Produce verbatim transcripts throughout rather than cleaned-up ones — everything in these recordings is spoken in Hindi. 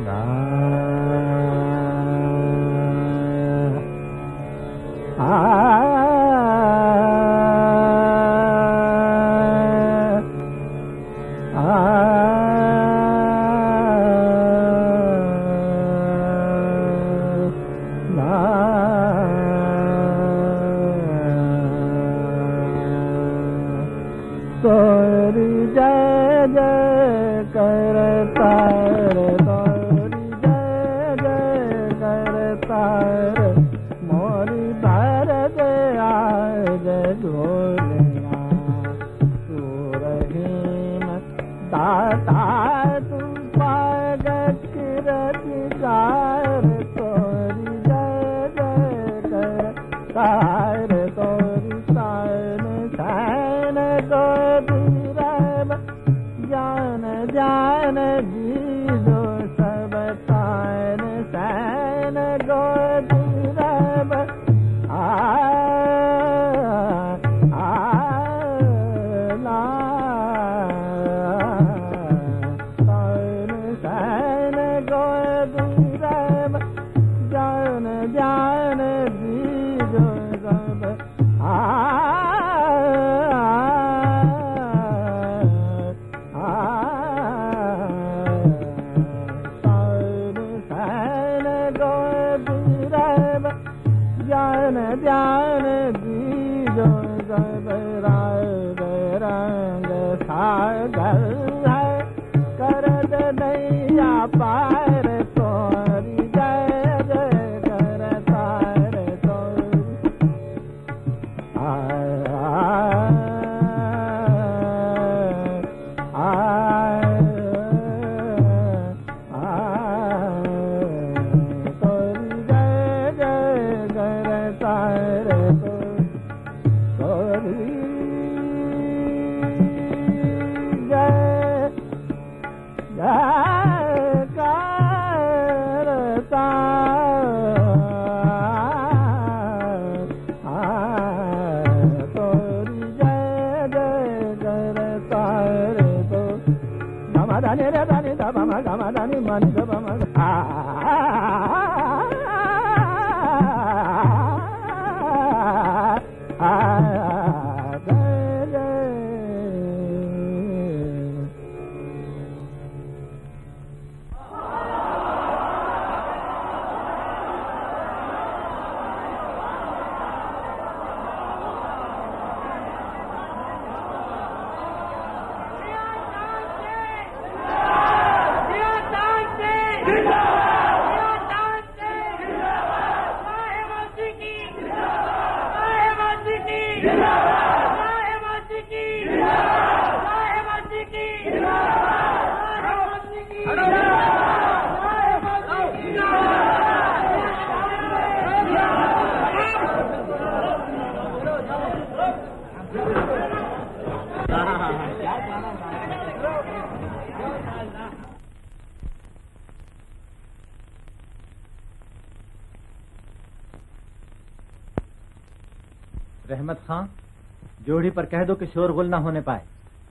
रहमत खां, जोड़ी पर कह दो कि शोरगुल ना होने पाए।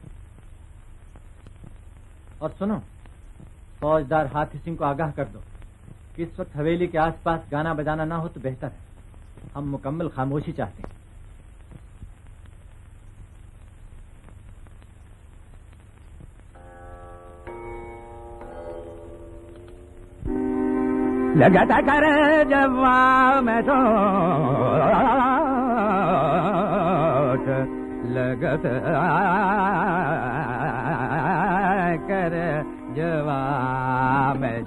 और सुनो, फौजदार हाथी सिंह को आगाह कर दो कि इस वक्त हवेली के आसपास गाना बजाना ना हो तो बेहतर है। हम मुकम्मल खामोशी चाहते हैं। लगता करे जवा में तो लगत कर जवा में।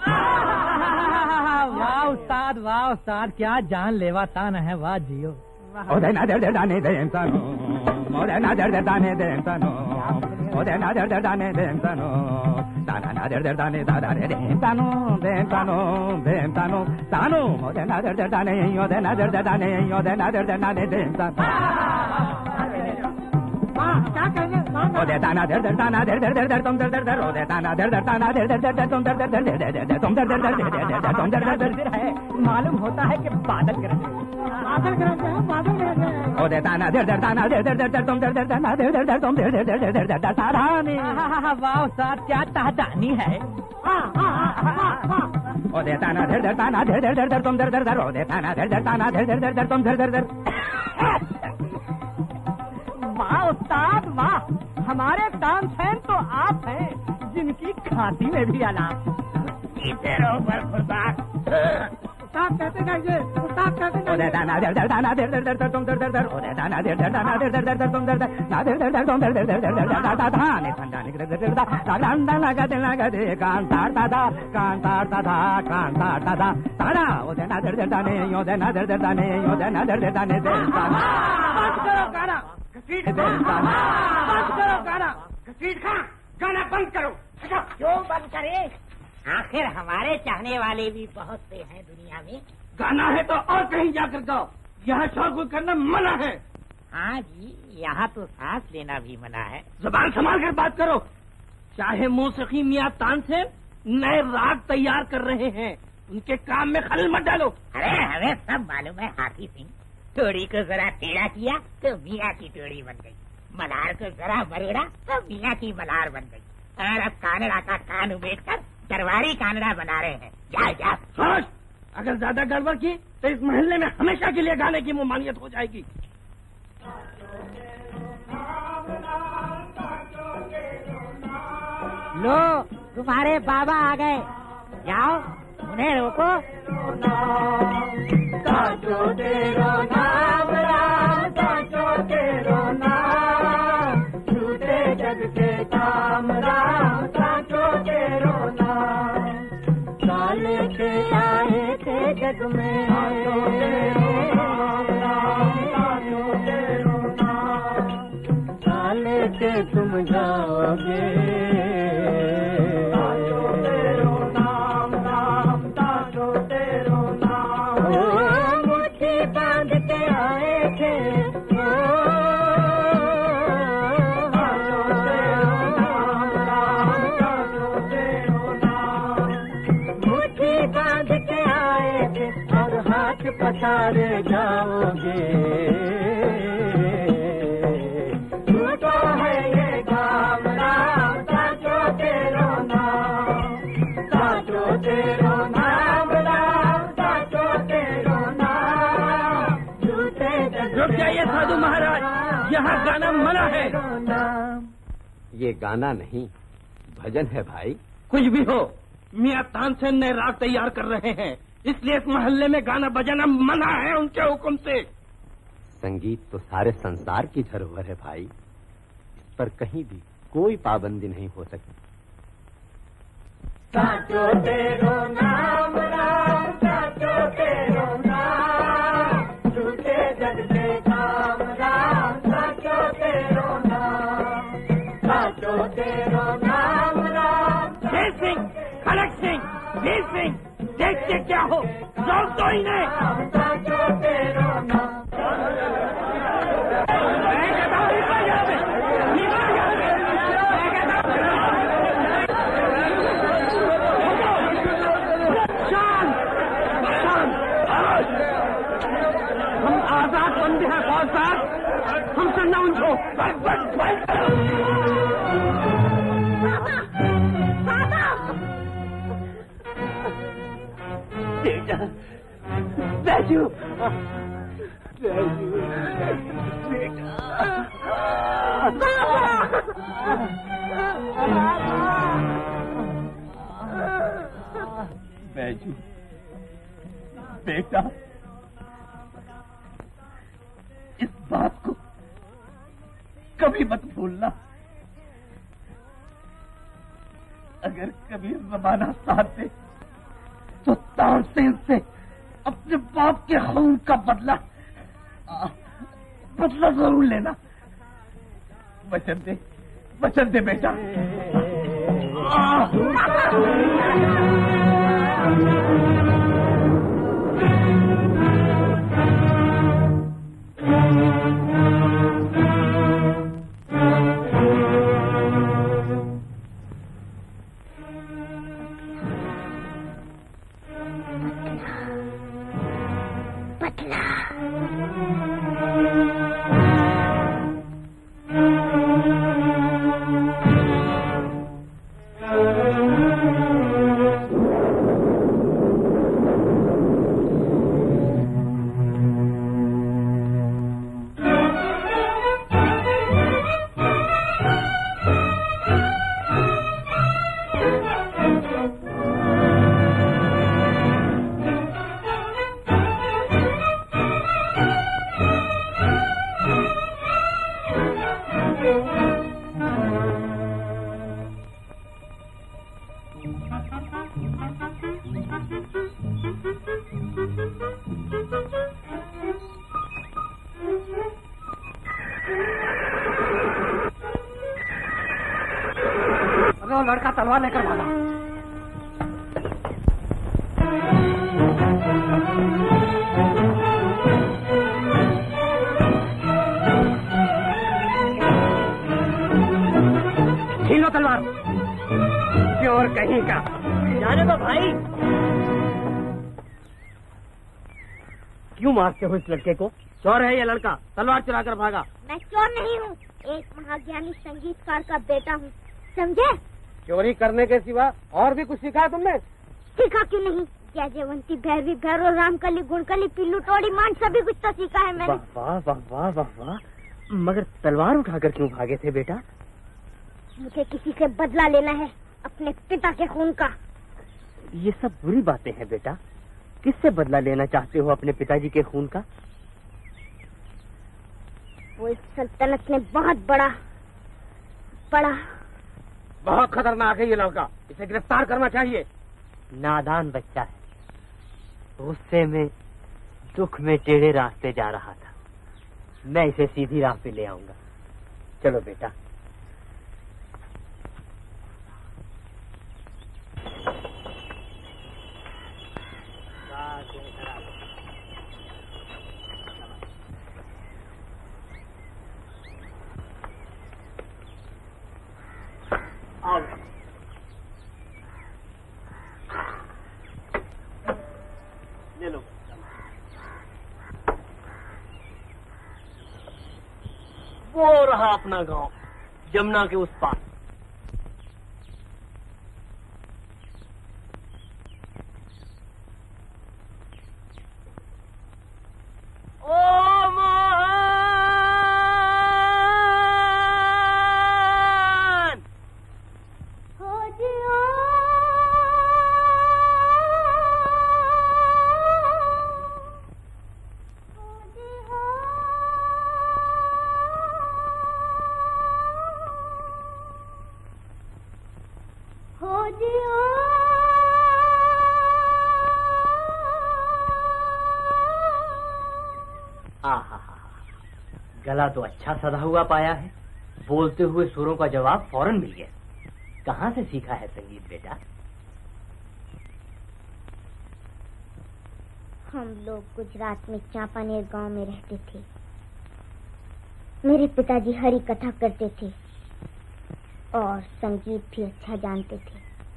वाह उस्ताद, वाह उस्ताद, क्या जान लेवा तान है, वाह जियो। ओदे ना दर्द दाने दे इंसानो, ओदे ना दर्द दाने दे इंसानो, ओदे ना दर्द दाने दे इंसानो, ताना ना दर्द दाने दादा दे इंसानो, दे इंसानो, दे इंसानो, तानो, ओदे ना दर्द दाने, ओदे ना दर्द दाने, ओदे ना दर्द दाने दे इंसानो। क्या कहने, ओ दे ताना दर दर ताना दर दर दर दर तुम दर दर दर ओ दे ताना दर दर ताना दर दर दर दर तुम दर दर दर दर दर तुम दर दर दर दर तुम दर दर दर है। मालूम होता है कि बादल गरज बादल गरज है बादल गरज है। ओ दे ताना दर दर ताना दर दर दर दर तुम दर दर ताना दर दर दर तुम दर दर दर दर दर तारानी। वाह उस्ताद क्या तहदानी है। ओ दे ताना दर दर ताना दर दर दर दर तुम दर दर दर ओ दे ताना दर दर ताना दर दर दर दर तुम दर दर दर। वाह उस्ताद वाह, हमारे तानसेन तो आप हैं जिनकी खांसी में भी अलाप। जीते रहो बरखुरदार। उस्ताद कहते जाइए उस्ताद कहते ओ दे ताना दर दर ताना दर दर दर दर तुम दर दर दर ओ दे ताना दर दर ताना दर दर दर दर तुम दर दर ना दर दर दर तुम दर दर दर दर दर दा दा दा ने ठंडा ने दर दर दा दा दा लगा दे लगा दे कान तार दा दा कान तार दा दा कान तार दा दा तारा ओ दे ना दर दर दा ने यो दे ना दर दर दा ने यो दे ना दर दर दा ने दे ताना। बंद करो गाना घसीट दे ताना। बंद करो गाना घसीट खा गाना बंद करो। क्यों बंद करे, आखिर हमारे चाहने वाले भी बहुत से हैं दुनिया में। गाना है तो और कहीं जाकर गाओ, यहाँ शोरगुल करना मना है। हाँ जी, यहाँ तो सांस लेना भी मना है। जुबान संभाल कर बात करो। चाहे मौसीकी मियाँ तानसेन नए राग तैयार कर रहे हैं, उनके काम में खलल मत डालो। अरे हमें सब मालूम है हाथी सिंह, टोड़ी को जरा टेढ़ा किया तो मियाँ की टोड़ी बन गई, मल्हार को जरा मरेड़ा तो मियाँ की मल्हार बन गई, और अब कानड़ा का कान उमेट कर दरबारी कानड़ा बना रहे हैं। जा जा सोच, अगर ज्यादा गड़बड़ की तो इस मोहल्ले में हमेशा के लिए गाने की ममानियत हो जाएगी। लो तुम्हारे बाबा आ गए, जाओ उन्हें रोको। साचो तेरो नाम राम, साचो तेरो नाम, झूठे जग के काम राम, साचो तेरो नाम। साले के आए थे जग में, साचो तेरो नाम राम, साचो तेरो नाम। साले के तुम जाओगे, साचो तेरो नाम राम, साचो तेरो नाम। मुट्ठी बांध के आए थे, साचो तेरो नाम राम, साचो तेरो नाम। मुट्ठी बांध के आए थे और हाथ पसारे जाओगे, झूठो है ये काम राम, साचो तेरो नाम, साचो तेरो नाम राम, साचो तेरो नाम। झूठे रुक जाइए साधु महाराज, यहाँ गाना मना है। ये गाना नहीं, भजन है भाई। कुछ भी हो, मियाँ तानसेन ने राग तैयार कर रहे हैं, इसलिए इस मोहल्ले में गाना बजाना मना है उनके हुक्म से। संगीत तो सारे संसार की धरोहर है भाई, इस पर कहीं भी कोई पाबंदी नहीं हो सकती। साचो तेरो नाम राम, साचो तेरो नाम, झूठे जग के काम राम, साचो तेरो नाम, साचो तेरो नाम राम। जय सिंह, खड़क सिंह, वीर सिंह, देखते क्या हो, रोक दो इन्हें। साचो तेरो नाम। हम आजाद बंदे हैं फौज साहब, हमसे न उलझो। बेटा, बैजू, बैजू, बेटा, बैजू, बेटा, इस बात को कभी मत भूलना। अगर कभी जमाना साथ दे तो तानसेन से अपने बाप के खून का बदला बदला जरूर लेना। वचन दे, वचन दे बेटा। वो लड़का तलवार लेकर भागा। छीन लो तलवार। चोर कहीं का। जाने दो भाई। क्यों मारते हो इस लड़के को? चोर है ये लड़का, तलवार चुराकर भागा। मैं चोर नहीं हूँ, एक महाज्ञानी संगीतकार का बेटा हूँ, समझे? चोरी करने के सिवा और भी कुछ सीखा है तुमने? सीखा क्यों नहीं, जयवंती, भैरवी, भैरव, रामकली, गुणकली, पिल्लू, टोड़ी, मान सभी कुछ तो सीखा है मैंने। वाह वाह वाह वाह वाह। मगर तलवार उठाकर क्यों भागे थे बेटा? मुझे किसी से बदला लेना है, अपने पिता के खून का। ये सब बुरी बातें हैं बेटा। किससे बदला लेना चाहते हो अपने पिताजी के खून का? वो इस सल्तनत में बहुत बड़ा बड़ा बहुत खतरनाक है ये लड़का, इसे गिरफ्तार करना चाहिए। नादान बच्चा है, गुस्से में दुख में टेढ़े रास्ते जा रहा था। मैं इसे सीधी राह पे ले आऊंगा। चलो बेटा। ले लो। वो रहा अपना गांव, जमुना के उस पार। गला तो अच्छा सधा हुआ पाया है, बोलते हुए सुरों का जवाब फौरन मिल गया। कहाँ से सीखा है संगीत बेटा? हम लोग गुजरात में चांपानेर गांव में रहते थे। मेरे पिताजी हरि कथा करते थे और संगीत भी अच्छा जानते थे।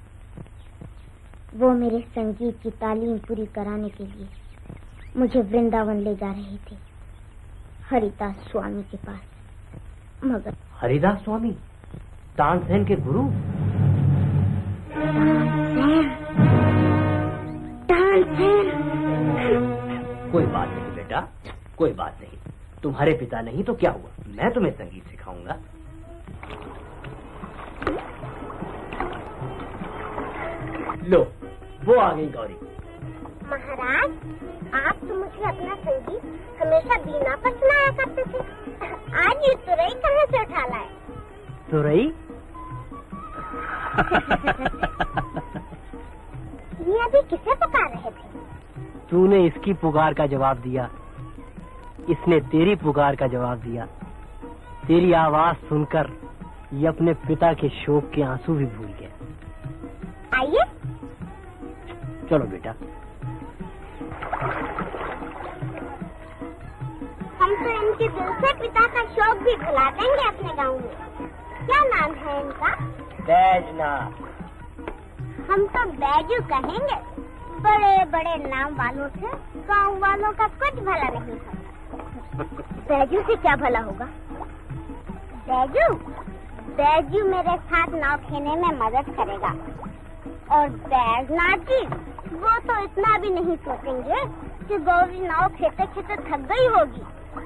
वो मेरे संगीत की तालीम पूरी कराने के लिए मुझे वृंदावन ले जा रहे थे, हरिदास स्वामी के पास। मगर हरिदास स्वामी, तानसेन के गुरु? तानसेन। कोई बात नहीं बेटा, कोई बात नहीं। तुम्हारे पिता नहीं तो क्या हुआ, मैं तुम्हें संगीत सिखाऊंगा। लो, वो आ गई गौरी। महाराज, आप तो मुझे अपना संगीत हमेशा बीना पर सुनाया करते थे, आज ये तुरई कहाँ से उठा लाए? तुरई? ये अभी किसे पुकार रहे थे? तूने इसकी पुकार का जवाब दिया, इसने तेरी पुकार का जवाब दिया। तेरी आवाज सुनकर ये अपने पिता के शोक के आंसू भी भूल गया। आइए। चलो बेटा। हम तो इनके दिल से पिता का शौक भी भुला देंगे अपने गांव में। क्या नाम है इनका? बैजनाथ। हम तो बैजू कहेंगे। बड़े बड़े नाम वालों से गांव वालों का कुछ भला नहीं होता। बैजू से क्या भला होगा? बैजू बैजू मेरे साथ नाव खेने में मदद करेगा। और बैजनाथ जी, वो तो इतना भी नहीं सोचेंगे कि गौरी नाव खेते खेते थक गई होगी।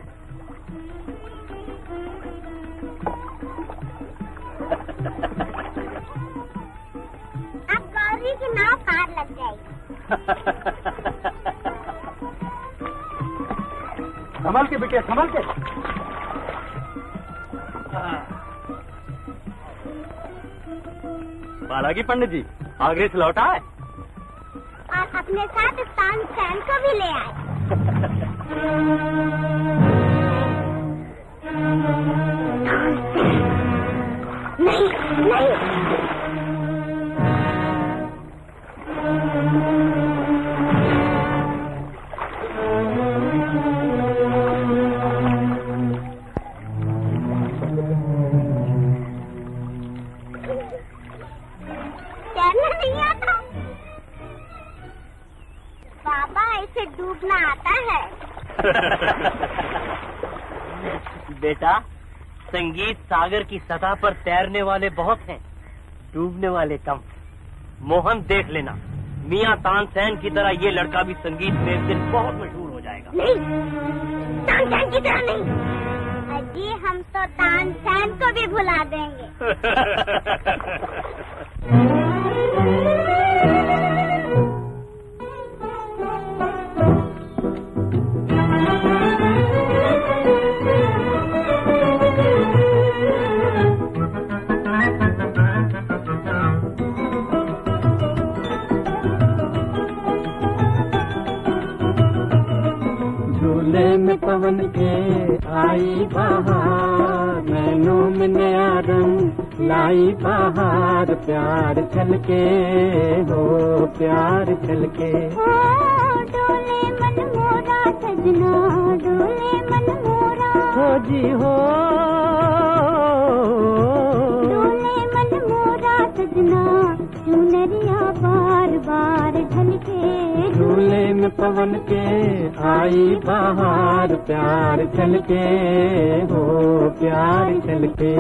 अब गौरी की नाव पार लग जाएगी। संभल के बेटे, संभल के। बालाजी पंडित जी आगरे से लौटा है और अपने साथ तानसेन को भी ले आए। नहीं नहीं तैरना नहीं आता? बाबा इसे डूबना आता है। बेटा संगीत सागर की सतह पर तैरने वाले बहुत हैं, डूबने वाले कम। मोहन देख लेना, मियाँ तानसेन की तरह ये लड़का भी संगीत में एक दिन बहुत मशहूर हो जाएगा। नहीं, तानसेन की तरह नहीं। अजी हम तो तानसेन को भी भुला देंगे। झूले में पवन के आई बहार, नैनों में नया रंग लाई बहार, प्यार छलके हो प्यार छलके। हो डोले मन मोरा सजना, डोले मन मोरा। हो जी हो डोले मन मोरा सजना, चुनरिया बार बार ढलके। झूले में पवन के आई बहार, प्यार छलके हो प्यार छलके।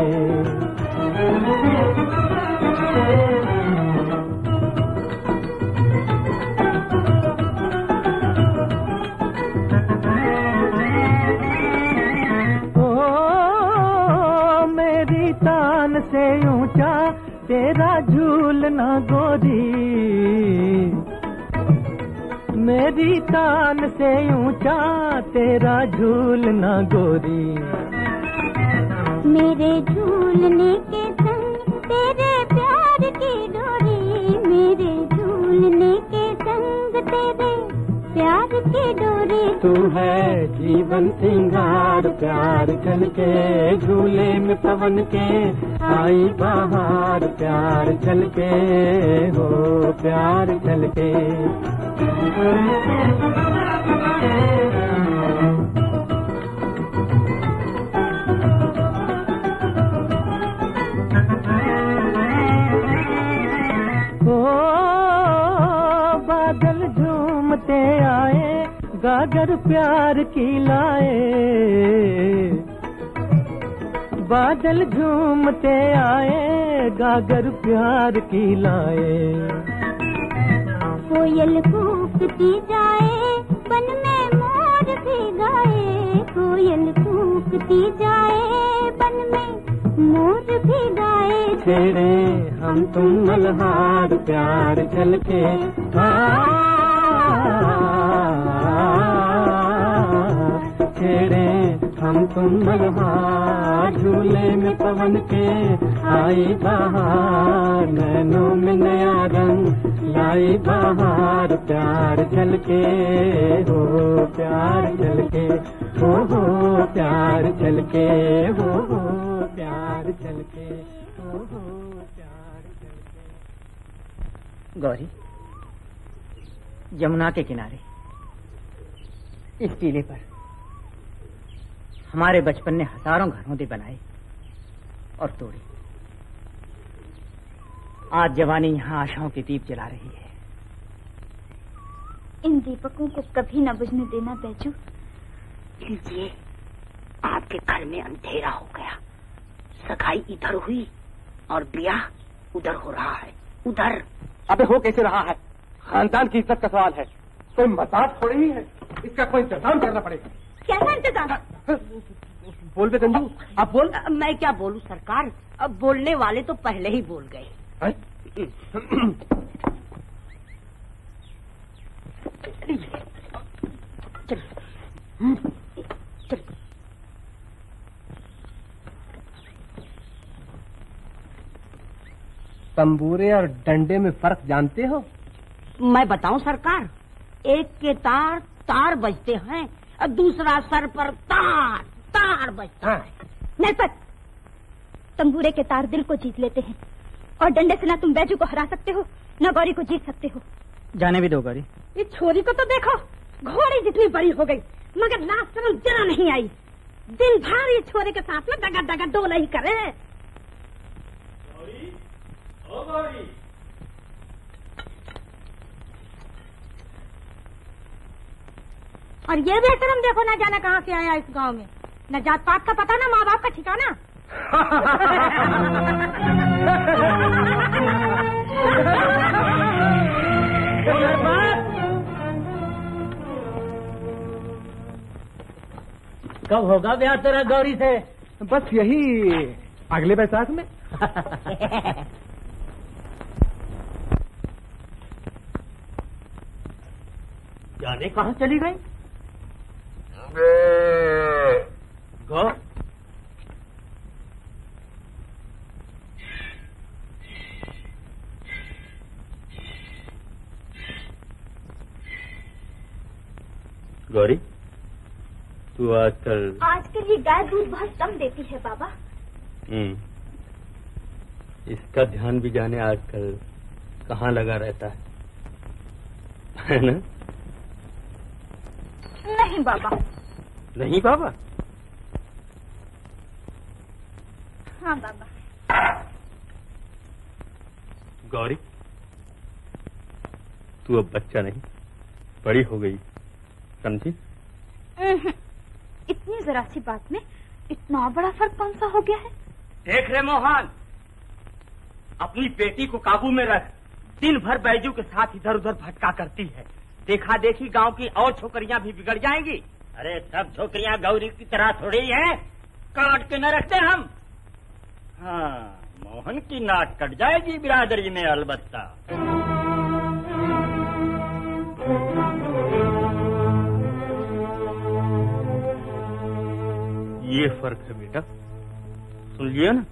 ओ मेरी तान से ऊंचा तेरा झूलना गोरी, मेरी तान से ऊंचा तेरा झूलना गोरी। मेरे झूलने के संग तेरे प्यार की डोरी, मेरे झूलने के संग तेरे प्यार की डोरी। तू है जीवन सिंगार, प्यार छलके झूले में पवन के आई बहार, प्यार छलके हो प्यार छलके। ओ बादल झूमते आए, गागर प्यार की लाए, बादल झूमते आए, गागर प्यार की लाए। कोयल कूकती जाए, बन में मोर भी गाए, कोयल कूकती जाए, बन में मोर भी गाए। छेड़े हम तुम मल्हार, प्यार छलके छेड़े हम तुम मल्हार, झूले में पवन के आई बहार, नैनों में नया रंग लाई बहार, प्यार छलके हो प्यार छलके। हो हो प्यार छलके, हो हो प्यार छलके, हो हो प्यार छलके। गौरी, यमुना के किनारे इस टीले पर हमारे बचपन ने हजारों घरौंदे बनाए और तोड़े। आज जवानी यहाँ आशाओं के दीप जला रही है। इन दीपकों को कभी न बुझने देना बैजू। लीजिए, आपके घर में अंधेरा हो गया। सगाई इधर हुई और ब्याह उधर हो रहा है। उधर अबे हो कैसे रहा है? खानदान की इज्जत का सवाल है, कोई मजाक थोड़ी ही है। इसका कोई इंतजाम करना पड़ेगा। क्या इंतजाम? बोल बे गंजू, आप बोल। आ, मैं क्या बोलूं सरकार, अब बोलने वाले तो पहले ही बोल गए। तंबूरे और डंडे में फर्क जानते हो? मैं बताऊं सरकार, एक के तार तार बजते हैं और दूसरा सर पर तार तार बजता है। नरपत, तंबूरे के तार दिल को जीत लेते हैं और डंडे से ना तुम बैजू को हरा सकते हो न गौरी को जीत सकते हो। जाने भी दो गौरी। ये छोरी को तो देखो, घोड़ी जितनी बड़ी हो गई मगर लाज शर्म जरा नहीं आई। दिन भर ये छोरे के साथ में डगा डगा डोला ही करे। गौरी, ओ गौरी। और ये बेशरम देखो ना जाना कहाँ से आया इस गांव में, न जात पात का पता ना माँ बाप का ठिकाना। कब होगा ब्याह तेरा गौरी से? बस यही अगले बैसाख में। जाने कहाँ चली गई? गौ गौरी, तू आजकल आजकल ये गाय दूध बहुत कम देती है बाबा। हम्म, इसका ध्यान भी जाने आजकल कहाँ लगा रहता है, है ना? नहीं बाबा। नहीं बाबा? हाँ बाबा। गौरी, तू अब बच्चा नहीं, बड़ी हो गई, समझी? इतनी जरा सी बात में इतना बड़ा फर्क कौन सा हो गया है? देख रे मोहन, अपनी बेटी को काबू में रख। दिन भर बैजू के साथ इधर उधर भटका करती है। देखा देखी गांव की और छोकरियां भी बिगड़ जाएंगी। अरे सब छोकरियां गौरी की तरह थोड़ी है, काट के न रखते हम। हाँ, मोहन की नाक कट जाएगी बिरादरी में अलबत्ता। ये फर्क है बेटा, सुन लिया ना?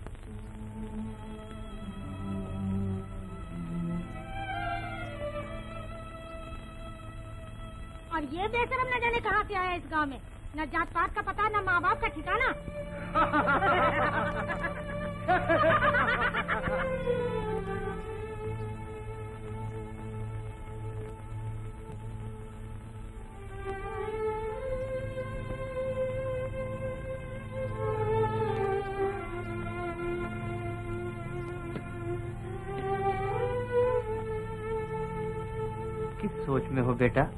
और ये बेशरम न जाने कहाँ से आया इस गांव में, न जात पात का पता न माँ बाप का ठिकाना। किस सोच में हो बेटा?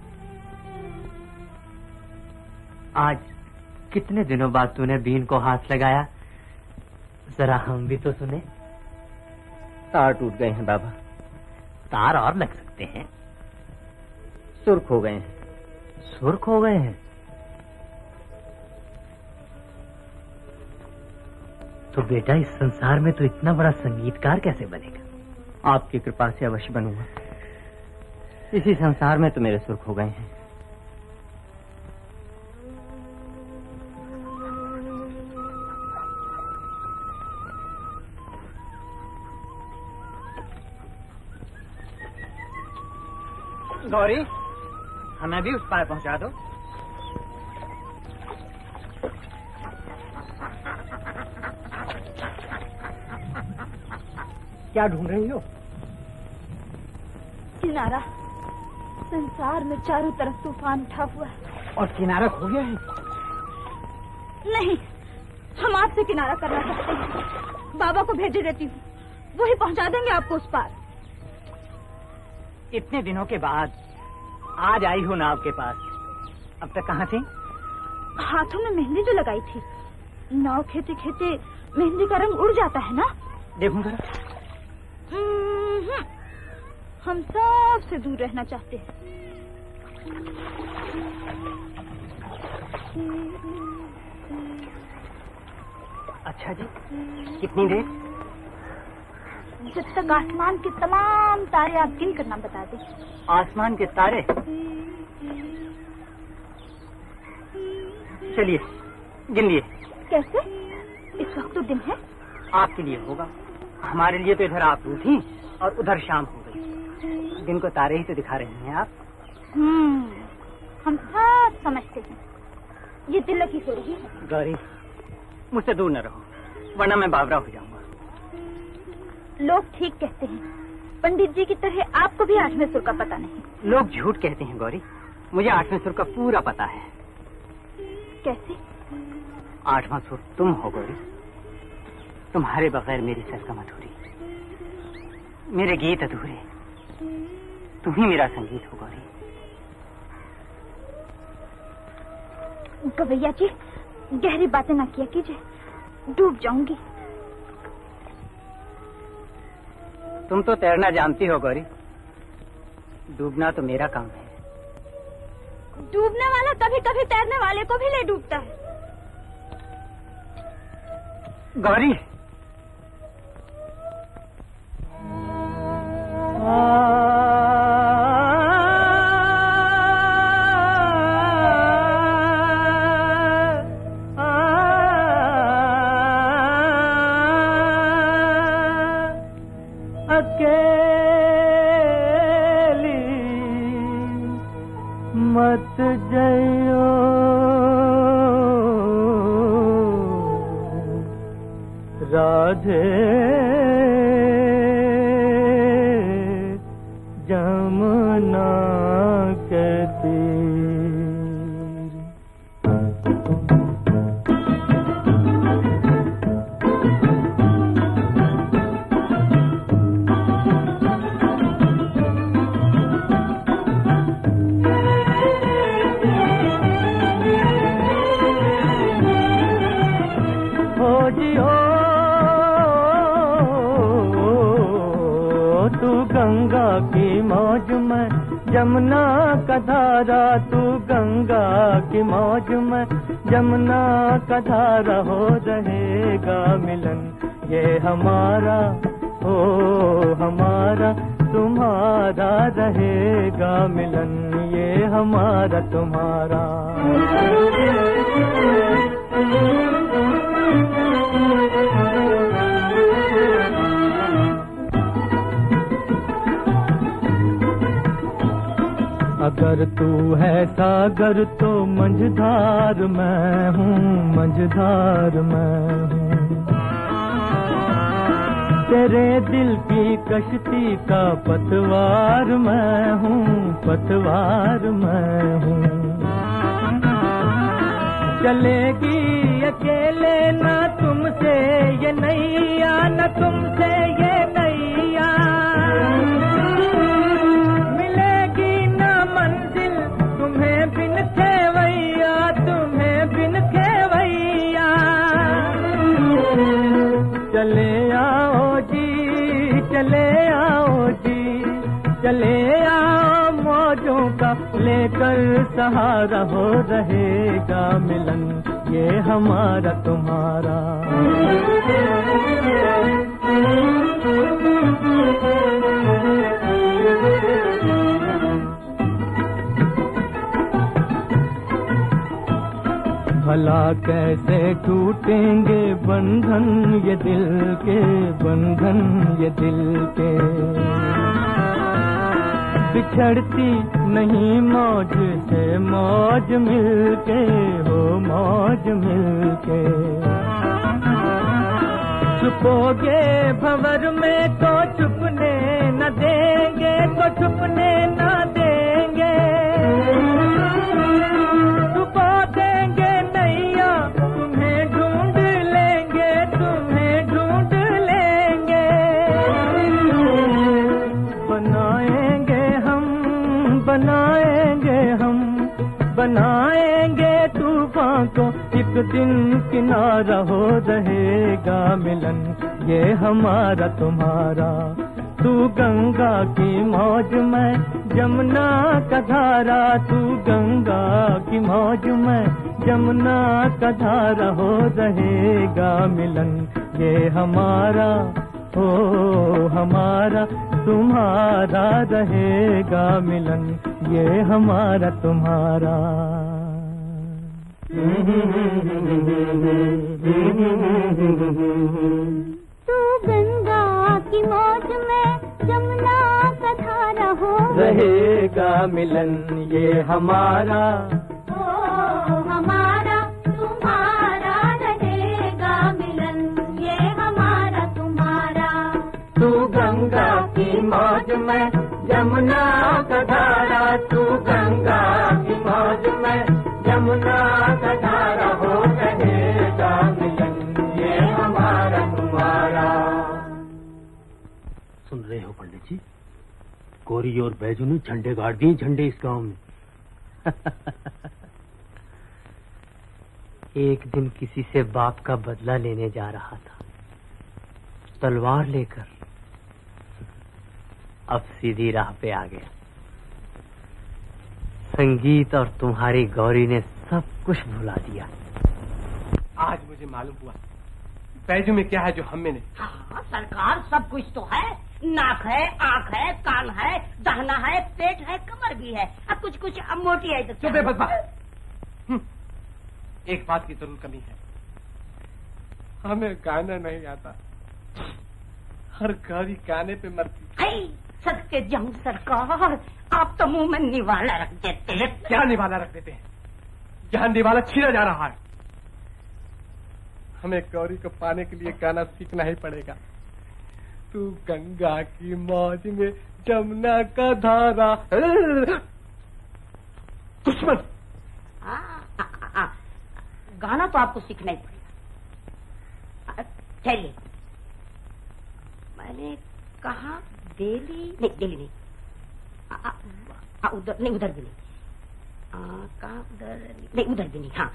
आज कितने दिनों बाद तूने बीन को हाथ लगाया, जरा हम भी तो सुने। तार टूट गए हैं बाबा। तार और लग सकते हैं। सुर्ख हो गए हैं। सुर्ख हो गए हैं? तो बेटा इस संसार में तो इतना बड़ा संगीतकार कैसे बनेगा? आपकी कृपा से अवश्य बनूंगा। इसी संसार में तो मेरे सुर्ख हो गए हैं। गौरी, हमें भी उस पार पहुंचा दो। क्या ढूंढ रही हो? किनारा। संसार में चारों तरफ तूफान उठा हुआ है। और किनारा खो गया है? नहीं, हम आपसे किनारा करना चाहते हैं। बाबा को भेजे देती हूँ, वो ही पहुँचा देंगे आपको उस पार। इतने दिनों के बाद आज आई हो नाव के पास। अब तक कहाँ थी? हाथों में मेहंदी जो लगाई थी। नाव खेते खेते मेहंदी का रंग उड़ जाता है ना। देखूं जरा। हम सबसे दूर रहना चाहते हैं। अच्छा जी, कितनी देर? जब तक आसमान के तमाम तारे आप गिन कर नाम बता दें। आसमान के तारे? चलिए गिन लिए। कैसे? इस वक्त तो दिन है। आपके लिए होगा, हमारे लिए तो इधर आप थी। और उधर शाम हो गई। दिन को तारे ही तो दिखा रही हैं आप। हम्म, हम सब समझते हैं ये दिल की सुरही है। गौरी, मुझसे दूर न रहो, वरना मैं बावरा हो जाऊंगा। लोग ठीक कहते हैं, पंडित जी की तरह आपको भी आठवें सुर का पता नहीं। लोग झूठ कहते हैं गौरी, मुझे आठवें सुर का पूरा पता है। कैसे? आठवां सुर तुम हो गौरी, तुम्हारे बगैर मेरी सरगम अधूरी, मेरे गीत अधूरे, तुम ही मेरा संगीत हो गौरी। गवैया जी, गहरी बातें ना किया कीजिए, डूब जाऊंगी। तुम तो तैरना जानती हो गौरी, डूबना तो मेरा काम है। डूबने वाला कभी कभी तैरने वाले को भी ले डूबता है। गौरी, मत जयो राधे जमुना के तीर। गंगा की मौज में जमुना का धारा, तू गंगा की मौज में जमुना का धारा, हो रहेगा मिलन ये हमारा, हो हमारा तुम्हारा, रहेगा मिलन ये हमारा तुम्हारा। अगर तू है सागर तो मंझधार मैं हूँ, मंझधार मैं हूँ। तेरे दिल की कश्ती का पतवार मैं हूँ, पतवार मैं हूँ। चलेगी अकेले ना तुमसे ये नैया, न तुमसे ये नैया। तुम्हें बिन खेवैया, तुम्हें बिन खेवैया। चले आओ जी, चले आओ जी, चले आओ मौजों का लेकर सहारा, हो रहेगा मिलन ये हमारा तुम्हारा। भला कैसे टूटेंगे बंधन ये दिल के, बंधन ये दिल के। बिछड़ती नहीं मौज से मौज मिलके, हो मौज मिलके। छुपोगे भंवर में तो छुपने न देंगे, तो छुपने न देंगे। छुपा देंगे नैया, तुम्हें ढूंढ लेंगे, तुम्हें ढूंढ लेंगे। बनाएंगे हम, बनाएंगे हम, बनाएंगे तूफान को एक दिन किनारा, हो रहेगा मिलन ये हमारा तुम्हारा। तू गंगा की मौज में जमुना का धारा, तू गंगा की मौज में जमुना का धारा, हो रहेगा मिलन ये हमारा, हो हमारा तुम्हारा, रहेगा मिलन ये हमारा तुम्हारा। तू गंगा की मौज में रहेगा मिलन ये हमारा, ओ हमारा तुम्हारा रहेगा मिलन ये हमारा तुम्हारा। तू गंगा की मौज में जमुना का धारा, तू गंगा की मौज में जमुना का धारा, हो रहेगा मिलन ये हमारा तुम्हारा। सुन रहे हो पंडित जी, गौरी और बैजू ने झंडे गाड़ दिए, झंडे इस गांव में। एक दिन किसी से बाप का बदला लेने जा रहा था, तलवार लेकर। अब सीधी राह पे आ गया। संगीत और तुम्हारी गौरी ने सब कुछ भुला दिया। आज मुझे मालूम हुआ बैजू में क्या है जो हम में नहीं। हाँ सरकार, सब कुछ तो है। नाक है, आँख है, कान है, दाहिना है, पेट है, कमर भी है। अब कुछ कुछ अब मोटी है तो चुप है बदमाश। एक बात की जरूर कमी है, हमें गाना नहीं आता। हर गाड़ी गाने पे मरती। सदके जाऊं सरकार, आप तो मुंह में निवाला रख देते हैं। क्या निवाला रख देते हैं? यहाँ निवाला छीना जा रहा है। हमें गौरी को पाने के लिए गाना सीखना ही पड़ेगा। तू गंगा की मौज में जमुना का धारा। दुश्मन। गाना तो आपको सीखना ही पड़ेगा। चलिए, मैंने कहा दिल्ली नहीं, दिल्ली नहीं, आ, आ, आ, उधर नहीं, उधर भी नहीं, कहा उधर नहीं, उधर भी नहीं। हाँ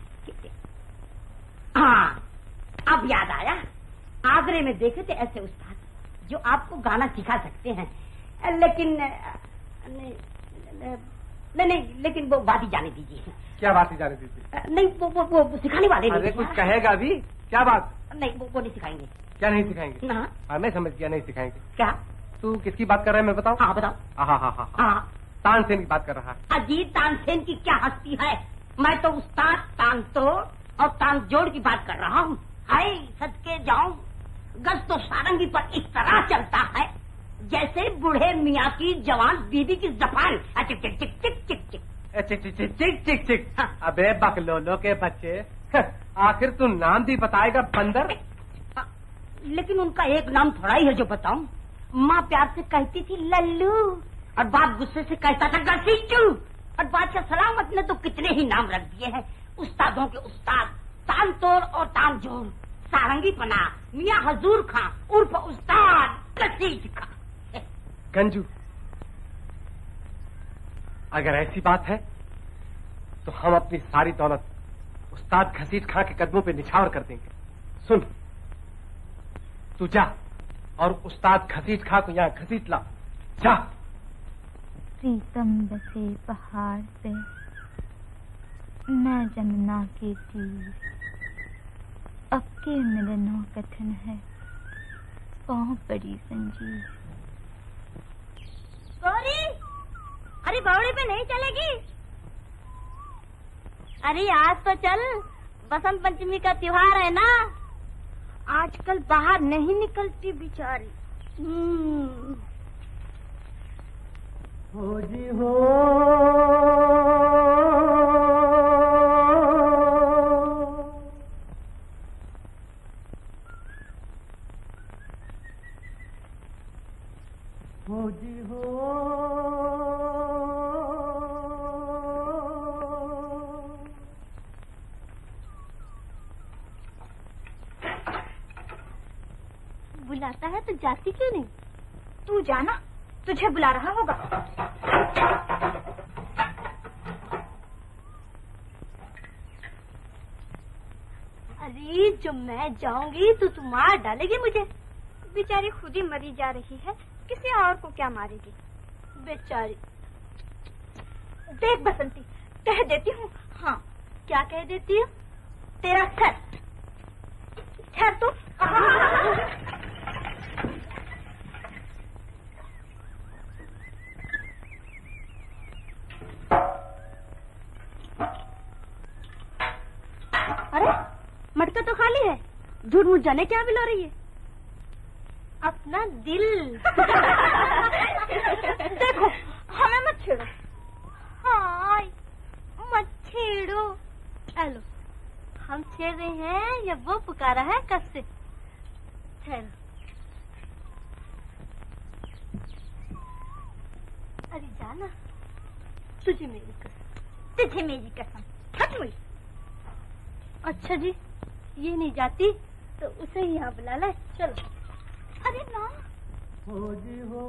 हाँ, अब याद आया, आगरे में देखे थे ऐसे उस्ताद जो आपको गाना सिखा सकते हैं, लेकिन नहीं नहीं, नहीं लेकिन वो बात ही जाने दीजिए। क्या बात ही जाने दीजिए? नहीं वो वो, वो, वो सिखाने वाले नहीं। अरे कुछ कहेगा भी? क्या बात? नहीं वो, वो नहीं सिखाएंगे। क्या नहीं सिखाएंगे? ना हाँ मैं समझ गया, नहीं सिखाएंगे। क्या? तू किसकी बात कर रहा है मैं बताऊं? हाँ बताओ। हाँ हाँ हाँ हाँ, तानसेन की बात कर रहा है। अजीत तानसेन की क्या हस्ती है, मैं तो उस्ताद तानतोड़ और तानजोड़ की बात कर रहा हूँ। हाय सदके जाऊं, गज तो सारंगी पर इस तरह चलता है जैसे बूढ़े मियाँ की जवान बीबी की जबान। चिक चिक चिक चिक चिक चिक चिक चिक चिक चिक चिक चिक। अबे बकलोलो के बच्चे, आखिर तू नाम भी बताएगा बंदर? लेकिन उनका एक नाम थोड़ा ही है जो बताऊं। माँ प्यार से कहती थी लल्लू, और बाप गुस्से से कहता था गसीचू, और बादशाह सलामत ने तो कितने ही नाम रख दिए हैं। उस्तादों के उस्ताद तानतोड़ और तानजोड़, सारंगी पना मियाँ हजूर खां उर्फ उस्ताद गसीच खां। गंजू, अगर ऐसी बात है तो हम अपनी सारी दौलत उस्ताद घसीट खां के कदमों पे निछावर कर देंगे। सुन, तू जा और उस्ताद घसीट खां को यहाँ घसीट ला। जा। प्रीतम बसे पहाड़ पे, मैं जमुना के तीर, अब के मिलनों कठिन है, पाँव पड़ी संजीर। गौरी, अरे बावड़े पे नहीं चलेगी? अरे आज तो चल, बसंत पंचमी का त्योहार है ना। आजकल बाहर नहीं निकलती बेचारी। हो जी हो हो जी हो बुलाता है तो जाती क्यों नहीं? तू जाना, तुझे बुला रहा होगा। अरे जो मैं जाऊंगी तो तू मार डालेगी मुझे। बेचारी खुद ही मरी जा रही है, किसी और को क्या मारेगी बेचारी। देख बसंती, कह देती हूँ। हाँ क्या कह देती हूँ? तेरा सर ठहर तू। अरे मटका तो खाली है, झूठ मूठ जाने क्या बिला रही है? अपना दिल। देखो छेड़ो। हेलो, हम छेड़ रहे हैं या वो पुकारा है कब से? ठहरो। अरे जाना, तुझे मेरी कसम, तुझे मेरी कसम। हट मुझे। अच्छा जी, ये नहीं जाती तो उसे ही यहाँ बुला ले। चलो। अरे ना हो जी हो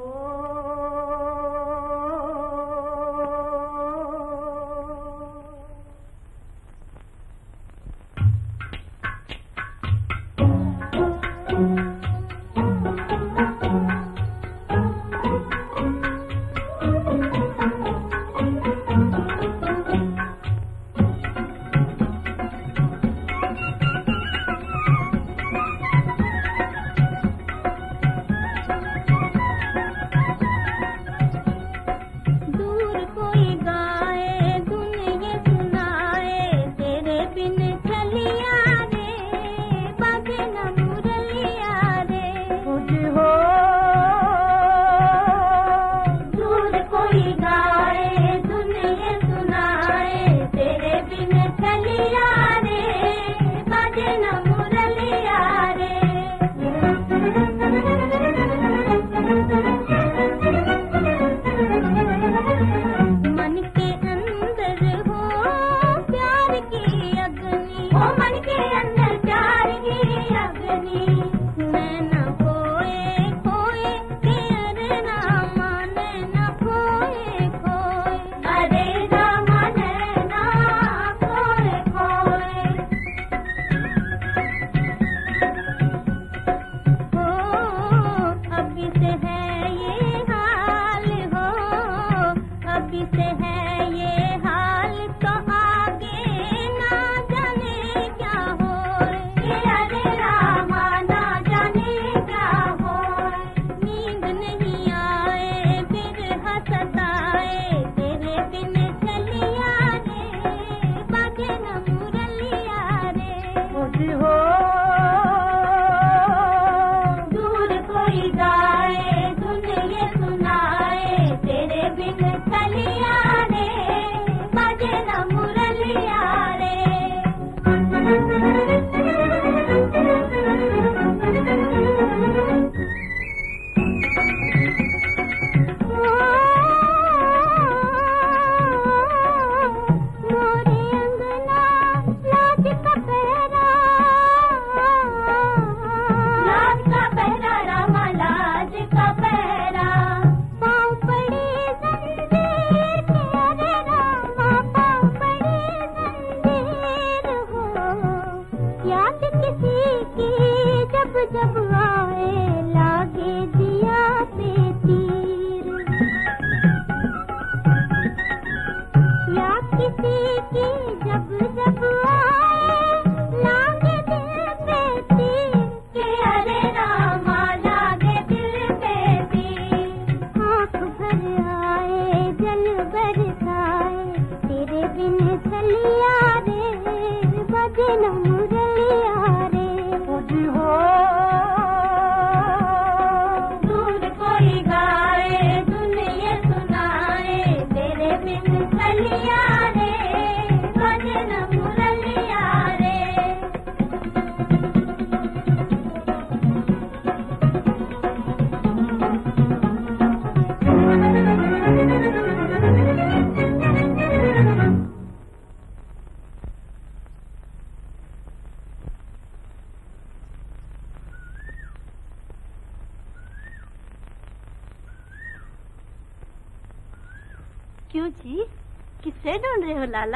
क्यों जी, किससे ढूंढ रहे हो लाला?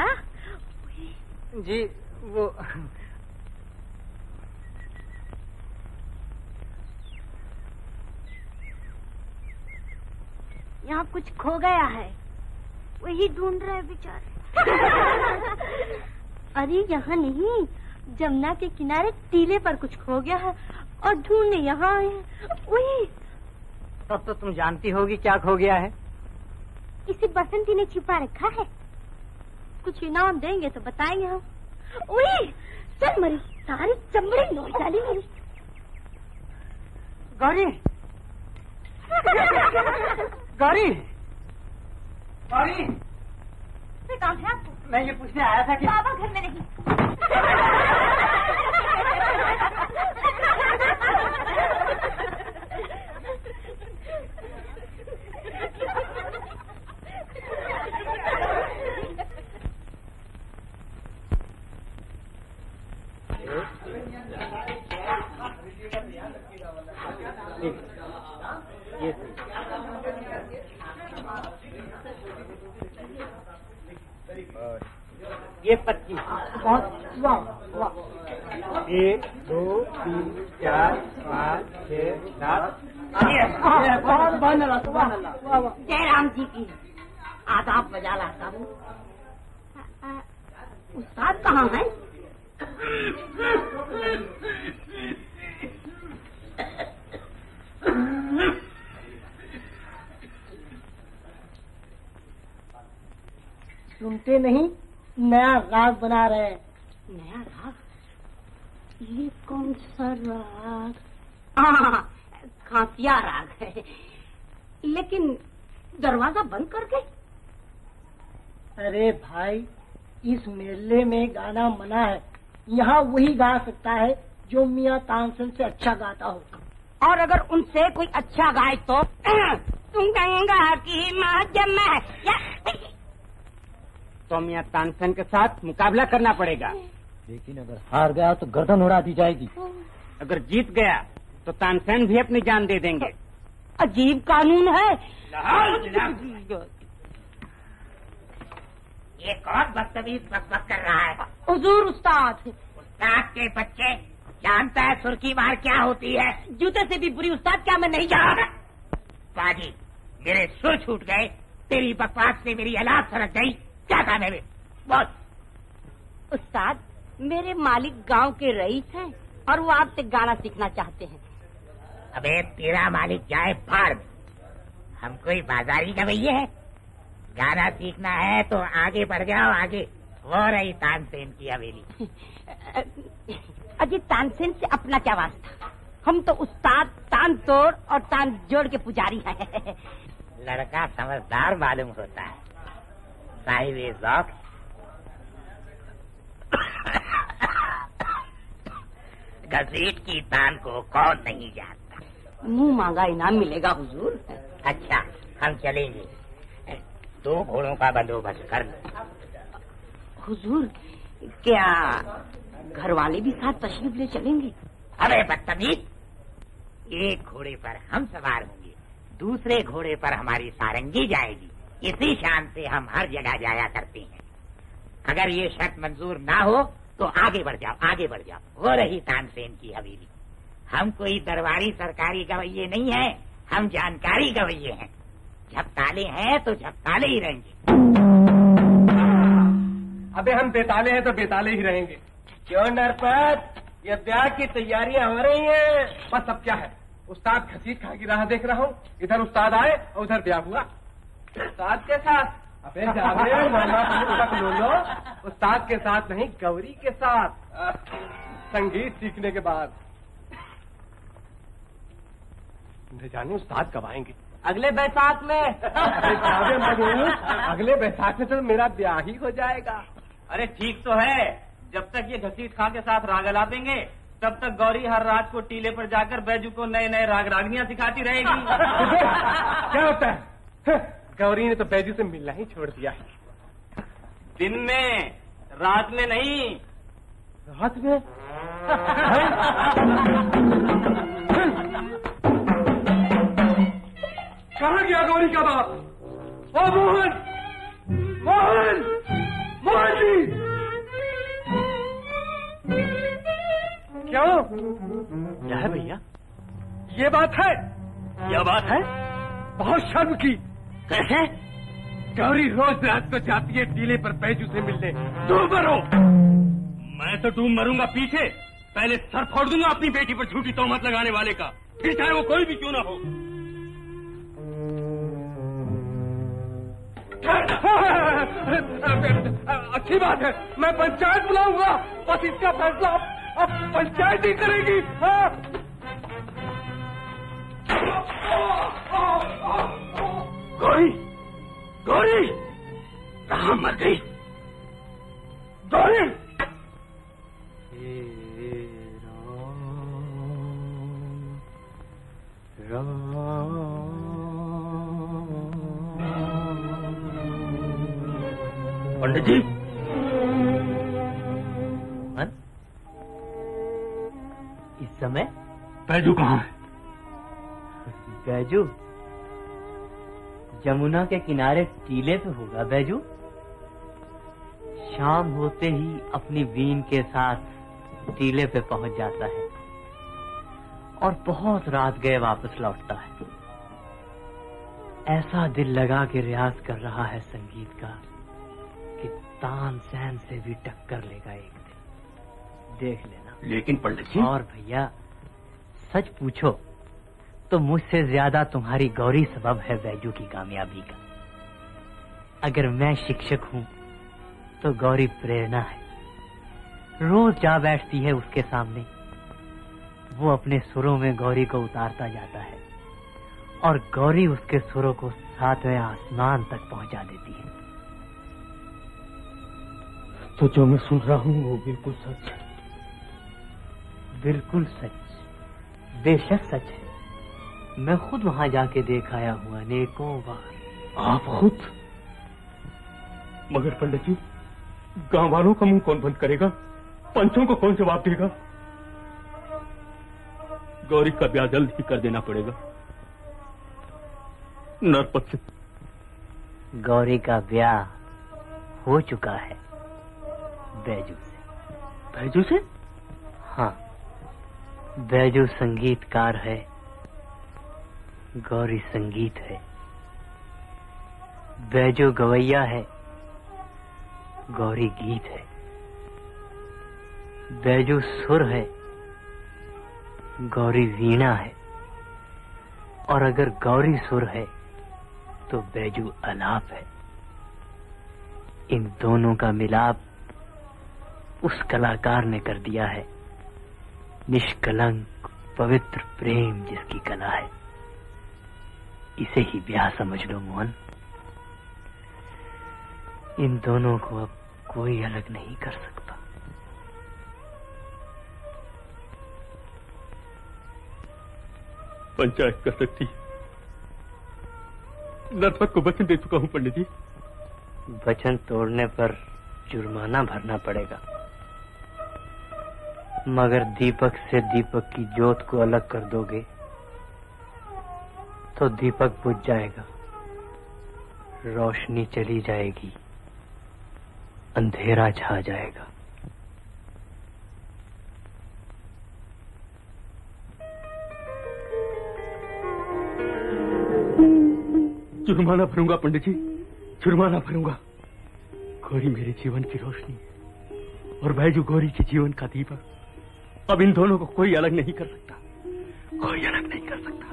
जी वो यहाँ कुछ खो गया है, वही ढूंढ रहे बेचारे। अरे यहाँ नहीं, जमुना के किनारे टीले पर कुछ खो गया है और ढूंढने यहाँ आए हैं। वही। तब तो तुम जानती होगी क्या खो गया है। इसी बसंती ने छिपा रखा है। कुछ इनाम देंगे तो बताएंगे हम। उई, चल मरी, सारी चमड़ी नोच डाली मेरी। गौरी, गौरी, गौरी, काम है आपको? मैं ये पूछने आया था कि बाबा घर में नहीं। ये ये पच्चीस। वाह वाह। एक दो तीन चार पाँच छः सात। जयराम जी की आदाब बजा लाता हूँ। उस्ताद कहाँ है? सुनते नहीं, नया राग बना रहे हैं। नया राग? ये कौन सा राग? हाँ, खांसिया राग है। लेकिन दरवाजा बंद कर गए। अरे भाई, इस मेले में गाना मना है। यहाँ वही गा सकता है जो मियाँ तानसेन से अच्छा गाता हो। और अगर उनसे कोई अच्छा गाए तो तुम गंगा की मौज में या... तो मियाँ तानसेन के साथ मुकाबला करना पड़ेगा। लेकिन अगर हार गया तो गर्दन उड़ा दी जाएगी। अगर जीत गया तो तानसेन भी अपनी जान दे देंगे। अजीब कानून है। ये कौन बदतमीज बकबक कर रहा है? हुजूर उस्ताद। उस्ताद के बच्चे, जानता है सुर्खी मार क्या होती है? जूते से भी बुरी उस्ताद क्या मैं नहीं जानता? बाजी, मेरे सुर छूट गए। तेरी बकवास से मेरी औलाद सरक गई। क्या था मेरे? बस उस्ताद, मेरे मालिक गांव के रईस हैं और वो आपसे गाना सीखना चाहते हैं। अबे तेरा मालिक जाए बाहर में, हम कोई बाजारी गवैये हैं? गाना सीखना है तो आगे बढ़ जाओ, आगे। वो रही तानसेन की हवेली। अजी तानसेन से अपना क्या वास्ता? हम तो उस्ताद तान तोड़ और तान जोड़ के पुजारी हैं। लड़का समझदार मालूम होता है, साहिब ज़ौक़। घसीट की तान को कौन नहीं जानता। मुंह मांगा इनाम मिलेगा हुजूर। अच्छा, हम चलेंगे। दो घोड़ों का बंदोबस्त कर लो। हुजूर, क्या घर वाले भी साथ तशरीफ ले चलेंगे? अबे बदतमीज, एक घोड़े पर हम सवार होंगे, दूसरे घोड़े पर हमारी सारंगी जाएगी। इसी शान से हम हर जगह जाया करते हैं। अगर ये शर्त मंजूर ना हो तो आगे बढ़ जाओ, आगे बढ़ जाओ। वो रही तानसेन की हवेली। हम कोई दरबारी सरकारी गवैये नहीं हैं, हम जानकारी गवैये हैं। झपताले हैं तो झपताले ही रहेंगे। अबे हम बेताले हैं तो बेताले ही रहेंगे। क्यों नरपत, ये ब्याह की तैयारियां हो रही हैं? बस अब क्या है, उस्ताद घसीट खा की राह देख रहा हूँ। इधर उस्ताद आए और उधर ब्याह हुआ। उस्ताद के साथ? अबे जाने मामा लो लो। उस्ताद के साथ नहीं, गौरी के साथ, संगीत सीखने के बाद। न जाने उस्ताद कब आएंगे। अगले बैसाख में। अगले बैसाख में तो मेरा ब्याह ही हो जाएगा। अरे ठीक तो है, जब तक ये घसीट खां के साथ राग ला देंगे तब तक गौरी हर रात को टीले पर जाकर बैजू को नए नए राग रागनियां सिखाती रहेगी। क्या होता है? गौरी ने तो बैजू से मिलना ही छोड़ दिया है। दिन में, रात में नहीं। रात में? कहाँ गया गौरी का बाप? ओ मोहन, मोहन, मोहन जी! क्यों? क्या है भैया? ये बात है। क्या बात है? बहुत शर्म की। कैसे? गौरी रोज रात को जाती है टीले पर बैजू से मिलने। डूब मरो। मैं तो डूब मरूंगा पीछे। पहले सर फोड़ दूंगा अपनी बेटी पर झूठी तोहमत लगाने वाले का, फिर चाहे वो कोई भी क्यों ना हो। अच्छी बात है, मैं पंचायत बुलाऊंगा। बस इसका फैसला अब पंचायत ही करेगी। हाँ? गौरी, गौरी कहाँ मर गई? पंडित जी, इस समय बैजू कहाँ है? बैजू यमुना के किनारे टीले पे होगा। बैजू शाम होते ही अपनी बीन के साथ टीले पे पहुंच जाता है और बहुत रात गए वापस लौटता है। ऐसा दिल लगा के रियाज कर रहा है संगीत का कि तानसेन से भी टक्कर लेगा एक दिन, देख लेना। लेकिन पंडित जी, और भैया सच पूछो तो मुझसे ज्यादा तुम्हारी गौरी सबब है बैजू की कामयाबी का। अगर मैं शिक्षक हूँ तो गौरी प्रेरणा है। रोज जा बैठती है उसके सामने, वो अपने सुरों में गौरी को उतारता जाता है और गौरी उसके सुरों को सातवें आसमान तक पहुंचा देती है। तो जो मैं सुन रहा हूँ वो बिल्कुल सच है। बिल्कुल सच, बेशक सच है। मैं खुद वहां जाके देख आया हूँ अनेकों बार। आप खुद? मगर पंडित जी, गांव वालों का मुंह कौन बंद करेगा? पंचों को कौन जवाब देगा? गौरी का ब्याह जल्द ही कर देना पड़ेगा। नरपत से गौरी का ब्याह हो चुका है बैजू से। बैजू से? हाँ, बैजू संगीतकार है, गौरी संगीत है। बैजू गवैया है, गौरी गीत है। बैजू सुर है, गौरी वीणा है। और अगर गौरी सुर है तो बैजू आलाप है। इन दोनों का मिलाप उस कलाकार ने कर दिया है, निष्कलंक पवित्र प्रेम जिसकी कला है। इसे ही ब्याह समझ लो मोहन। इन दोनों को अब कोई अलग नहीं कर सकता। पंचायत कर सकती है। नरपत को वचन दे चुका हूँ पंडित जी। वचन तोड़ने पर जुर्माना भरना पड़ेगा, मगर दीपक से दीपक की ज्योत को अलग कर दोगे तो दीपक बुझ जाएगा, रोशनी चली जाएगी, अंधेरा छा जाएगा। जुर्माना भरूंगा पंडित जी, जुर्माना भरूंगा। गौरी मेरे जीवन की रोशनी और बैजू गौरी के जीवन का दीपक। अब इन दोनों को कोई अलग नहीं कर सकता, कोई अलग नहीं कर सकता।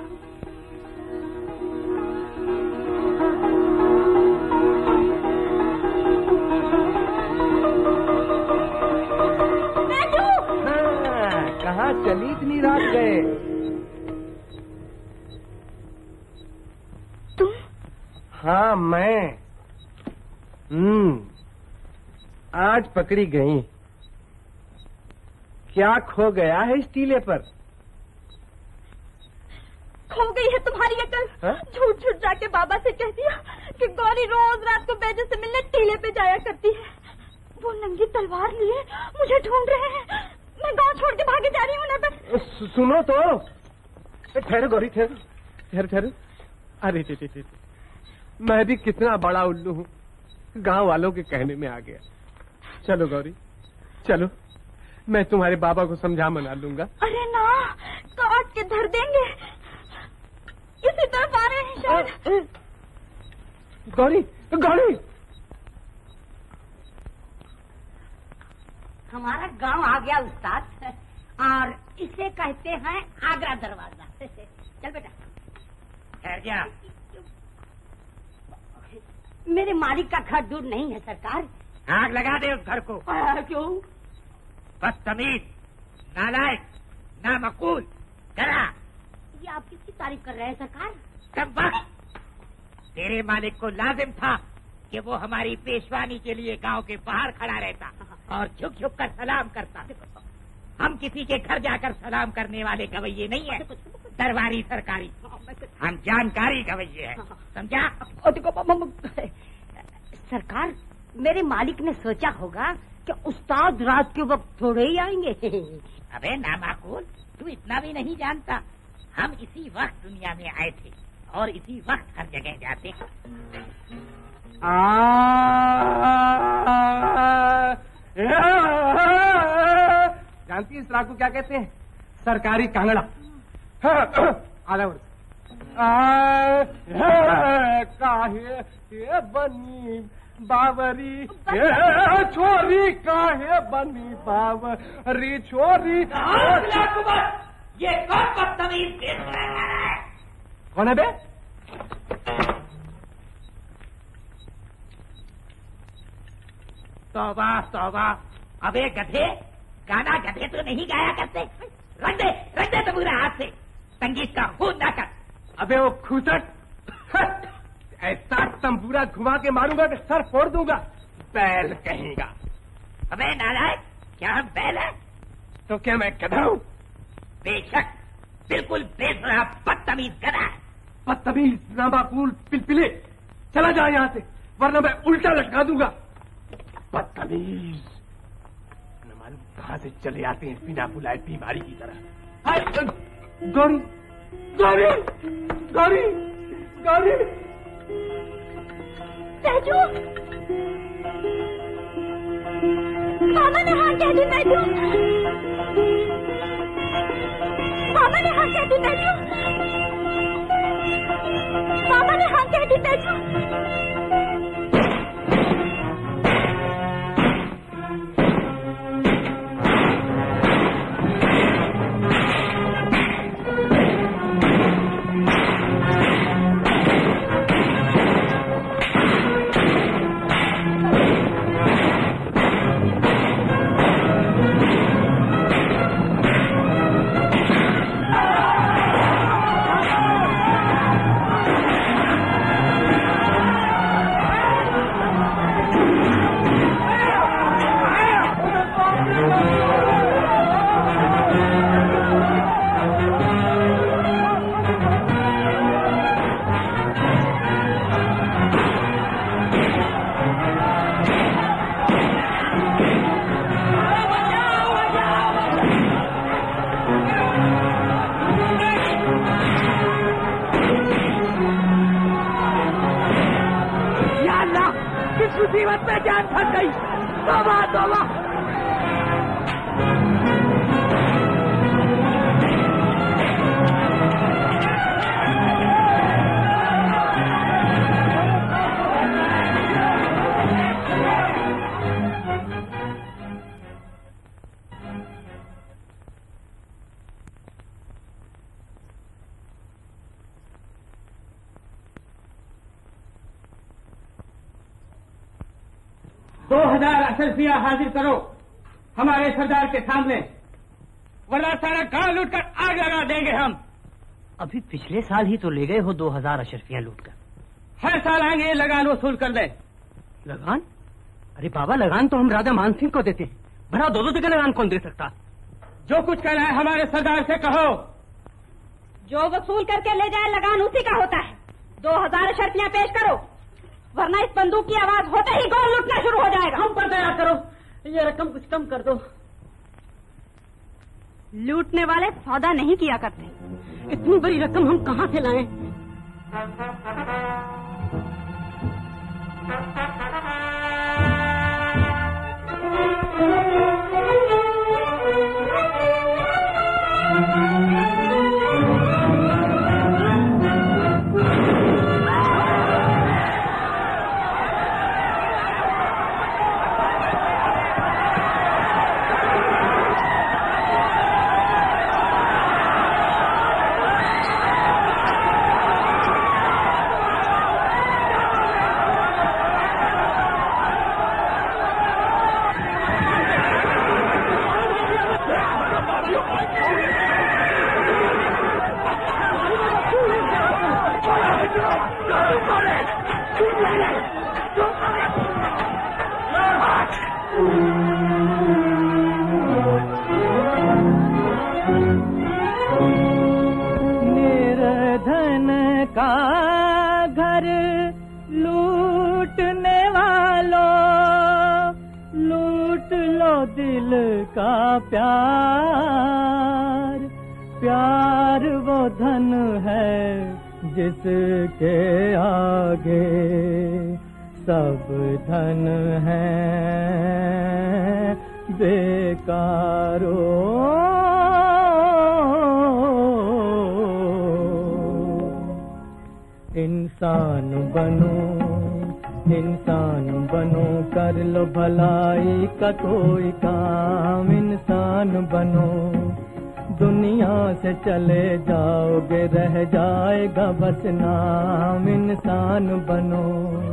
कहाँ चली इतनी रात गए? तुम? हाँ मैं। हम्म, आज पकड़ी गई। क्या खो गया है इस टीले पर? खो गई है तुम्हारी अकल। झूठ झूठ जाके बाबा से कह दिया कि गौरी रोज रात को बैजू से मिलने टीले पे जाया करती है। वो नंगी तलवार लिए मुझे ढूंढ रहे हैं। मैं गांव छोड़ के भागे जा रही हूँ नरपत। सु, सुनो तो। ठहरो गौरी, ठहरो ठहरो ठहरो। अरे टे टे टे, मैं भी कितना बड़ा उल्लू हूँ, गांव वालों के कहने में आ गया। चलो गौरी चलो, मैं तुम्हारे बाबा को समझा मना लूंगा। अरे ना, काट के धर देंगे। इसी तरफ आ रहे हैं शायद। गौरी गौरी, हमारा गांव आ गया उस्ताद, और इसे कहते हैं आगरा दरवाजा। चल बेटा। ठहर जा। मेरे मालिक का घर दूर नहीं है सरकार। आग लगा दे उस घर को। क्यों? बदतमीज, नालायक, नामकूल, डरा। ये आप किसकी तारीफ कर रहे हैं सरकार? कब वक्त तेरे मालिक को लाजिम था कि वो हमारी पेशवानी के लिए गांव के बाहर खड़ा रहता और झुक झुक कर सलाम करता। हम किसी के घर जाकर सलाम करने वाले गवैये नहीं है। दरबारी सरकारी, हम जानकारी गवैये हैं, समझा? सरकार, मेरे मालिक ने सोचा होगा कि उस्ताद रात के वक्त थोड़े ही आएंगे। अबे नामाकूल, तू इतना भी नहीं जानता, हम इसी वक्त दुनिया में आए थे और इसी वक्त हर जगह जाते हैं। जानती है इस राग को क्या कहते हैं? सरकारी कांगड़ा। आधा वर्ष काहे बनी बावरी छोरी, काहे बनी बावरी छोरी। ये कौन बदतमीज देख रहा है? कौन है बे? तौबा तौबा, अबे गधे, गाना गधे तो नहीं गाया करते। रख दे रख दे तबूरा हाथ से, संगीत का खून ना कर। अबे वो खूसट, ऐसा तंबूरा घुमा के मारूंगा कि सर फोड़ दूंगा, बैल कहेगा। अबे नालायक, क्या हम बैल है? तो क्या मैं गधा हूँ? बेशक, बिल्कुल बेसरा बदतमीज गधा है। बदतमीज नामाकूल पिलपिले, चला जा यहाँ से, वरना मैं उल्टा लटका दूंगा। बदतमीज, न मालूम कहाँ से चले आते हैं बिना बुलाए बीमारी की तरह। गौरी गौरी गौरी गौरी, बैजू, मामा ने हाँ कह दी बैजू, मामा ने हाँ कह दी बैजू, मामा ने हाँ कह दी बैजू। मुसीबत में जान फंस गई। तौबा तौबा। दो हजार अशरफिया हाजिर करो हमारे सरदार के सामने, वरना सारा गांव लूटकर आग लगा देंगे हम। अभी पिछले साल ही तो ले गए हो दो हजार अशरफिया लूटकर। हर साल आएंगे ये लगान वसूल कर दें। लगान? अरे बाबा, लगान तो हम राजा मानसिंह को देते हैं, भरा दो दो जगह लगान कौन दे सकता? जो कुछ कहना है हमारे सरदार से कहो। जो वसूल करके ले जाए लगान उसी का होता है। दो हजार अशरफियां पेश करो, वरना इस बंदूक की आवाज होते ही गोल लूटना शुरू हो जाएगा। हम पर दया करो, ये रकम कुछ कम कर दो। लूटने वाले सौदा नहीं किया करते। इतनी बड़ी रकम हम कहाँ से लाएं? का घर लूटने वालों, लूट लो दिल का प्यार। प्यार वो धन है जिसके आगे सब धन है बेकारो। इंसान बनो, इंसान बनो, कर लो भलाई का कोई काम। इंसान बनो, दुनिया से चले जाओगे रह जाएगा बस नाम। इंसान बनो।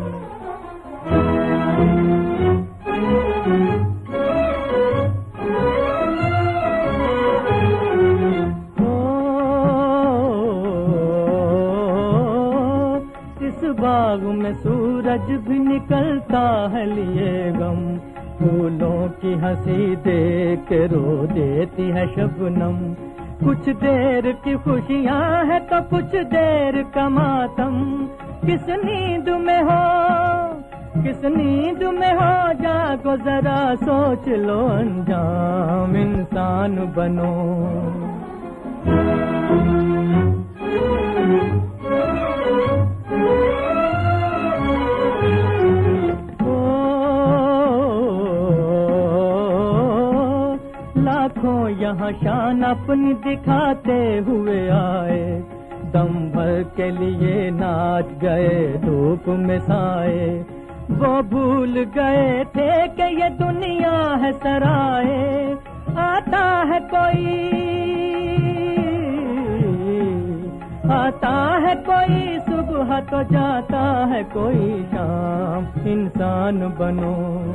बाग में सूरज भी निकलता है लिए गम। फूलों की हंसी देख रो देती है शबनम। कुछ देर की खुशियां है तो कुछ देर का मातम। किस नींद में हो, किस नींद में हो, जागो जरा सोच लो अंजाम। इंसान बनो। यहाँ शान अपनी दिखाते हुए आए, दम भर के लिए नाच गए धूप में साए। वो भूल गए थे कि ये दुनिया है सराए। आता है कोई, आता है कोई सुबह तो जाता है कोई शाम। इंसान बनो।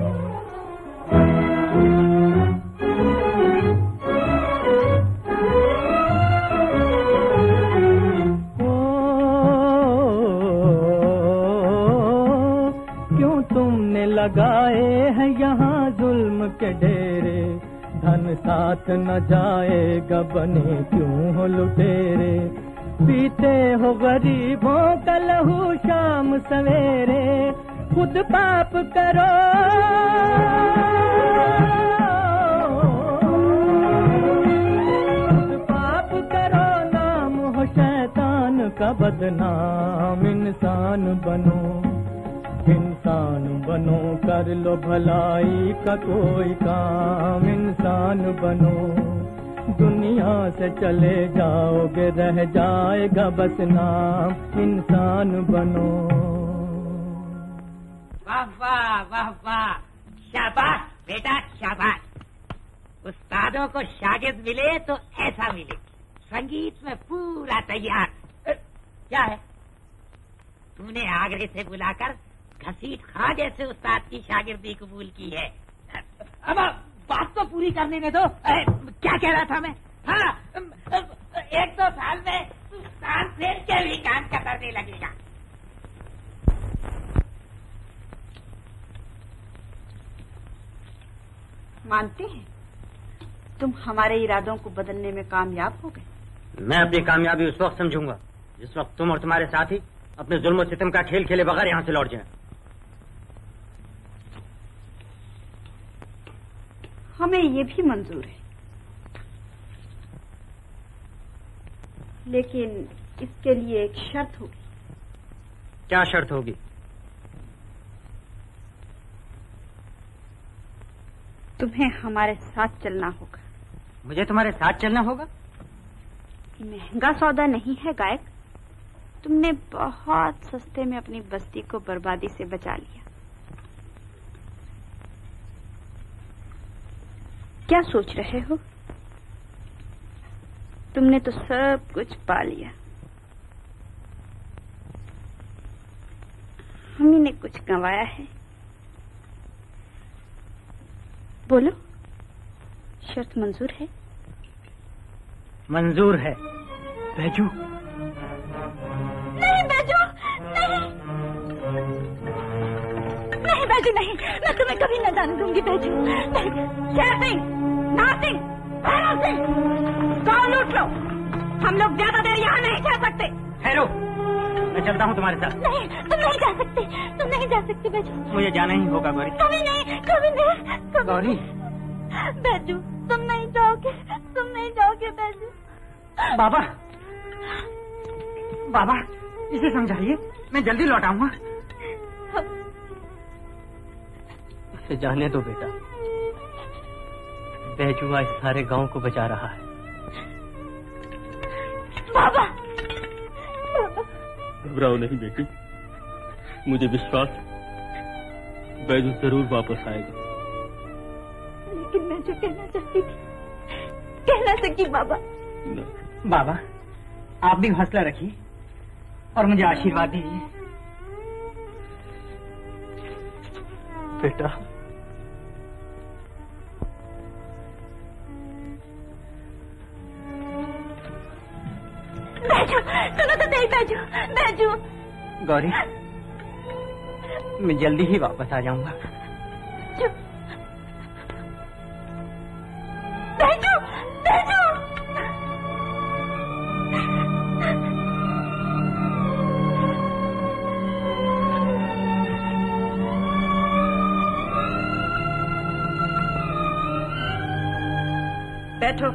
लगाए हैं यहाँ जुल्म के डेरे, धन साथ न जाएगा बने क्यों हो लुटेरे। पीते हो गरीबों का लहू शाम सवेरे, खुद पाप करो, खुद पाप करो, नाम हो शैतान का बदनाम। इंसान बनो, इंसान बनो, कर लो भलाई का कोई काम। इंसान बनो, दुनिया से चले जाओगे रह जाएगा बस नाम। इंसान बनो। वाह वाह वाह वाह, शाबाश बेटा शाबाश। उस्तादों को शागिर्द मिले तो ऐसा मिले, संगीत में पूरा तैयार। क्या है, तूने आगरे से बुलाकर घसीट खा जैसे उस्ताद की शागिर्दी कबूल की है। अब बात तो पूरी करने में दो। क्या कह रहा था मैं? हाँ, एक दो साल में तानसेन के भी काम करने लगेगा। मानते हैं तुम हमारे इरादों को बदलने में कामयाब हो गए। मैं अपनी कामयाबी उस वक्त समझूंगा जिस वक्त तुम और तुम्हारे साथी अपने जुल्म और सितम का खेल खेले बगैर यहाँ से लौट जाएं। हमें ये भी मंजूर है, लेकिन इसके लिए एक शर्त होगी। क्या शर्त होगी? तुम्हें हमारे साथ चलना होगा। मुझे तुम्हारे साथ चलना होगा? महंगा सौदा नहीं है गायक। तुमने बहुत सस्ते में अपनी बस्ती को बर्बादी से बचा लिया। क्या सोच रहे हो? तुमने तो सब कुछ पा लिया, हम ही ने कुछ गंवाया है। बोलो, शर्त मंजूर है? मंजूर है। बैजू। नहीं बैजू, नहीं नहीं बैजू, नहीं, मैं तुम्हें कभी न जाने दूंगी बैजू। शेर सिंह, नाथ सिंह, भैरव सिंह, कौन लूट लो, हम लोग ज्यादा देर यहाँ नहीं ठहर सकते। ठहरो, मैं चलता हूँ तुम्हारे साथ। नहीं, तुम नहीं जा सकते, तुम नहीं जा सकते बैजू। मुझे जाना ही होगा गौरी। कभी नहीं, कभी नहीं, कभी गौरी। बैजू, तुम नहीं जाओगे, तुम नहीं जाओगे बैजू। बाबा, बाबा, इसे समझाइए, मैं जल्दी लौट आऊंगा। इसे जाने दो बेटा, बैजू आज सारे गांव को बचा रहा है। बाबा, घबराओ नहीं बेटी, मुझे विश्वास है बैजू जरूर वापस आएगा। लेकिन मैं जो कहना चाहती थी कह ना सकी बाबा। बाबा, आप भी हौसला रखिए और मुझे आशीर्वाद दीजिए। बेटा, बैजू, सुनो तो सही बैजू, बैजू। गौरी, मैं जल्दी ही वापस आ जाऊंगा। चुप। बैजू, बैजू। बैठो।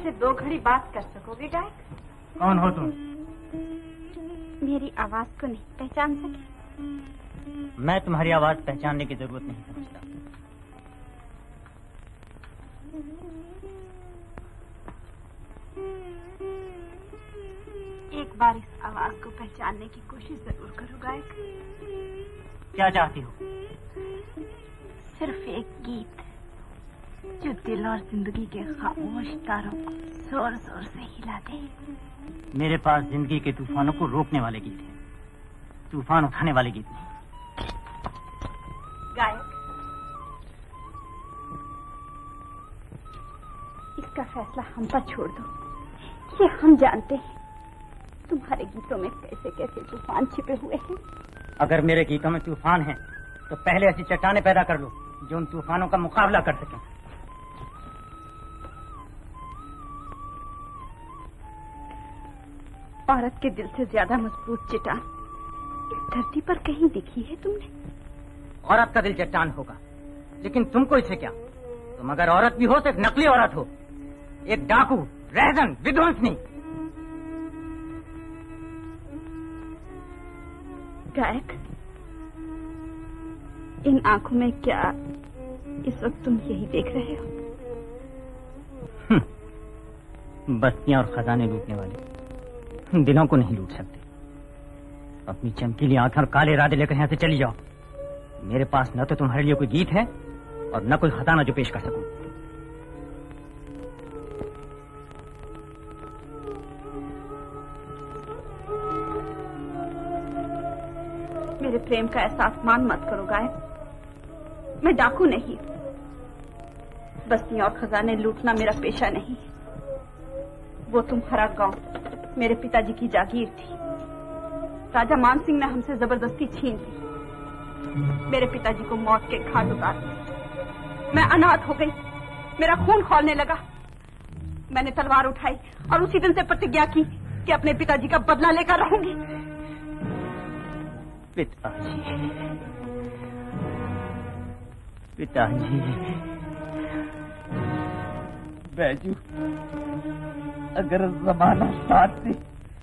मुझसे दो घड़ी बात कर सकोगे गायक? कौन हो तुम? मेरी आवाज को नहीं पहचान सके? मैं तुम्हारी आवाज पहचानने की जरूरत नहीं समझता। एक बार इस आवाज को पहचानने की कोशिश जरूर करो गायक। क्या चाहती हो? सिर्फ एक गीत जो दिल और जिंदगी के खामोश तारों को जोर जोर से हिला दे। मेरे पास जिंदगी के तूफानों को रोकने वाले गीत हैं, तूफान उठाने वाले गीत नहीं। गायक, इसका फैसला हम पर छोड़ दो। ये हम जानते हैं तुम्हारे गीतों में कैसे कैसे तूफान छिपे हुए हैं। अगर मेरे गीतों में तूफान है तो पहले ऐसी चट्टानें पैदा कर लो जो उन तूफानों का मुकाबला कर सकें। औरत के दिल से ज्यादा मजबूत चट्टान इस धरती पर कहीं दिखी है तुमने? औरत का दिल चट्टान होगा, लेकिन तुमको इससे क्या? तुम अगर औरत भी हो तो एक नकली औरत हो, एक डाकू, रहजन, विध्वंसनी। गायक, इन आंखों में क्या इस वक्त तुम यही देख रहे हो? बस्तियां और खजाने लूटने वाले दिलों को नहीं लूट सकते। अपनी चमकीली आंखें और काले इरादे लेकर यहां से चली जाओ। मेरे पास न तो तुम्हारे लिए कोई गीत है और न कोई खजाना जो पेश कर सकूं। मेरे प्रेम का ऐसा अपमान मत करो गायक। मैं डाकू नहीं, बस्तियां और खजाने लूटना मेरा पेशा नहीं। वो तुम्हारा गांव मेरे पिताजी की जागीर थी। राजा मान सिंह ने हमसे जबरदस्ती छीन ली। मेरे पिताजी को मौत के घाट उतार दिया। मैं अनाथ हो गई, मेरा खून खौलने लगा। मैंने तलवार उठाई और उसी दिन से प्रतिज्ञा की कि अपने पिताजी का बदला लेकर रहूंगी। पिताजी, पिताजी। बैजू, अगर जमाना साथ दे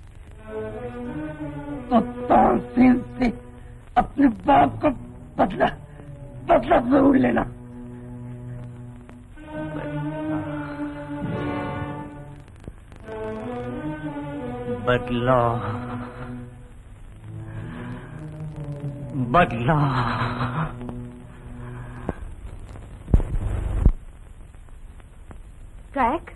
तो तानसेन से अपने बाप को बदला बदला जरूर लेना। बदला, बदला। गायक,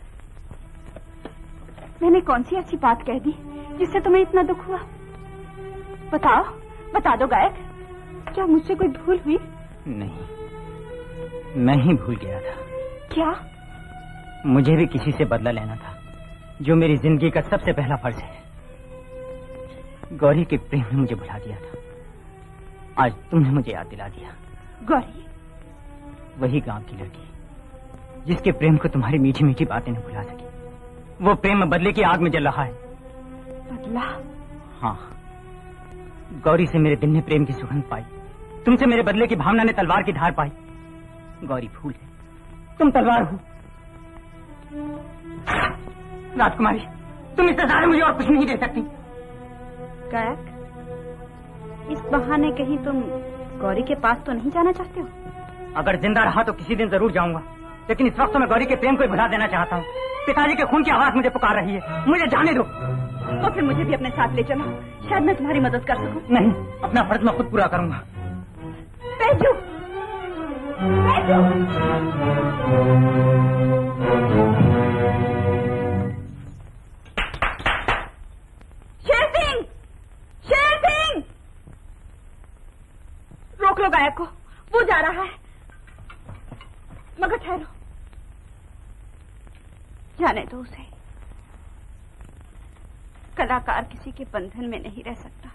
मैंने कौन सी अच्छी बात कह दी जिससे तुम्हें इतना दुख हुआ? बताओ, बता दो गायक, क्या मुझसे कोई भूल हुई? नहीं, मैं ही भूल गया था। क्या? मुझे भी किसी से बदला लेना था, जो मेरी जिंदगी का सबसे पहला फर्ज है। गौरी के प्रेम ने मुझे भुला दिया था, आज तुमने मुझे याद दिला दिया। गौरी? वही गांव की लड़की जिसके प्रेम को तुम्हारी मीठी मीठी बातें न भुला सकी। वो प्रेम बदले की आग में जल रहा है। बदला? हाँ, गौरी से मेरे दिल ने प्रेम की सुगंध पाई, तुमसे मेरे बदले की भावना ने तलवार की धार पाई। गौरी फूल है, तुम तलवार हो। राजकुमारी, तुम इससे ज्यादा मुझे और कुछ नहीं दे सकती। गायक, इस बहाने कहीं तुम गौरी के पास तो नहीं जाना चाहते हो? अगर जिंदा रहा तो किसी दिन जरूर जाऊंगा, लेकिन इस वक्त मैं गौरी के प्रेम को भुला देना चाहता हूँ। पिताजी के खून की आवाज मुझे पुकार रही है, मुझे जाने दो। तो फिर मुझे भी अपने साथ ले चलो, शायद मैं तुम्हारी मदद कर सकूं। नहीं, अपना फर्ज मैं खुद पूरा करूंगा। बैजू, बैजू। शेर सिंह, शेर सिंह, रोक लो गायक को, वो जा रहा है। मगर ठहरो, जाने दो उसे। कलाकार किसी के बंधन में नहीं रह सकता।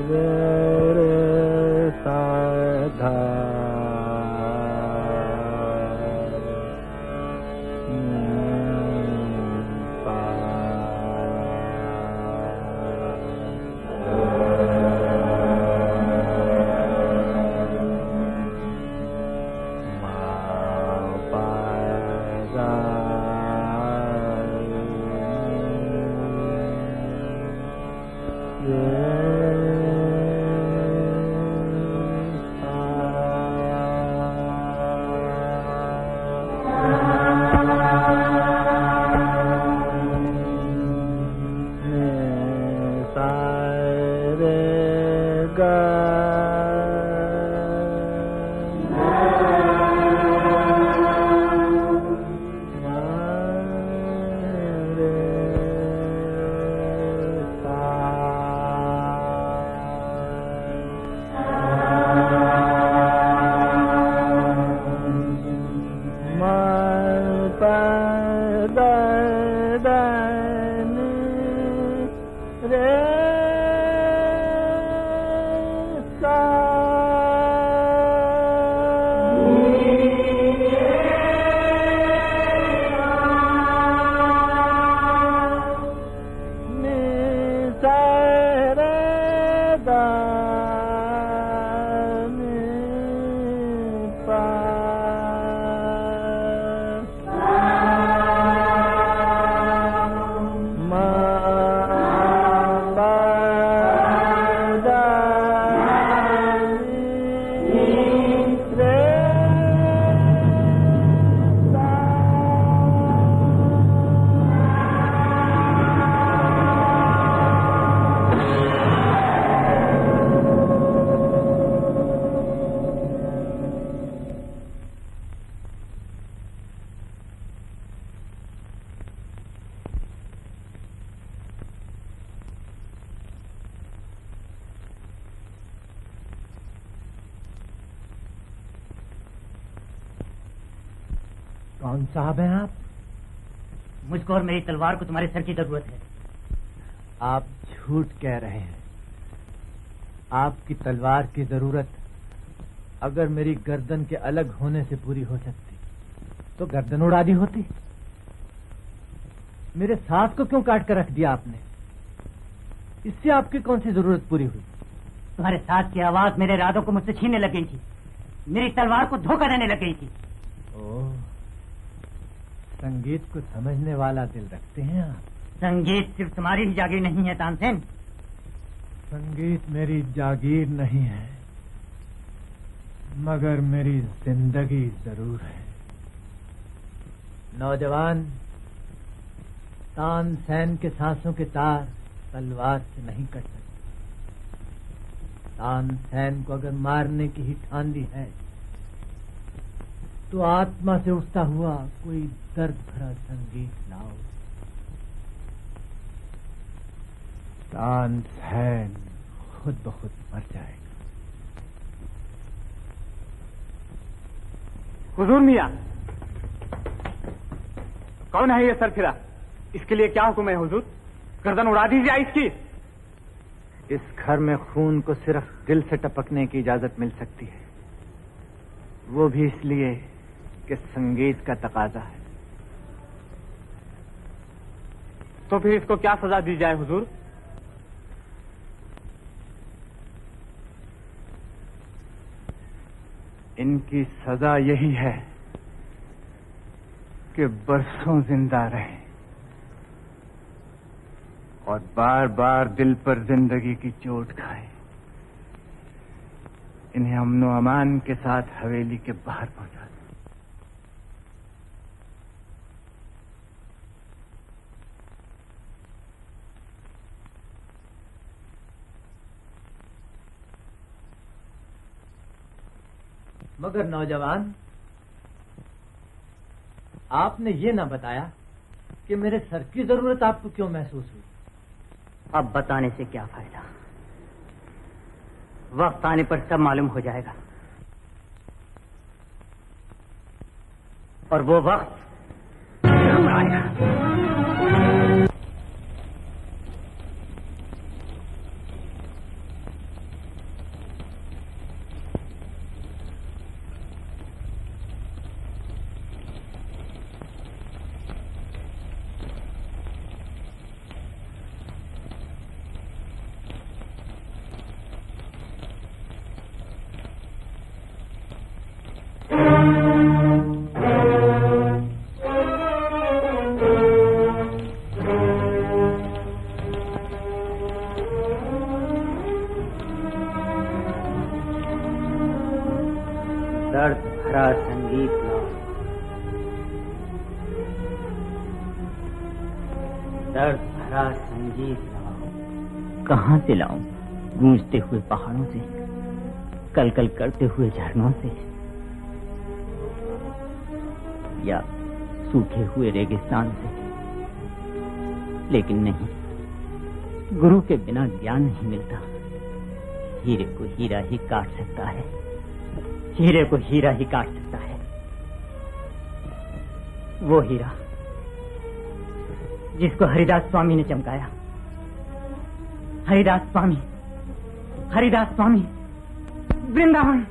कौन साहब हैं आप? मुझको और मेरी तलवार को तुम्हारे सर की जरूरत है। आप झूठ कह रहे हैं। आपकी तलवार की जरूरत अगर मेरी गर्दन के अलग होने से पूरी हो सकती तो गर्दन उड़ा दी होती। मेरे सांस को क्यों काट कर रख दिया आपने? इससे आपकी कौन सी जरूरत पूरी हुई? तुम्हारे सांस की आवाज मेरे इरादों को मुझसे छीनने लग गई थी, मेरी तलवार को धोखा देने लग गई थी। ओह, संगीत को समझने वाला दिल रखते हैं आप। संगीत सिर्फ तुम्हारी ही जागीर नहीं है तानसेन। संगीत मेरी जागीर नहीं है, मगर मेरी जिंदगी जरूर है। नौजवान, तानसेन के सांसों के तार तलवार से नहीं कट सकते। तानसेन को अगर मारने की ही ठान ली है तो आत्मा से उठता हुआ कोई दर्द भरा संगीत लाओ। तानसेन खुद ब खुद मर जाएगा। हुजूर मियां, कौन है ये सरफिरा? इसके लिए क्या हुक्म है हुजूर? गर्दन उड़ा दीजिए इसकी। इस घर में खून को सिर्फ दिल से टपकने की इजाजत मिल सकती है, वो भी इसलिए कि संगीत का तकाजा है। तो फिर इसको क्या सजा दी जाए हुजूर? इनकी सजा यही है कि बरसों जिंदा रहे और बार बार दिल पर जिंदगी की चोट खाए। इन्हें अमनो अमान के साथ हवेली के बाहर पहुंचा। मगर नौजवान, आपने ये ना बताया कि मेरे सर की जरूरत आपको क्यों महसूस हुई? अब बताने से क्या फायदा, वक्त आने पर सब मालूम हो जाएगा। और वो वक्त जरूर आएगा। दर्द भरा संगीत लाओ। कहाँ से लाऊं? गूंजते हुए पहाड़ों से, कल कल करते हुए झरनों से, या सूखे हुए रेगिस्तान से। लेकिन नहीं, गुरु के बिना ज्ञान नहीं मिलता। हीरे को हीरा ही काट सकता है, हीरे को हीरा ही काट सकता है। वो हीरा जिसको हरिदास स्वामी ने चमकाया। हरिदास स्वामी, हरिदास स्वामी, वृंदावन।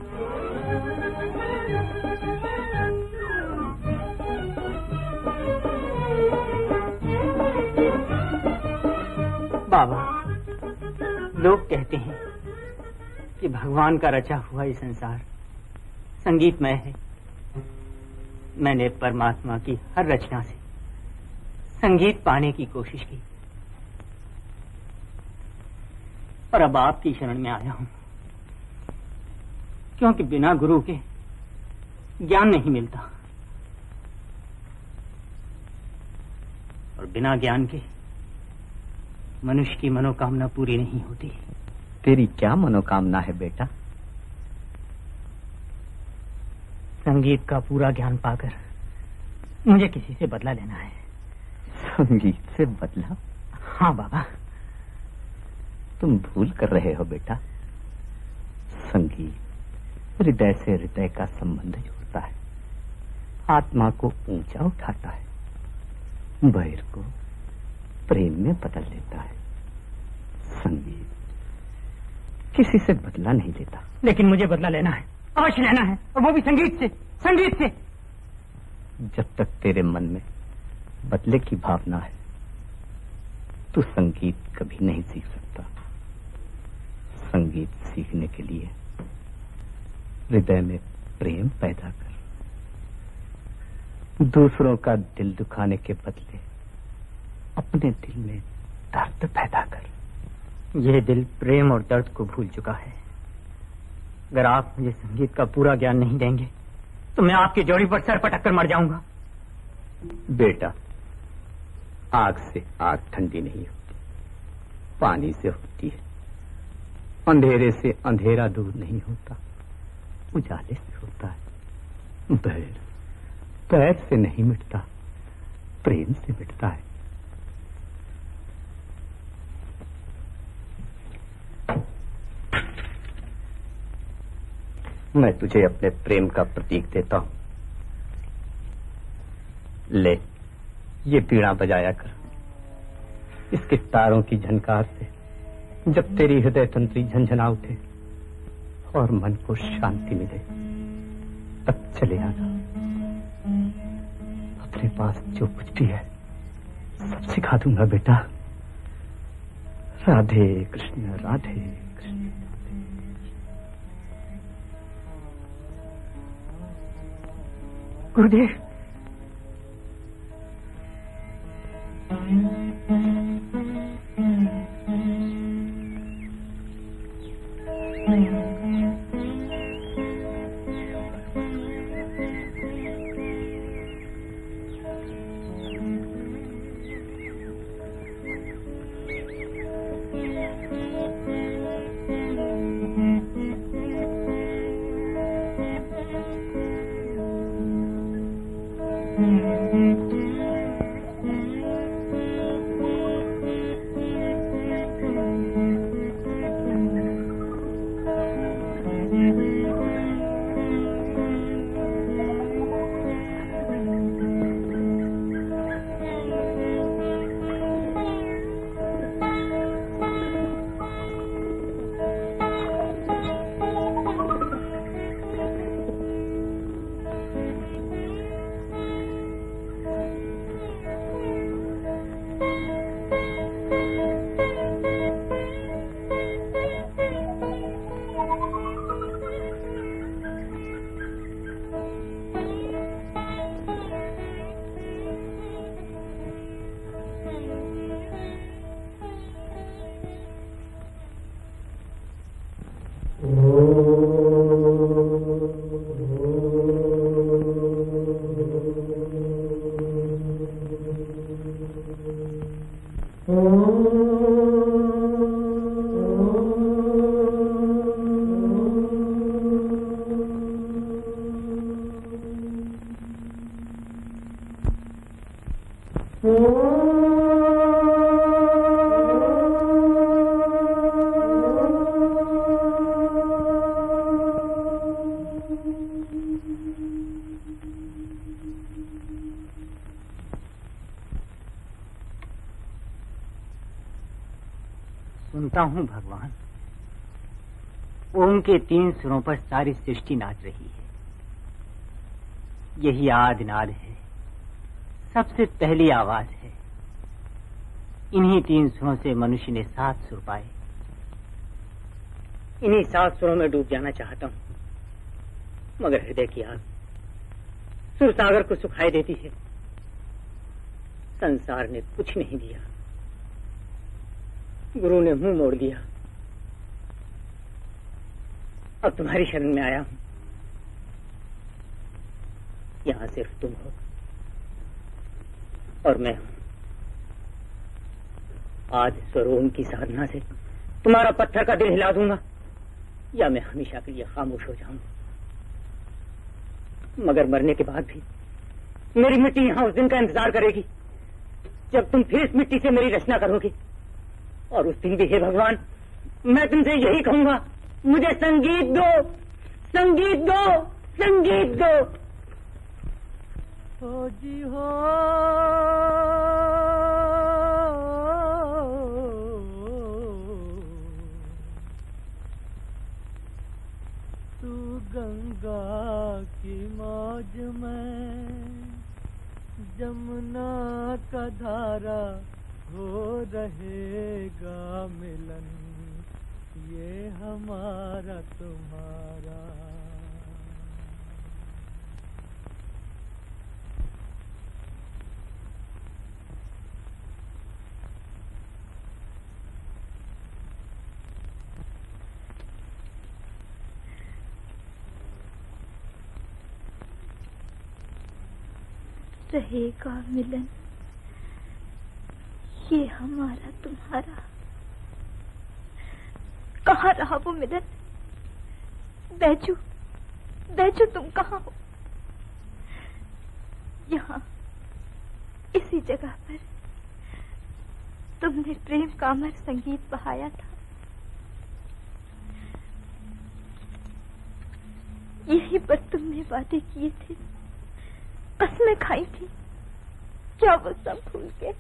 बाबा, लोग कहते हैं कि भगवान का रचा हुआ ये संसार संगीतमय है। मैंने परमात्मा की हर रचना से संगीत पाने की कोशिश की, और अब आपकी शरण में आया हूं, क्योंकि बिना गुरु के ज्ञान नहीं मिलता, और बिना ज्ञान के मनुष्य की मनोकामना पूरी नहीं होती। तेरी क्या मनोकामना है बेटा? संगीत का पूरा ज्ञान पाकर मुझे किसी से बदला लेना है। संगीत से बदला? हाँ बाबा। तुम भूल कर रहे हो बेटा। संगीत हृदय से हृदय का संबंध जोड़ता है, आत्मा को ऊंचा उठाता है, बैर को प्रेम में बदल देता है। संगीत किसी से बदला नहीं लेता। लेकिन मुझे बदला लेना है, अवश्य लेना है, और वो भी संगीत से, संगीत से। जब तक तेरे मन में बदले की भावना है, तू संगीत कभी नहीं सीख सकता। संगीत सीखने के लिए हृदय में प्रेम पैदा कर, दूसरों का दिल दुखाने के बदले अपने दिल में दर्द पैदा कर। यह दिल प्रेम और दर्द को भूल चुका है। अगर आप मुझे संगीत का पूरा ज्ञान नहीं देंगे तो मैं आपकी जोड़ी पर सर पटक कर मर जाऊंगा। बेटा, आग से आग ठंडी नहीं होती, पानी से होती है। अंधेरे से अंधेरा दूर नहीं होता, उजाले से होता है। बैर बैर से नहीं मिटता, प्रेम से मिटता है। मैं तुझे अपने प्रेम का प्रतीक देता हूं। ले, ये पीड़ा बजाया कर। इसके तारों की झनकार से जब तेरी हृदय तंत्री झंझना उठे और मन को शांति मिले, तब चले आना। अपने पास जो कुछ भी है सब सिखा दूंगा बेटा। राधे कृष्ण, राधे कृष्ण। गुरुदेव, सुनता हूँ भगवान, ओम के तीन सुरों पर सारी सृष्टि नाच रही है। यही आदि नाद है, सबसे पहली आवाज है। इन्हीं तीन सुरों से मनुष्य ने सात सुर पाए। इन्हीं सात सुरों में डूब जाना चाहता हूँ, मगर हृदय की आग सुर सागर को सुखाई देती है। संसार ने कुछ नहीं दिया, गुरु ने मुंह मोड़ दिया। अब तुम्हारी शरण में आया हूं। यहां सिर्फ तुम हो और मैं हूं। आज स्वरोम की साधना से तुम्हारा पत्थर का दिल हिला दूंगा, या मैं हमेशा के लिए खामोश हो जाऊंगा। मगर मरने के बाद भी मेरी मिट्टी यहां उस दिन का इंतजार करेगी जब तुम फिर इस मिट्टी से मेरी रचना करोगे। और उस दिन भी हे भगवान, मैं तुमसे यही कहूंगा, मुझे संगीत दो, संगीत दो, संगीत दो। हो जी हो तू गंगा की मौज में, जमुना का धारा हो रहेगा मिलन, ये हमारा तुम्हारा। रहेगा मिलन, ये हमारा तुम्हारा। कहाँ रहा वो मिलन? बैजू, बैजू तुम कहाँ हो? यहाँ इसी जगह पर तुमने प्रेम का अमर संगीत बहाया था। यही पर तुमने वादे किए थे, कसमें खाई थी, क्या वो सब भूल गए?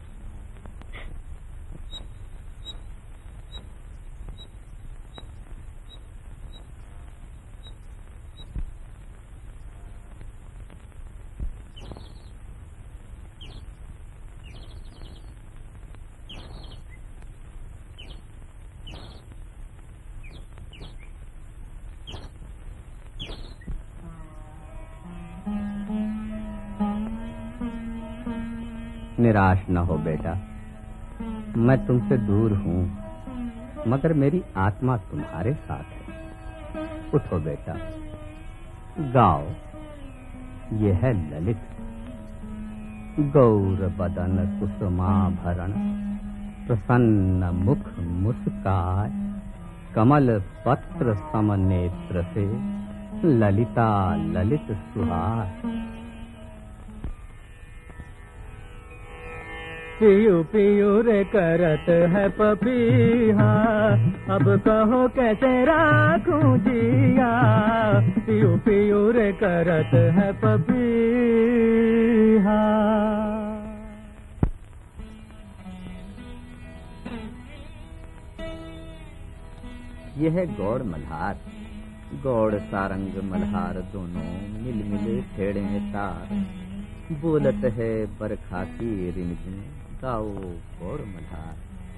निराश न हो बेटा, मैं तुमसे दूर हूँ, मगर मेरी आत्मा तुम्हारे साथ है। उठो बेटा, गाओ, ये है ललित। गौर बदन कुसुमाभरण, प्रसन्न मुख मुस्काय, कमल पत्र समनेत्र से, ललिता ललित सुहास। पियू पियू रे करत है पपीहा, अब कहो कैसे राखूं जिया। पियू पियू रे करत है पपीहा। यह है गौड़ मल्हार, गौड़ सारंग मल्हार दोनों मिल मिले छेड़े तार। बोलत है बरखा की रिमझिम, गाओ गौड़ मल्हार।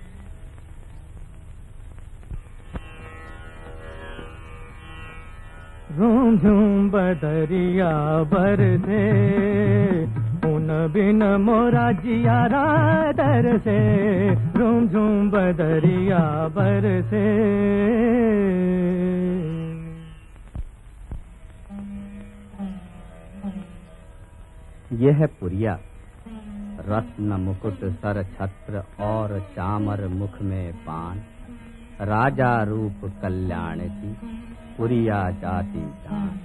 झूम झूम बदरिया बरसे, उन बिन मोरा जियारा दर से। झूम झूम बदरिया बरसे। यह है पुरिया, रत्न मुकुट सर छत्र और चामर मुख में पान, राजा रूप कल्याण की पुरिया जाति जान।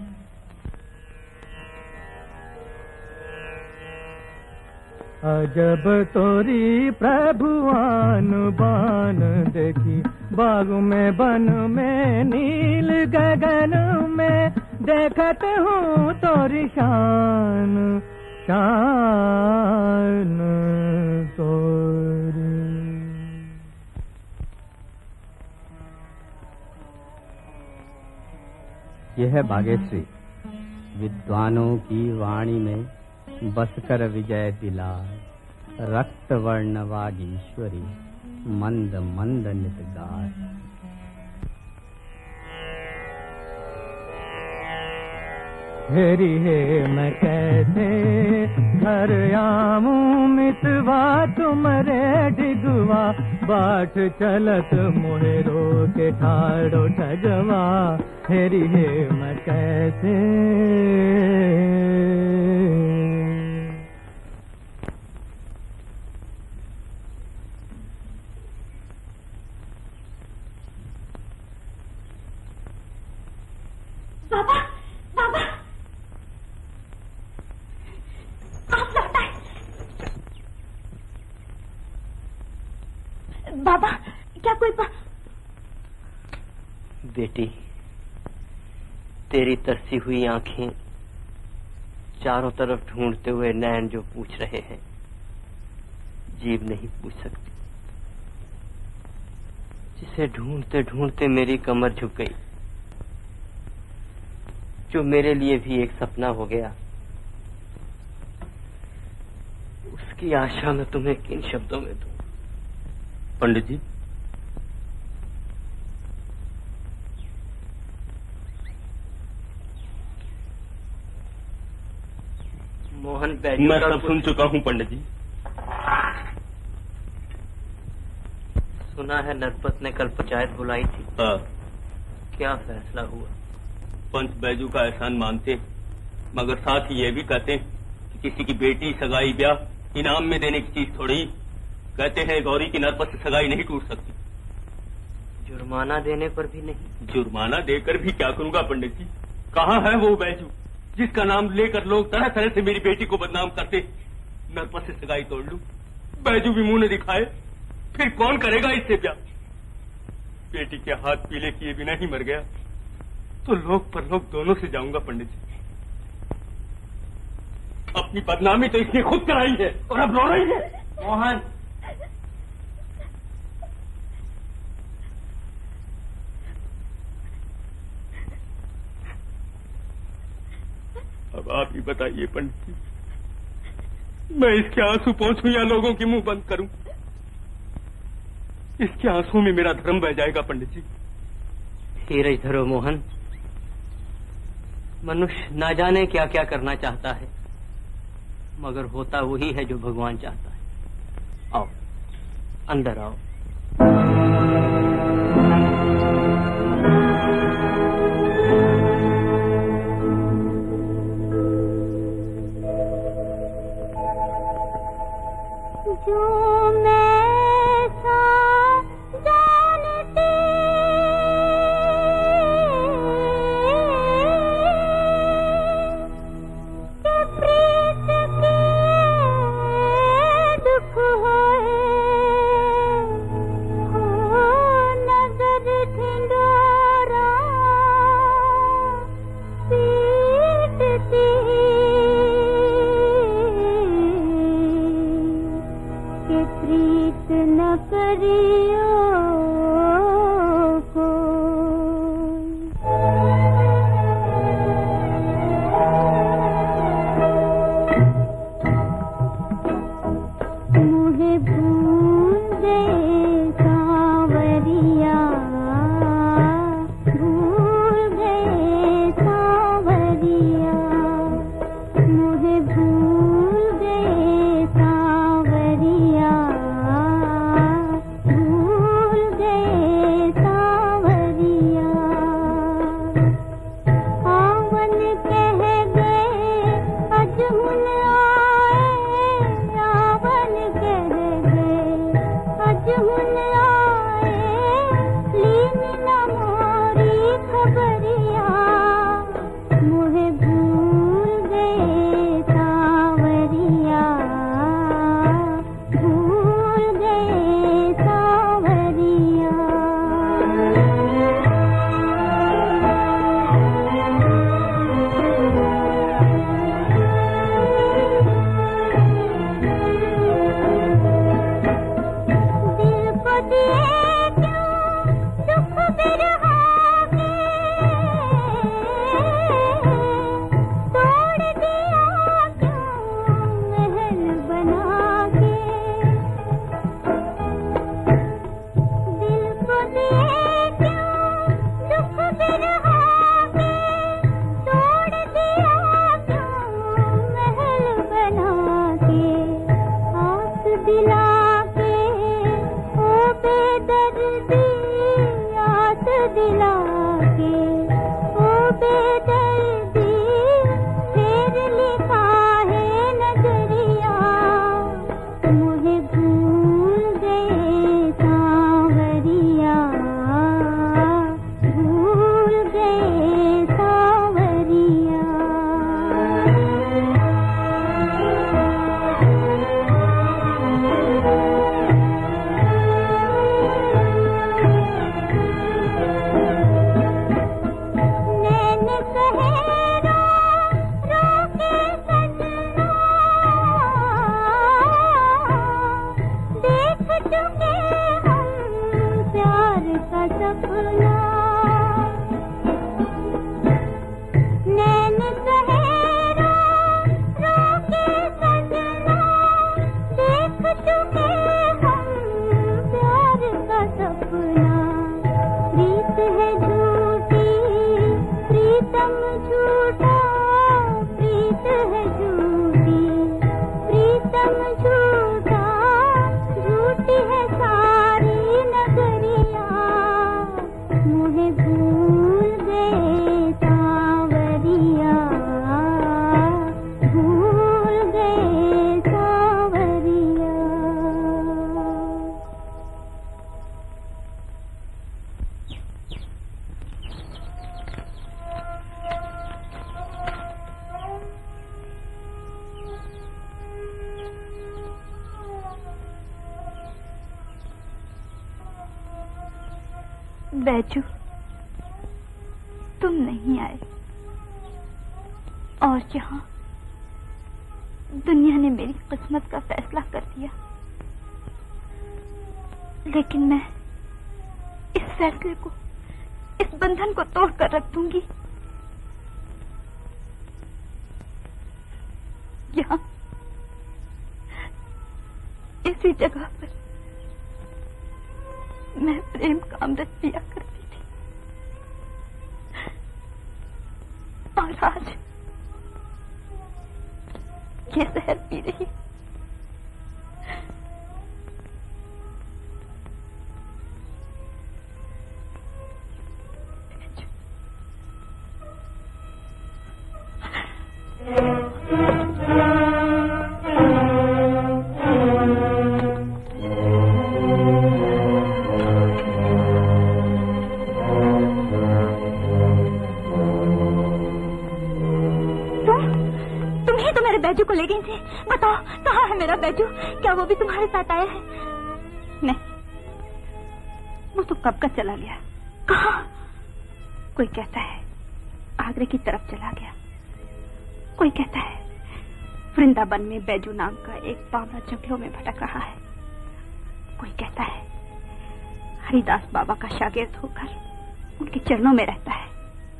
अजब तोरी प्रभुआन बान देखी, बाग में बन में नील गगन में, देखत हूँ तोरी शान शान तोरी। यह है भाग्यश्री, विद्वानों की वाणी में बसकर विजय दिलाय, रक्त वर्ण वागीश्वरी मंद मंद नित गाय। हेरी हे मैं कैसे घर आऊं मितवा तुमरे डिगवा, बाट चलत मोहे रोके ठाड़ो ठगवा। हेरी हे मैं कैसे बाबा बाबा आप लौटा है। बाबा क्या कोई बा... बेटी, तेरी तरसी हुई आंखें चारों तरफ ढूंढते हुए नैन जो पूछ रहे हैं, जीभ नहीं पूछ सकती। जिसे ढूंढते ढूंढते मेरी कमर झुक गई, जो मेरे लिए भी एक सपना हो गया, उसकी आशा मैं तुम्हें किन शब्दों में दूं? पंडित जी, मोहन बैजू, मैं सब सुन चुका हूँ पंडित जी। सुना है नरपत ने कल पंचायत बुलाई थी। हाँ। क्या फैसला हुआ? पंच बैजू का एहसान मानते, मगर साथ ही ये भी कहते कि किसी की बेटी सगाई ब्याह इनाम में देने की चीज थोड़ी। कहते हैं गौरी की नरपत से सगाई नहीं टूट सकती। जुर्माना देने पर भी नहीं? जुर्माना देकर भी क्या करूंगा पंडित जी? कहाँ है वो बैजू जिसका नाम लेकर लोग तरह तरह से मेरी बेटी को बदनाम करते? नरपत से सगाई तोड़ लूं, बैजू भी मुंह न दिखाए, फिर कौन करेगा इससे ब्याह? बेटी के हाथ पीले किए बिना ही मर गया तो लोग पर लोग दोनों से जाऊंगा पंडित जी। अपनी बदनामी तो इसने खुद कराई है और अब रो रही है। मोहन, अब आप ही बताइए पंडित जी, मैं इसके आंसू पहुंचूं या लोगों के मुंह बंद करूं? इसके आंसू में मेरा धर्म बह जाएगा पंडित जी। धीरज धरो मोहन, मनुष्य ना जाने क्या क्या करना चाहता है, मगर होता वही है जो भगवान चाहता है। आओ अंदर आओ। जो मैं सा जानती कि प्रीत के दुख होए, हो नजर ढिंडोरा पीटती के प्रीत न करियो मुझे भूल गए सांवरिया, भूल गए सांवरिया, मुझे भूल गए सांवरिया, भूल दिला के ओ बेदर्दी आस दिला के ओ बेदर्दी फिर लिखा है नजरिया मुझे भूल गए सांवरिया भूल गए सांवरिया। नैन कहे रो रो के सजना देख चुके हम प्यार का सपना। नैन कहे रो रो के सजना देख चुके हम प्यार का सपना। प्रीत है झूठी प्रीतम झूठा प्रीत है झूठी प्रीतम झूठा झूठी है सारी नगरिया मुझे भूल गए सांवरिया भूल गए सांवरिया। बैजू तुम नहीं आए और यहाँ दुनिया ने मेरी किस्मत का फैसला कर दिया, लेकिन मैं इस फैसले को इस बंधन को तोड़ कर रख दूंगी। यहाँ इसी जगह पर मैं प्रेम का अमृत पिया करती थी और आज ये जहर पी रही। बैजू को ले गई थी। बताओ कहाँ है मेरा बैजू? क्या वो भी तुम्हारे साथ आया है? नहीं, वो तो कब का चला गया। कहाँ? कोई कहता है आगरे की तरफ चला गया, कोई कहता है वृंदावन में बैजू नाम का एक बावड़ा जंगलों में भटक रहा है, कोई कहता है हरिदास बाबा का शागिर्द होकर उनके चरणों में रहता है।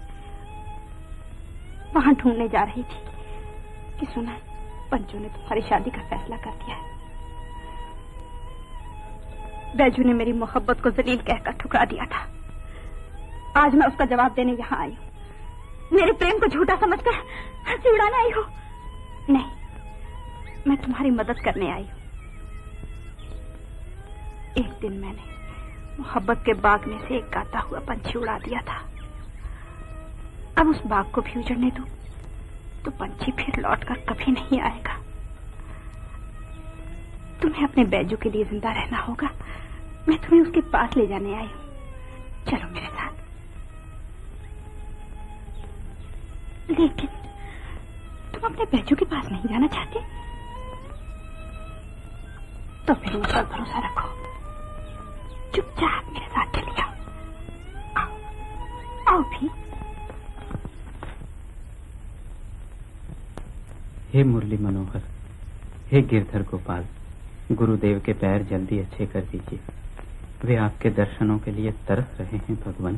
वहां ढूंढने जा रही थी कि सुना पंचों ने तुम्हारी शादी का फैसला कर दिया है। बैजू ने मेरी मोहब्बत को जलील कहकर ठुकरा दिया था। आज मैं उसका जवाब देने यहाँ आई हूँ। मेरे प्रेम को झूठा समझकर हंसी उड़ाने आई हो? नहीं, मैं तुम्हारी मदद करने आई हूँ। एक दिन मैंने मोहब्बत के बाग में से एक गाता हुआ पंछी उड़ा दिया था। अब उस बाग को भी उजड़ने दूं तो पंछी फिर लौटकर कभी नहीं आएगा। तुम्हें अपने बैजू के लिए जिंदा रहना होगा। मैं तुम्हें उसके पास ले जाने आई हूँ। चलो मेरे साथ। लेकिन तुम अपने बैजू के पास नहीं जाना चाहते? तो फिर मुझ पर भरोसा रखो, चुपचाप मेरे साथ चली आओ। आओ आओ भी। हे मुरली मनोहर, हे गिरधर गोपाल, गुरुदेव के पैर जल्दी अच्छे कर दीजिए। वे आपके दर्शनों के लिए तरस रहे हैं भगवान।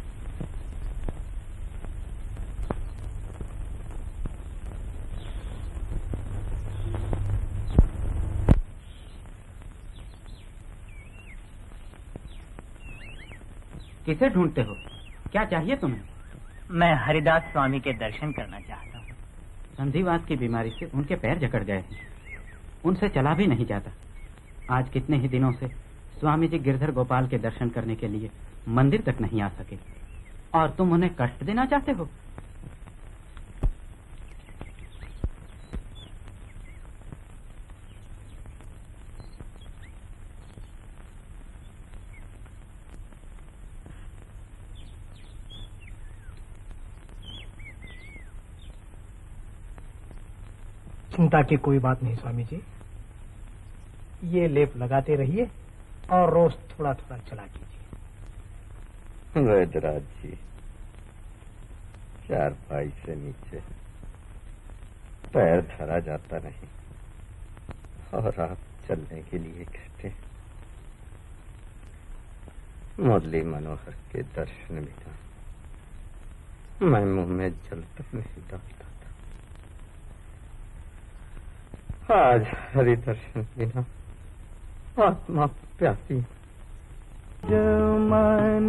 किसे ढूंढते हो? क्या चाहिए तुम्हें? मैं हरिदास स्वामी के दर्शन करना चाहता हूँ। संधिवात की बीमारी से उनके पैर जकड़ गए हैं, उनसे चला भी नहीं जाता। आज कितने ही दिनों से स्वामी जी गिरधर गोपाल के दर्शन करने के लिए मंदिर तक नहीं आ सके और तुम उन्हें कष्ट देना चाहते हो। चिंता की कोई बात नहीं स्वामी जी, ये लेप लगाते रहिए और रोज थोड़ा थोड़ा चला कीजिए। वैद्यराज जी, चारपाई से नीचे पैर धरा जाता नहीं और आप चलने के लिए कहते हैं। मुरली मनोहर के दर्शन बिना मैं मुंह में जल तक नहीं डालता था। आज हरि दर्शन बिना आत्मा प्यासी। जो मन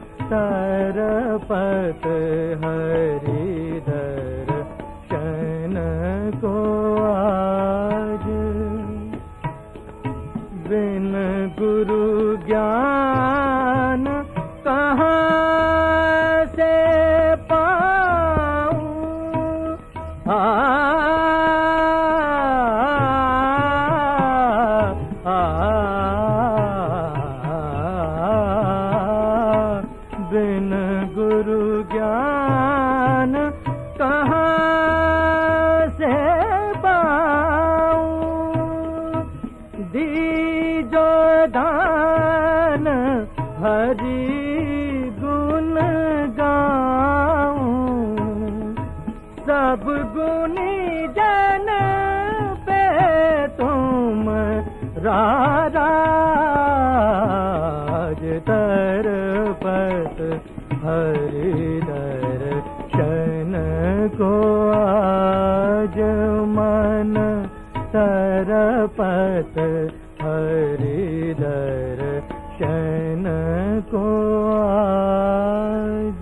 तरपत हरि दर्शन को आज, बिन गुरु ज्ञान कहाँ से पाऊं। आ सब गुनी जन पे तुम राज तरपत हरि दर्शन को आज, मन तरपत हरि दर्शन को आज।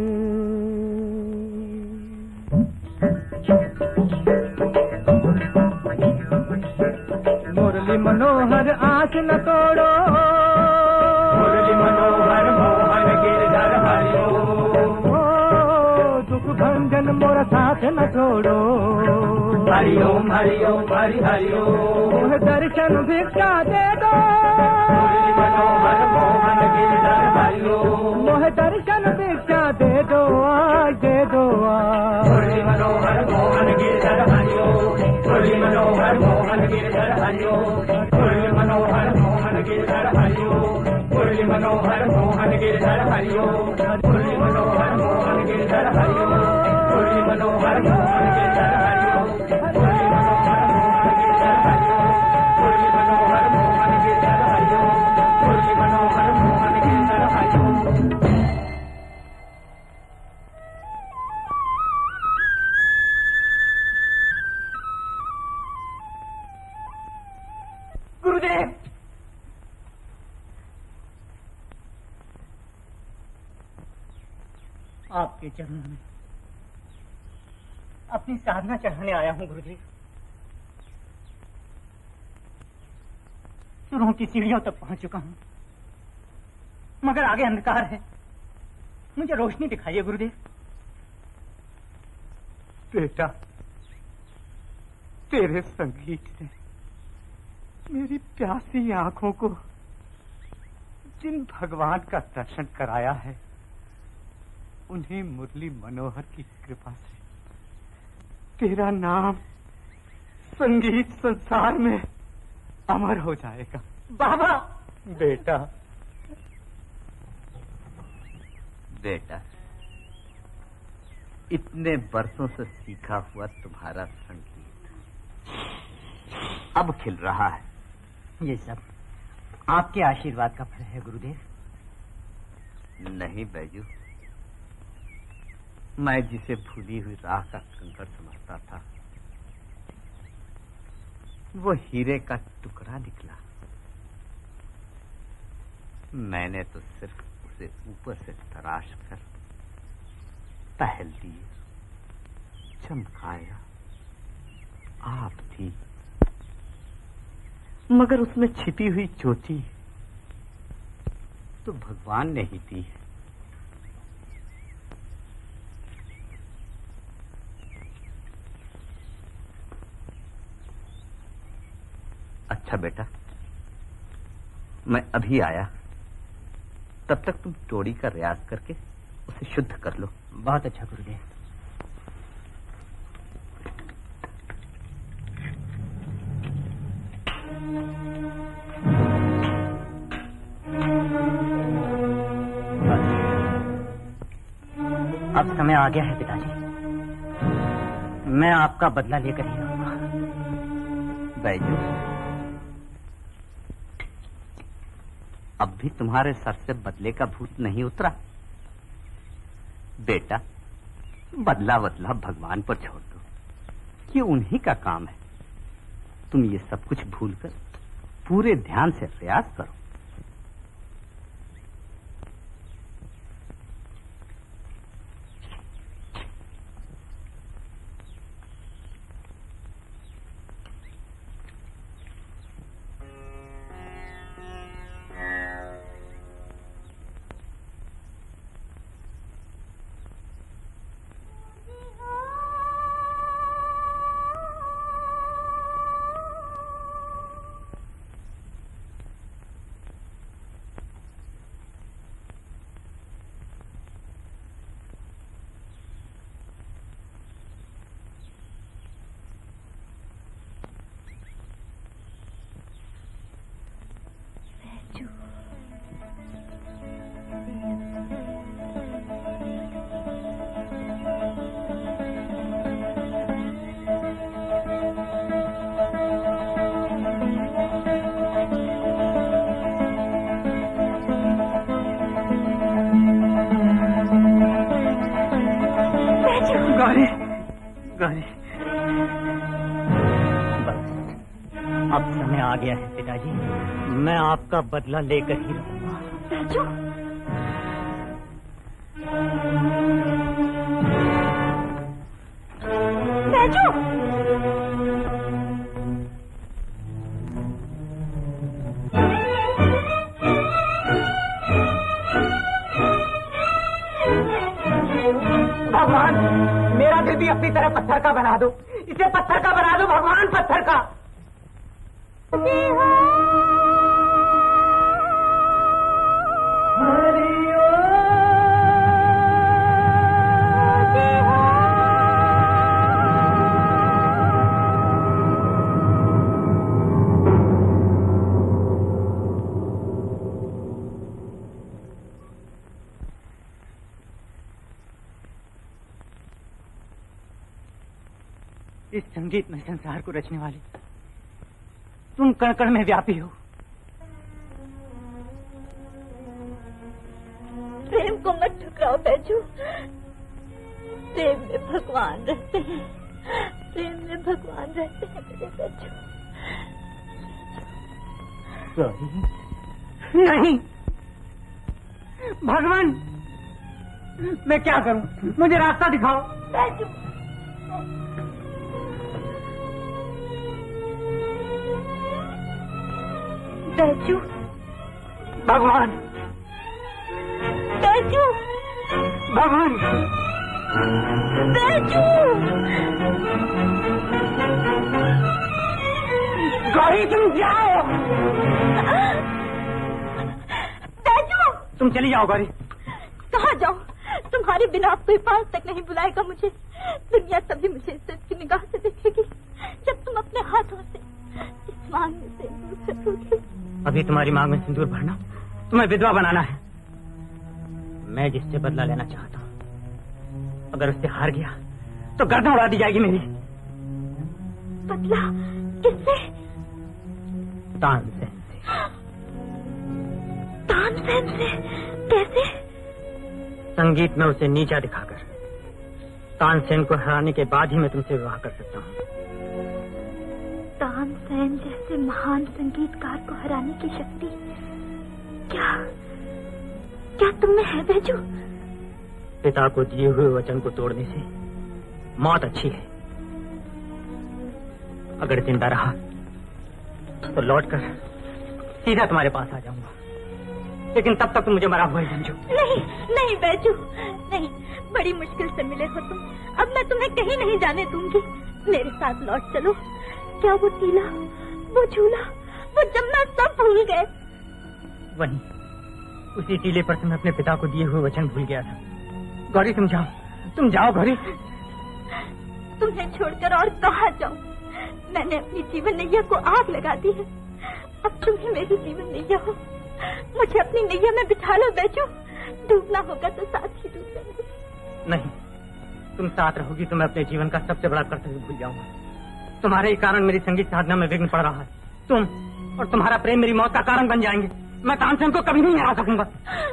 मुरली मनोहर आस न तोड़ो, मुरली मनोहर मोहन गिरधर हरिओ, दुख भंजन मोर साथ न छोड़ो। हरिओम हरिओम हरि हरिओम, दर्शन भिक्षा दे दो। मुरली मनोहर मोहन गिरधर हरिओ, मोह दर्शन भिक्षा दे दो, आज दे दो। मुरली मनोहर मोहन गिरधर हरिओ, मुरली मनोहर मोहन गिरधर हरिओ, मुरली मनोहर मोहन गिरधर हरिओ, मुरली मनोहर मोहन गिरधर हरिओ, मुरली मनोहर मोहन गिरधर हरिओ, मुरली मनोहर मोहन गिरधर हरिओ, मुरली मनोहर मोहन गिरधर हरिओ, मुरली मनोहर मोहन गिरधर हरिओ, मुरली मनोहर मोहन गिरधर हरिओ। गुरुदेव, आपके चरणों में अपनी साधना चढ़ाने आया हूं गुरुदेव। सुरों की सीढ़ियों तक पहुंच चुका हूं, मगर आगे अंधकार है, मुझे रोशनी दिखाइए गुरुदेव। बेटा, तेरे संगीत ने मेरी प्यासी आंखों को जिन भगवान का दर्शन कराया है, उन्हें मुरली मनोहर की कृपा से तेरा नाम संगीत संसार में अमर हो जाएगा। बाबा। बेटा, बेटा, इतने बरसों से सीखा हुआ तुम्हारा संगीत अब खिल रहा है। ये सब आपके आशीर्वाद का फल है गुरुदेव। नहीं बैजू, मैं जिसे भूली हुई राह का कंकड़ समझता था, वो हीरे का टुकड़ा निकला। मैंने तो सिर्फ उसे ऊपर से तराश कर पहल दिए, चमकाया। आप थी मगर उसमें छिपी हुई ज्योति तो भगवान ने ही दी है। अच्छा बेटा, मैं अभी आया, तब तक तुम टोड़ी का रियाज करके उसे शुद्ध कर लो। बहुत अच्छा गुरुदेव। अब समय आ गया है पिताजी, मैं आपका बदला लेकर ही रहूंगा। बैजू, अब भी तुम्हारे सर से बदले का भूत नहीं उतरा? बेटा, बदला बदला भगवान पर छोड़ दो, ये उन्हीं का काम है। तुम ये सब कुछ भूलकर पूरे ध्यान से प्रयास करो। आपका बदला लेकर ही रहूंगा। बैजू, बैजू, भगवान, मेरा दिल भी अपनी तरह पत्थर का बना दो, इसे पत्थर का बना दो भगवान, पत्थर का। इस संगीत में संसार को रचने वाली तुम कण कण में व्यापी हो। प्रेम को मत ठुकराओ बैजू, प्रेम में भगवान रहते हैं, प्रेम में भगवान रहते हैं मेरे बैजू। नहीं भगवान, मैं क्या करूं, मुझे रास्ता दिखाओ। बैजू, बैजू, भगवान, बैजू, भगवान, बैजू, गौरी तुम जाओ। बैजू, तुम चली जाओ गौरी। कहाँ जाओ? तुम्हारे बिना अब कोई पास तक नहीं बुलाएगा मुझे। दुनिया तभी मुझे इज्जत की निगाह से देखेगी जब तुम अपने हाथों से इस मांग में सिंदूर भरोगे। अभी तुम्हारी मांग में सिंदूर भरना तुम्हें विधवा बनाना है। मैं जिससे बदला लेना चाहता हूँ, अगर उससे हार गया तो गर्दन उड़ा दी जाएगी मेरी। बदला किससे? तानसेन से। तानसेन से? कैसे? संगीत में उसे नीचा दिखाकर तानसेन को हराने के बाद ही मैं तुमसे विवाह कर सकता हूँ। तानसेन जैसे महान संगीतकार को हराने की शक्ति क्या क्या तुम में है बैजू? पिता को दिए हुए वचन को तोड़ने से मौत अच्छी है। अगर जिंदा रहा तो लौट कर सीधा तुम्हारे पास आ जाऊंगा, लेकिन तब तक तुम मुझे मरा हुआ ही समझो। नहीं नहीं बैजू, नहीं, बड़ी मुश्किल से मिले हो तुम, अब मैं तुम्हें कहीं नहीं जाने दूंगी। मेरे साथ लौट चलो। क्या वो टीला, वो झूला, वो जमना सब भूल गए? वही उसी टीले पर मैं अपने पिता को दिए हुए वचन भूल गया था। गौरी तुम जाओ, तुम जाओ गौरी। तुम्हें छोड़कर और कहाँ जाऊँ? मैंने अपनी जीवन नैया को आग लगा दी है, अब तुम ही मेरी जीवन नैया हो। मुझे अपनी नैया में बिठा लो बैजू, डूबना होगा तो साथ ही डूब जाऊंगी। नहीं, तुम साथ रहोगी तो मैं अपने जीवन का सबसे बड़ा कर्तव्य भूल जाऊंगा। तुम्हारे ही कारण मेरी संगीत साधना में विघ्न पड़ रहा है। तुम और तुम्हारा प्रेम मेरी मौत का कारण बन जाएंगे। मैं तानसेन को कभी नहीं हरा सकूंगा।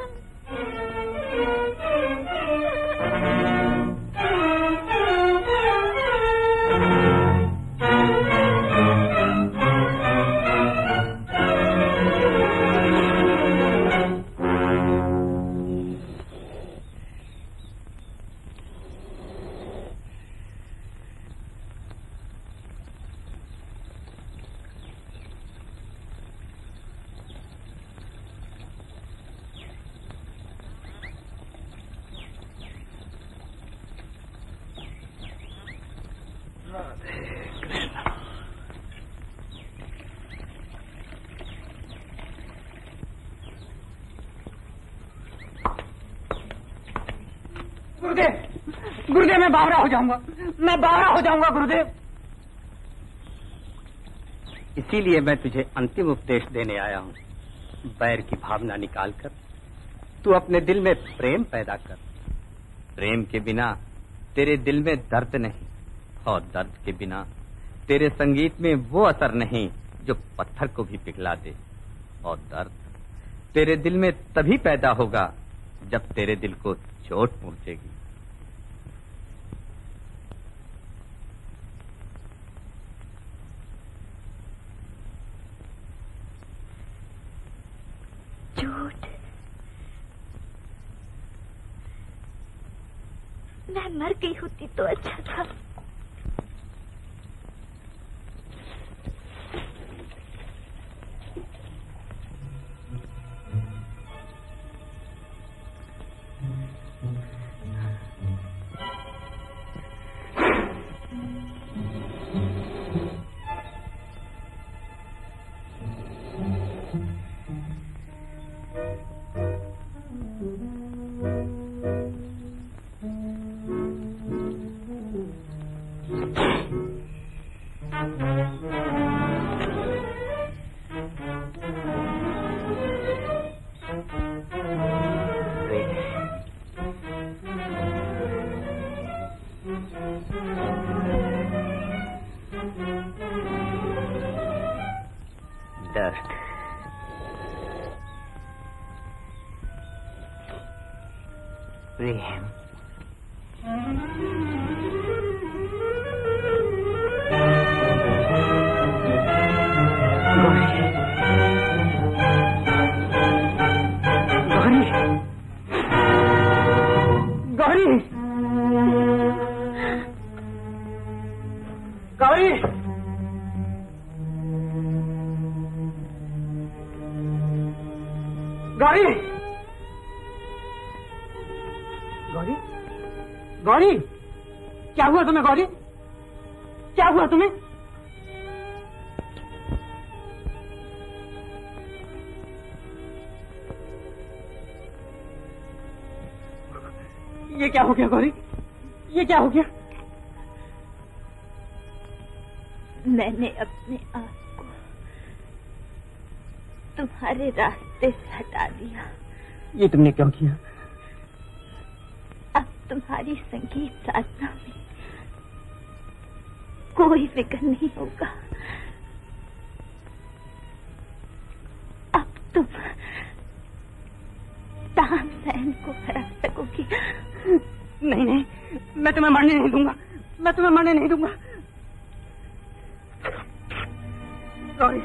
गुरुदेव, गुरुदेव मैं बावरा हो जाऊंगा, मैं बावरा हो जाऊंगा गुरुदेव। इसीलिए मैं तुझे अंतिम उपदेश देने आया हूँ। बैर की भावना निकालकर तू अपने दिल में प्रेम पैदा कर। प्रेम के बिना तेरे दिल में दर्द नहीं, और दर्द के बिना तेरे संगीत में वो असर नहीं जो पत्थर को भी पिघला दे। और दर्द तेरे दिल में तभी पैदा होगा जब तेरे दिल को चोट पहुंचेगी। चोट? मैं मर गई होती तो अच्छा था। प्रेम गौरी, क्या हुआ तुम्हें? ये क्या हो गया गौरी, ये क्या हो गया? मैंने अपने आप को तुम्हारे रास्ते से हटा दिया। ये तुमने क्यों किया? अब तुम्हारी संगीत साधना में कोई फिक्र नहीं होगा। अब तुम तानसेन को हरा सकोगी। नहीं नहीं, मैं तुम्हें मरने नहीं दूंगा, मैं तुम्हें मरने नहीं दूंगा। गौरी,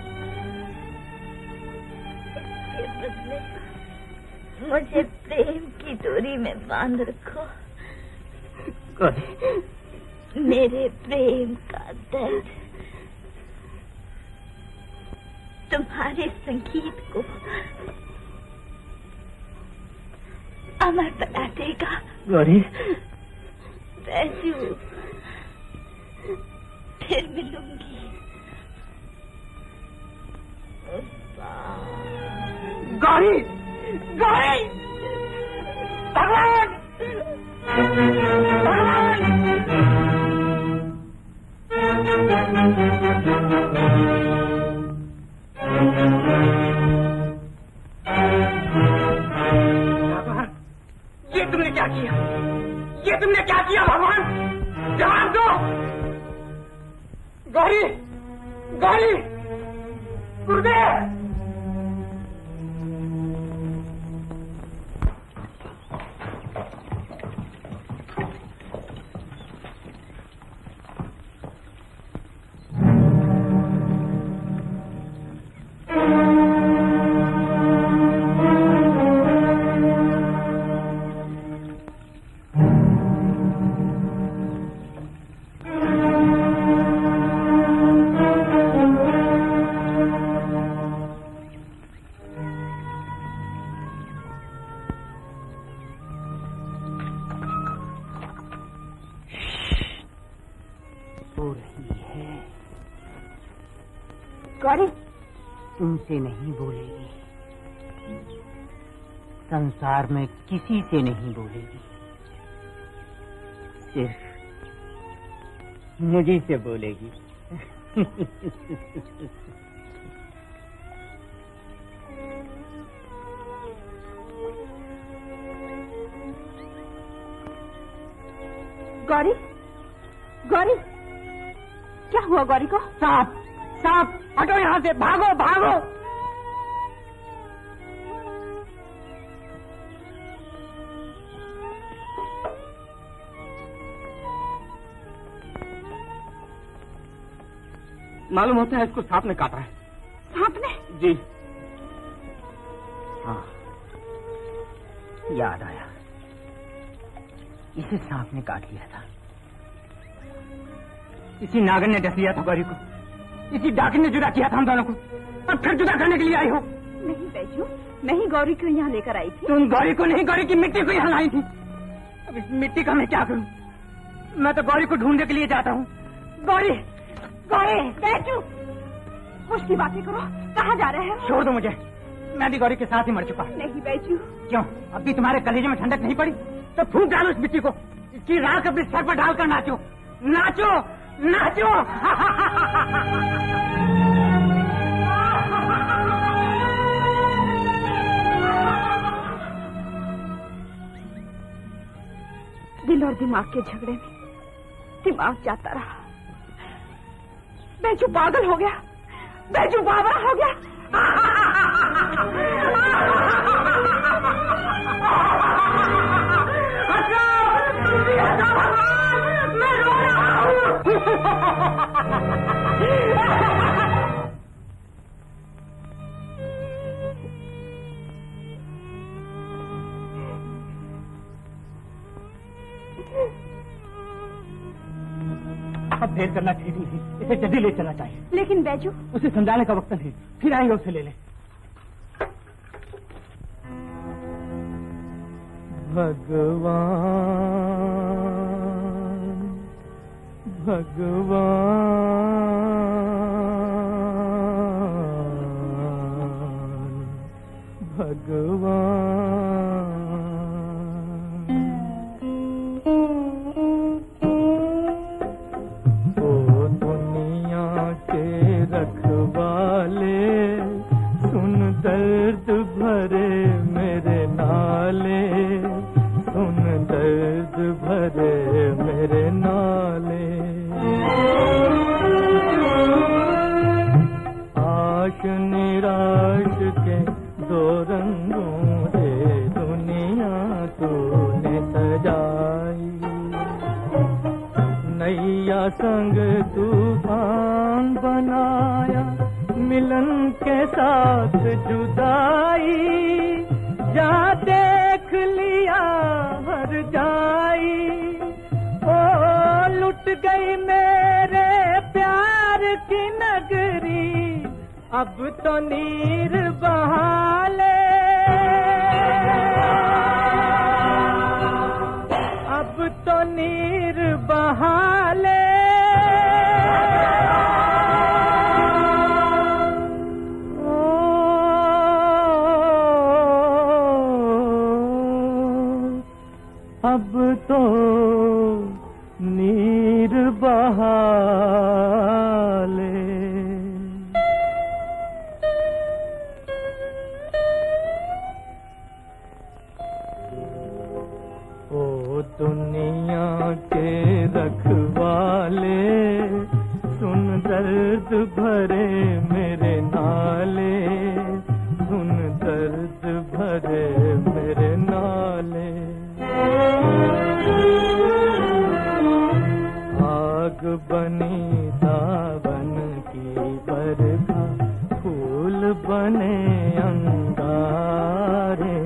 इसके बदले मुझे प्रेम की डोरी में बांध रखो। गौरी, मेरे प्रेम का दर्द तुम्हारे संगीत को अमर बना देगा। गौरी, बैजू, फिर मिलूंगी। गौरी, गौरी, भगवान, भगवान, ये तुमने क्या किया? ये तुमने क्या किया भगवान? जवाब दो। गौरी, गौरी, गुरुदेव। तुमसे नहीं बोलेगी, संसार में किसी से नहीं बोलेगी, सिर्फ मुझी से बोलेगी। गौरी, गौरी, क्या हुआ गौरी को? सांप, सांप, हटो यहाँ से, भागो, भागो। मालूम होता है इसको सांप ने काटा है। सांप ने? जी हाँ, याद आया, इसे सांप ने काट लिया था। इसी नागन ने डस लिया था गौरी को, इसी डाकिन ने जुदा किया था हम दोनों को, और फिर जुदा करने के लिए आई हो। नहीं बैजू, मैं ही गौरी को यहाँ लेकर आई थी। तुम गौरी को नहीं, गौरी की मिट्टी को यहाँ लाई थी। अब इस मिट्टी का मैं क्या करूं? मैं तो गौरी को ढूंढने के लिए जाता हूँ। गौरी, गौरी, बैजू, होश की बातें करो, कहाँ जा रहे हैं? छोड़ दो मुझे, मैं भी गौरी के साथ ही मर चुका। नहीं बैजू। क्यों, अब भी तुम्हारे कलेजे में ठंडक नहीं पड़ी? तो फूंक डालो इस मिट्टी को, इसकी राख अपने सर पर डालकर नाचो, नाचो, नाचो। दिल और दिमाग के झगड़े में दिमाग जाता रहा। बैजू पागल हो गया, बैजू बावरा हो गया। मैं रो रहा हूँ। अब देर करना ठीक नहीं, इसे जल्दी ले चलना चाहिए। लेकिन बैजू, उसे समझाने का वक्त नहीं, फिर आएंगे उसे ले ले। भगवान, भगवान, भगवान, ओ दुनिया के रखवाले, सुन दर्द भरे मेरे नाले, सुन दर्द भरे मेरे नाले। आश निराश के दो रंगों से दुनिया तूने सजाई, नैया संग तूफान बनाया, मिलन के साथ जुदाई, जा देख लिया हर जाई। ओ लुट गई मेरे प्यार की नगरी, अब तो नीर बहाले, अब तो नीर बहाले, अब तो नीर बहाले। ओ दुनिया के रखवाले, सुन दर्द भरे मेरे नाले, सुन दर्द भरे मेरे नाले। आग बनी सावन की बरखा, फूल बने अंगारे,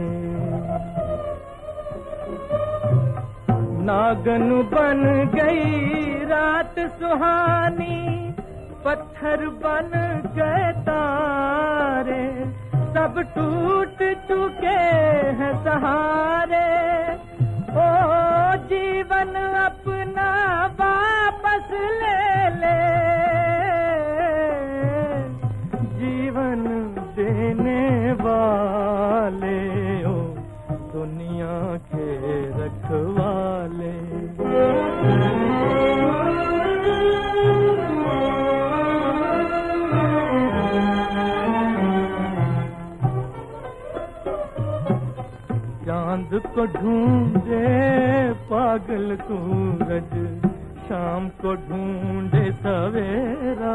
नागन बन गई रात सुहानी, पत्थर बन गए तारे, सब टूट चुके हैं सहारे। ओ जीवन अपना वापस ले ले, जीवन देने वाले ओ दुनिया के रखवाले। चांद को ढूंढे पागल सूरज, शाम को ढूंढे सवेरा,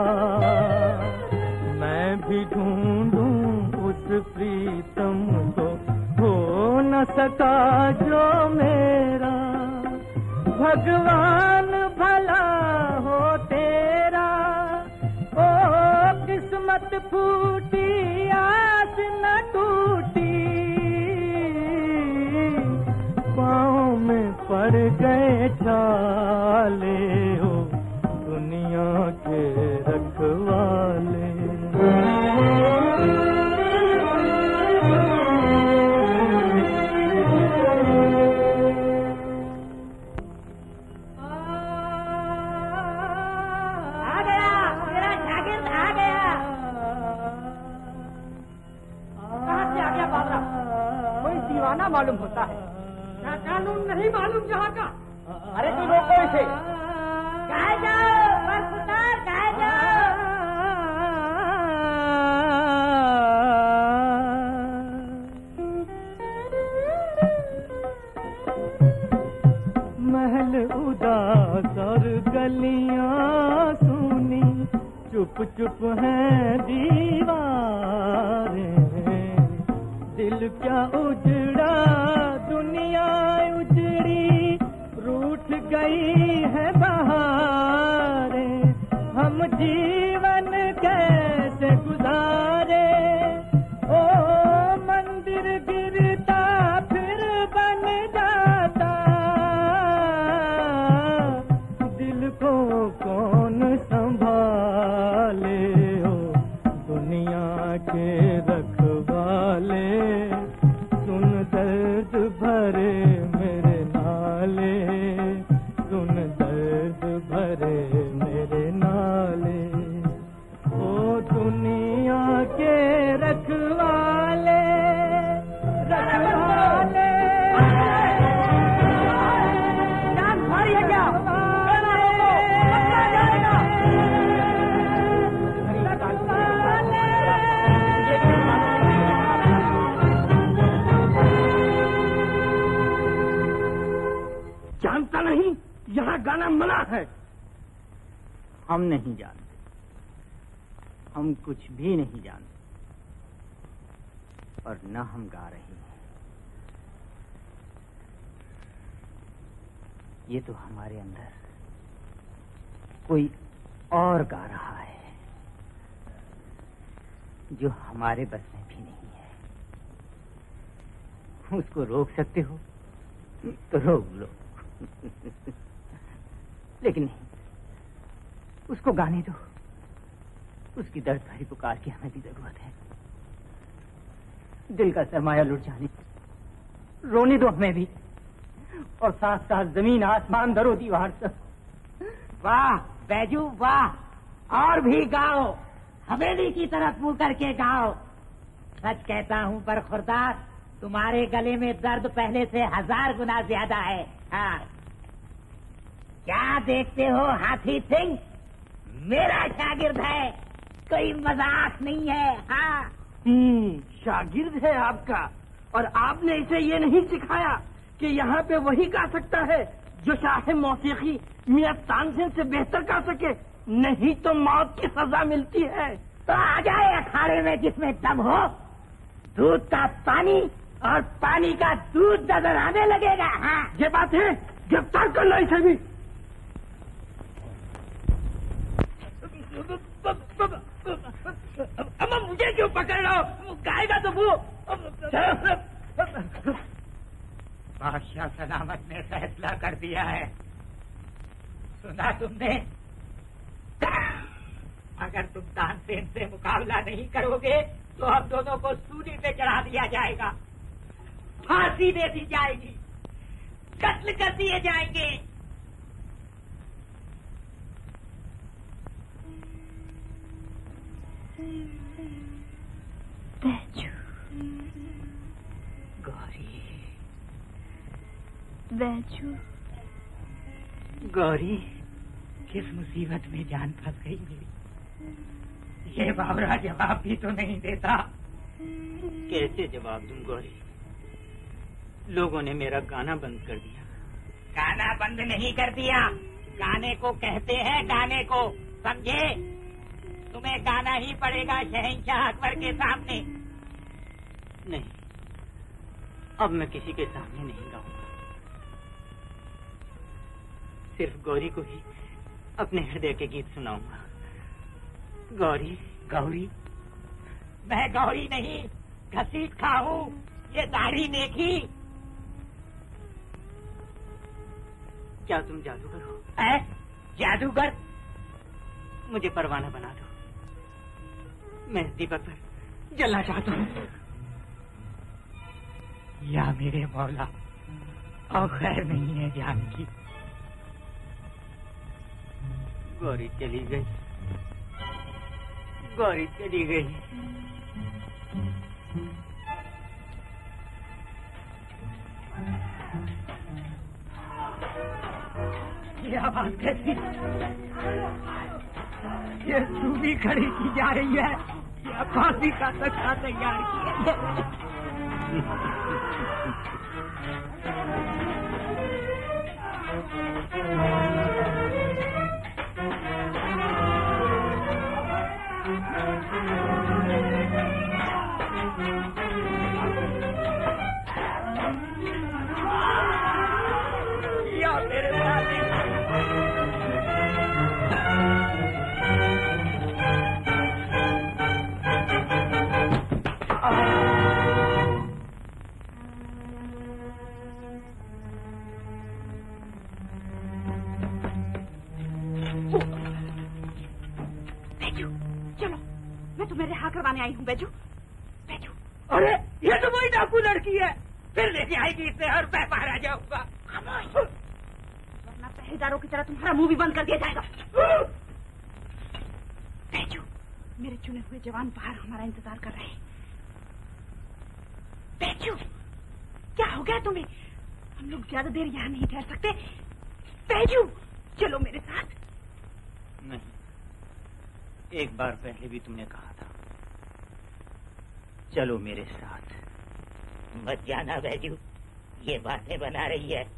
मैं भी ढूंढूं उस प्रीतम को, हो न सका जो मेरा। भगवान भला हो तेरा, ओ किस्मत फूटी आस न टूटी, पाँव में पड़ गए छाले, हो दुनिया के रखवाले। आ गया मेरा जागिर्द, आ गया। कहाँ से आ गया बाबरा? कोई दीवाना मालूम होता है। कानून नहीं मालूम जहाँ का। अरे तू रोको इसे। गाय जाओ, बस उतार, गाय जाओ। महल उदास और गलियां सुनी, चुप चुप हैं दीवारें, दिल क्या उजड़ा दुनिया उजड़ी, रूठ गई है बहारें, हम जीवन कैसे गुजारे। ओ मंदिर गिरता फिर बन जाता, दिल को कौन संभाले, ओ दुनिया के रखवाले, सुन दर्द भरे मेरे नाले, सुन दर्द भरे मेरे नाले। ओ दुनिया के रखवाले, रखवाले, जान भारी है क्या? जानता नहीं यहाँ गाना मना है। हम नहीं जानते, हम कुछ भी नहीं जानते, और न हम गा रहे हैं। ये तो हमारे अंदर कोई और गा रहा है, जो हमारे बस में भी नहीं है। उसको रोक सकते हो तो रोक लो, लेकिन नहीं, उसको गाने दो, उसकी दर्द भरी पुकार की हमें भी जरूरत है। दिल का सरमाया लुट जाने, रोने दो हमें भी, और साथ साथ जमीन आसमान दरो दीवार सब। वाह बैजू वाह, और भी गाओ, हवेली की तरफ मुंह करके गाओ। सच कहता हूँ बरखुरदार, तुम्हारे गले में दर्द पहले से हजार गुना ज्यादा है। हाँ, क्या देखते हो हाथी सिंह, मेरा शागिर्द है, कोई मजाक नहीं है। हाँ हम्म, शागिर्द है आपका, और आपने इसे ये नहीं सिखाया कि यहाँ पे वही गा सकता है जो शाहे मौसीकी मियां तानसेन से बेहतर गा सके, नहीं तो मौत की सजा मिलती है। तो आ जाए अखाड़े में जिसमें दम हो, दूध का पानी और पानी का दूध नजर आने लगेगा। हाँ ये बात है, गिरफ्तार करना इसे भी। अम्मा मुझे क्यों पकड़ रहा हो, गाएगा तो वो। बादशाह सलामत ने फैसला कर दिया है, सुना तुमने? अगर तुम तानसेन से मुकाबला नहीं करोगे तो हम दोनों को सूली पे चढ़ा दिया जाएगा, फांसी दे दी जाएगी, कत्ल कर दिए जाएंगे। बैजू, गौरी, बैजू, गौरी, किस मुसीबत में जान फंस गई मेरी। ये बावरा जवाब भी तो नहीं देता। कैसे जवाब दूं गौरी, लोगों ने मेरा गाना बंद कर दिया। गाना बंद नहीं कर दिया, गाने को कहते हैं गाने को, समझे? तुम्हें गाना ही पड़ेगा शहंशाह अकबर के सामने। नहीं, अब मैं किसी के सामने नहीं गाऊंगा, सिर्फ गौरी को ही अपने हृदय के गीत सुनाऊंगा। गौरी, गौरी, मैं गौरी नहीं, घसीट खाऊं, ये दाढ़ी देखी। क्या तुम जादूगर हो? है? जादूगर? मुझे परवाना बना दो, मैं दीपक पर जलना चाहता हूँ। या मेरे मौला, और खैर नहीं है जान की। गौरी चली गई, गौरी चली गई। ये आवाज कैसी? ये सूबी खड़ी की जा रही है, या फांसी का तख्ता तैयार किया है। या मेरे मालिक, बैजू, चलो, मैं तुम्हें रिहा करवाने आई हूँ। बैजू, बैजू। अरे ये तो वही डाकू लड़की है, फिर ले जाएगी इसे और मैं मारा जाऊंगा। वरना पहरेदारों की तरह तुम्हारा मुंह भी बंद कर दिया जाएगा। बैजू, मेरे चुने हुए जवान बाहर हमारा इंतजार कर रहे हैं। बैजू, क्या हो गया तुम्हें? हम लोग ज्यादा देर यहाँ नहीं ठहर सकते। बैजू, चलो मेरे साथ। नहीं, एक बार पहले भी तुमने कहा था, चलो मेरे साथ। मत जाना बैजू, ये बातें बना रही है।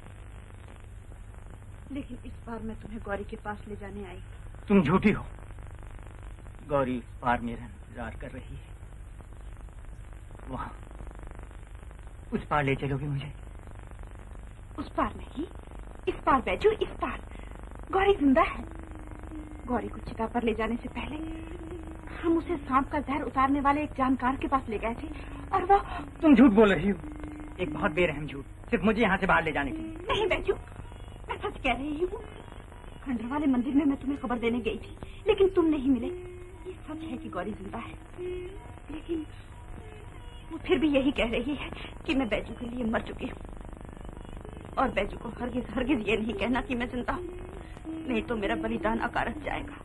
लेकिन इस बार मैं तुम्हें गौरी के पास ले जाने आई। तुम झूठी हो, गौरी इस बार मेरा इंतजार कर रही है। वहां, उस पार ले चलोगे मुझे? उस पार नहीं, इस पार बैजू, इस पार। गौरी जिंदा है। गौरी को चिता पर ले जाने से पहले हम उसे सांप का जहर उतारने वाले एक जानकार के पास ले गए थे, और वो... तुम झूठ बोल रही हो, एक बहुत बेरहम झूठ, सिर्फ मुझे यहाँ से बाहर ले जाने के लिए। नहीं बैजू, मैं सच कह रही हूँ। खंडर वाले मंदिर में मैं तुम्हें खबर देने गई थी, लेकिन तुम नहीं मिले। ये सच है कि गौरी जिंदा है, लेकिन वो फिर भी यही कह रही है कि मैं बैजू के लिए मर चुकी हूँ। और बैजू को हरगिज हरगिज ये नहीं कहना कि मैं जिंदा हूँ, नहीं तो मेरा बलिदान अकारत जाएगा।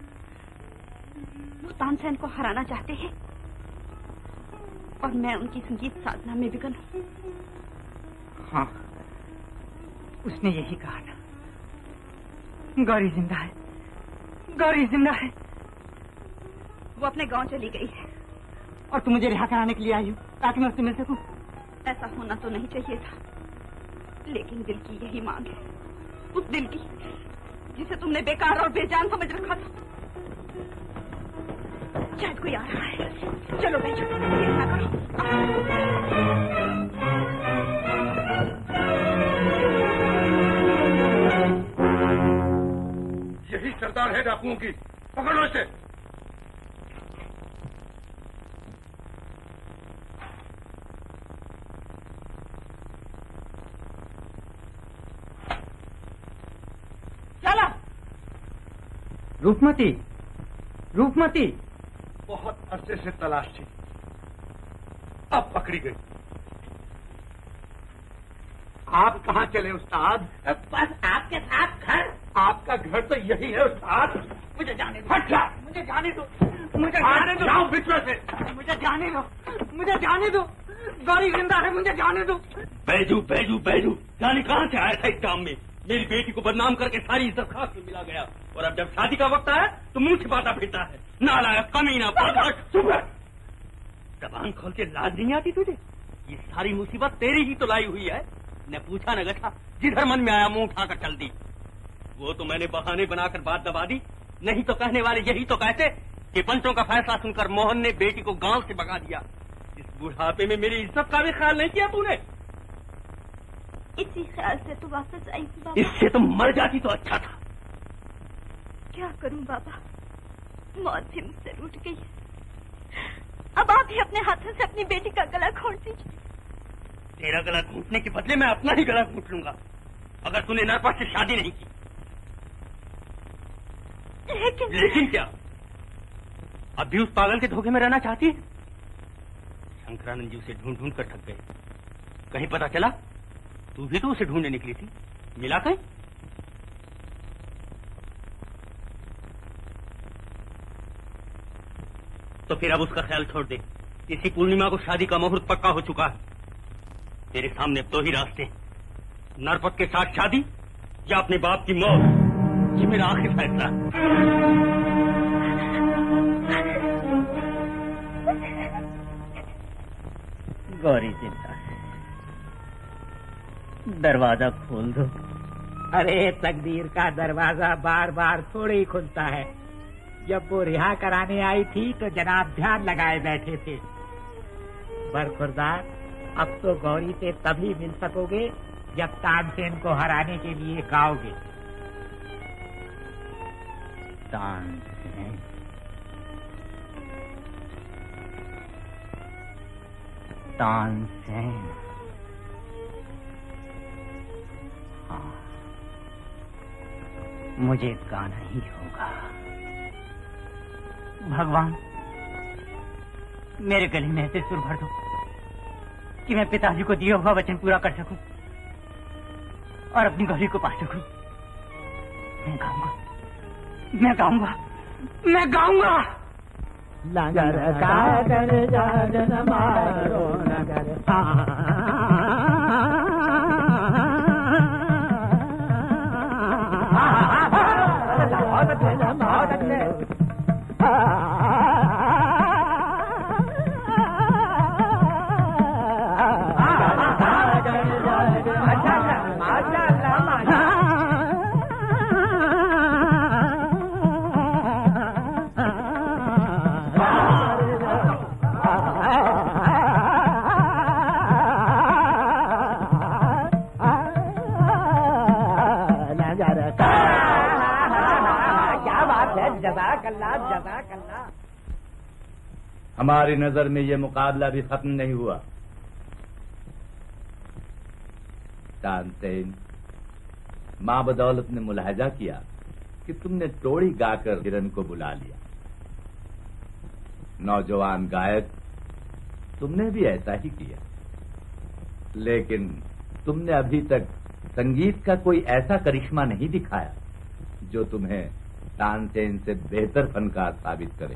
वो तानसेन को हराना चाहते हैं और मैं उनकी संगीत साधना में विघ्न हूँ। हाँ, उसने यही कहा था। गौरी जिंदा है, गौरी जिंदा है। वो अपने गांव चली गई है और तुम मुझे रिहा कराने के लिए आई हो ताकि मैं उससे मिल सकूं। ऐसा होना तो नहीं चाहिए था, लेकिन दिल की यही मांग है, उस दिल की जिसे तुमने बेकार और बेजान समझ रखा था। शायद कोई आ रहा है, चलो बैठो, देर ना करो। यही सरदार है डाकुओं की, पकड़ो इसे। चला। रूपमती, रूपमती। बहुत अरसे से तलाश थी, अब पकड़ी गई। आप कहाँ चले उस्ताद? बस आपके साथ घर। आपका घर तो यही है उस्ताद। मुझे जाने दो, अच्छा, मुझे जाने दो, मुझे जाने दो। जाओ बीच में से। मुझे जाने दो, मुझे जाने दो। गौरी जिंदा है, मुझे जाने दो। बैजू बैजू बैजू जाने कहाँ से आया था इस काम में? मेरी बेटी को बदनाम करके सारी इज्जत खाक में मिला गया, और अब जब शादी का वक्त आया तो मुंह छिपाता फिरता है। नालायक, कमीना, बदमाश। चुप रह। जबान खोल के लाज नहीं आती तुझे? ये सारी मुसीबत तेरी ही तो लाई हुई है। न पूछा न गछा, जिधर मन में आया मुंह उठाकर चल दी। वो तो मैंने बहाने बनाकर बात दबा दी, नहीं तो कहने वाले यही तो कहते कि पंचों का फैसला सुनकर मोहन ने बेटी को गांव से भगा दिया। इस बुढ़ापे में मेरी इज्जत का भी ख्याल नहीं किया तूने। इसी ख्याल से तो वापस आई हूँ बाबा। इससे तुम मर जाती तो अच्छा था। क्या करूं बाबा, मौत भी मुझसे रूठ गई है। अब आप ही अपने हाथों से अपनी बेटी का गला घोंट दीजिए। तेरा गला घूंटने के बदले मैं अपना ही गला घूंट लूंगा, अगर तूने नरपत से शादी नहीं की। लेकिन लेकिन क्या? अब भी उस पागल के धोखे में रहना चाहती है? शंकरानंद जी उसे ढूंढ ढूंढ कर थक गए। कहीं पता चला? तू भी तो उसे ढूंढने निकली थी, मिला कहीं? तो फिर अब उसका ख्याल छोड़ दे। इसी पूर्णिमा को शादी का मुहूर्त पक्का हो चुका है। तेरे सामने दो ही रास्ते हैं, नरपत के साथ शादी या अपने बाप की मौत। ये मेरा आखिरी फैसला है। गौरी जिंदा है, दरवाजा खोल दो। अरे तकदीर का दरवाजा बार बार थोड़े ही खुलता है। जब वो रिहा कराने आई थी तो जनाब ध्यान लगाए बैठे थे। बरखुरदार, अब तो गौरी से तभी मिल सकोगे जब तानसेन को हराने के लिए गाओगे। तानसेन, तानसेन, हाँ, मुझे गाना ही होगा। भगवान, मेरे गले में ऐसे सुर भर दो कि मैं पिताजी को दिया हुआ वचन पूरा कर सकूं और अपनी गौरी को पा सकूं। मैं गाऊंगा, मैं गाऊंगा, मैं गाऊंगा। लंगर का कर जान मारो नगर, हमारी नजर में ये मुकाबला भी खत्म नहीं हुआ। तानसेन, माँ बदौलत ने मुलाहजा किया कि तुमने टोड़ी गाकर हिरन को बुला लिया। नौजवान गायक, तुमने भी ऐसा ही किया, लेकिन तुमने अभी तक संगीत का कोई ऐसा करिश्मा नहीं दिखाया जो तुम्हें तानसेन से बेहतर फनकार साबित करे।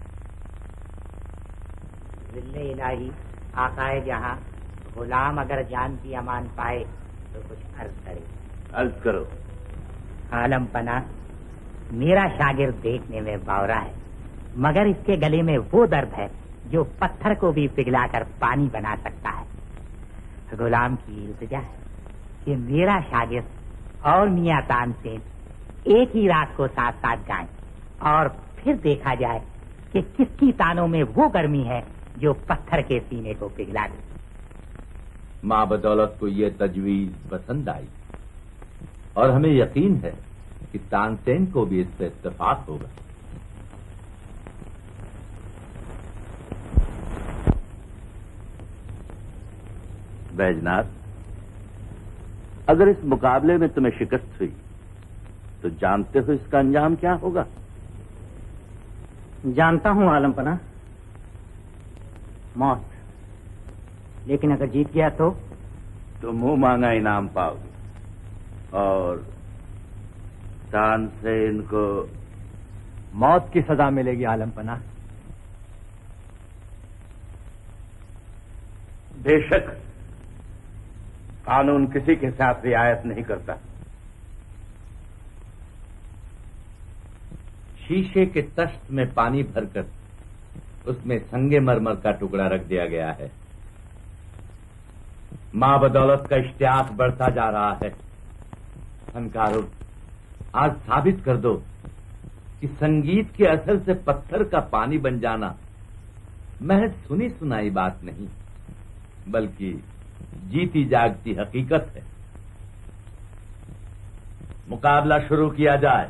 जिल्ले इलाही आकाए जहां, गुलाम अगर जान की अमान पाए तो कुछ अर्ज करे। अर्ज करो। आलम पना, मेरा शागिर्द देखने में बावरा है, मगर इसके गले में वो दर्द है जो पत्थर को भी पिघलाकर पानी बना सकता है। गुलाम की इल्तिजा है कि मेरा शागिर्द और मियां तानसेन एक ही रात को साथ साथ गाएं और फिर देखा जाए कि किसकी तानों में वो गर्मी है जो पत्थर के सीने को पिघला दे। माँ बदौलत को ये तजवीज पसंद आई और हमें यकीन है कि तानसेन को भी इससे इत्तेफाक होगा। बैजनाथ, अगर इस मुकाबले में तुम्हें शिकस्त हुई तो जानते हो इसका अंजाम क्या होगा? जानता हूं आलमपना, मौत। लेकिन अगर जीत गया तो तो मुंह मांगा इनाम पाओगे और तानसेन को मौत की सजा मिलेगी आलमपना। बेशक, कानून किसी के साथ रियायत नहीं करता। शीशे के तख्त में पानी भरकर उसमें संगे मरमर का टुकड़ा रख दिया गया है। मां बदौलत का इश्तियाक बढ़ता जा रहा है। फनकारों, आज साबित कर दो कि संगीत के असर से पत्थर का पानी बन जाना महज सुनी सुनाई बात नहीं, बल्कि जीती जागती हकीकत है। मुकाबला शुरू किया जाए।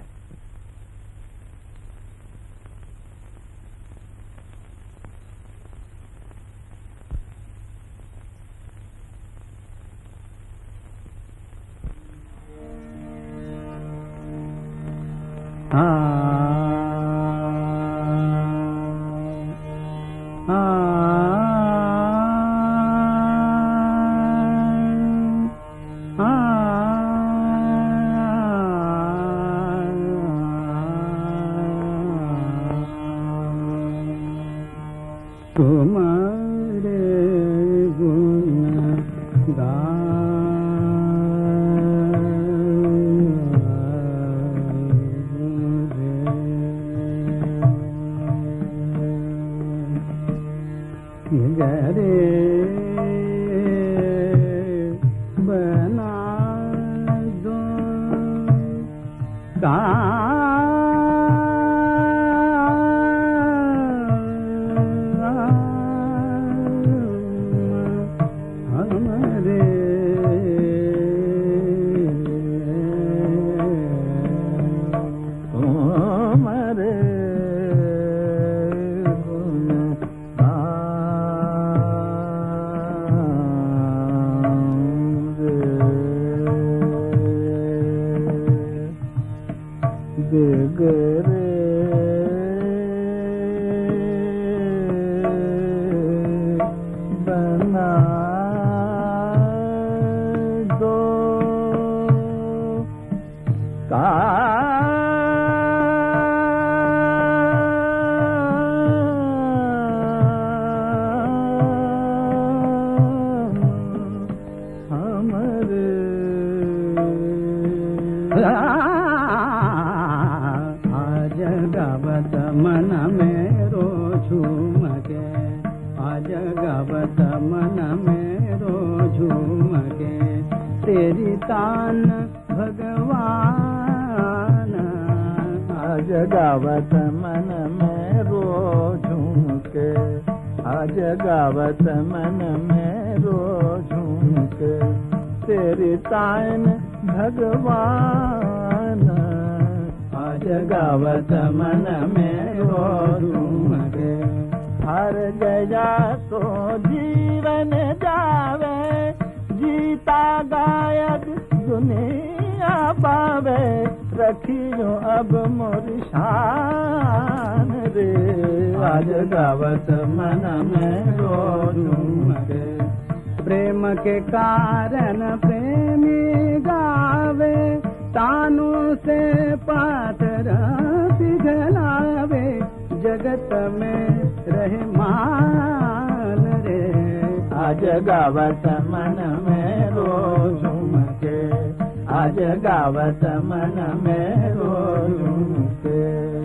आज गावत मन में रो झूम के। प्रेम के कारण प्रेमी गावे, तानु से पातर पिघलावे, जगत में रहे मान रे। आज गावत मन में रो झूम के, आज गावत मन में रो झूम के।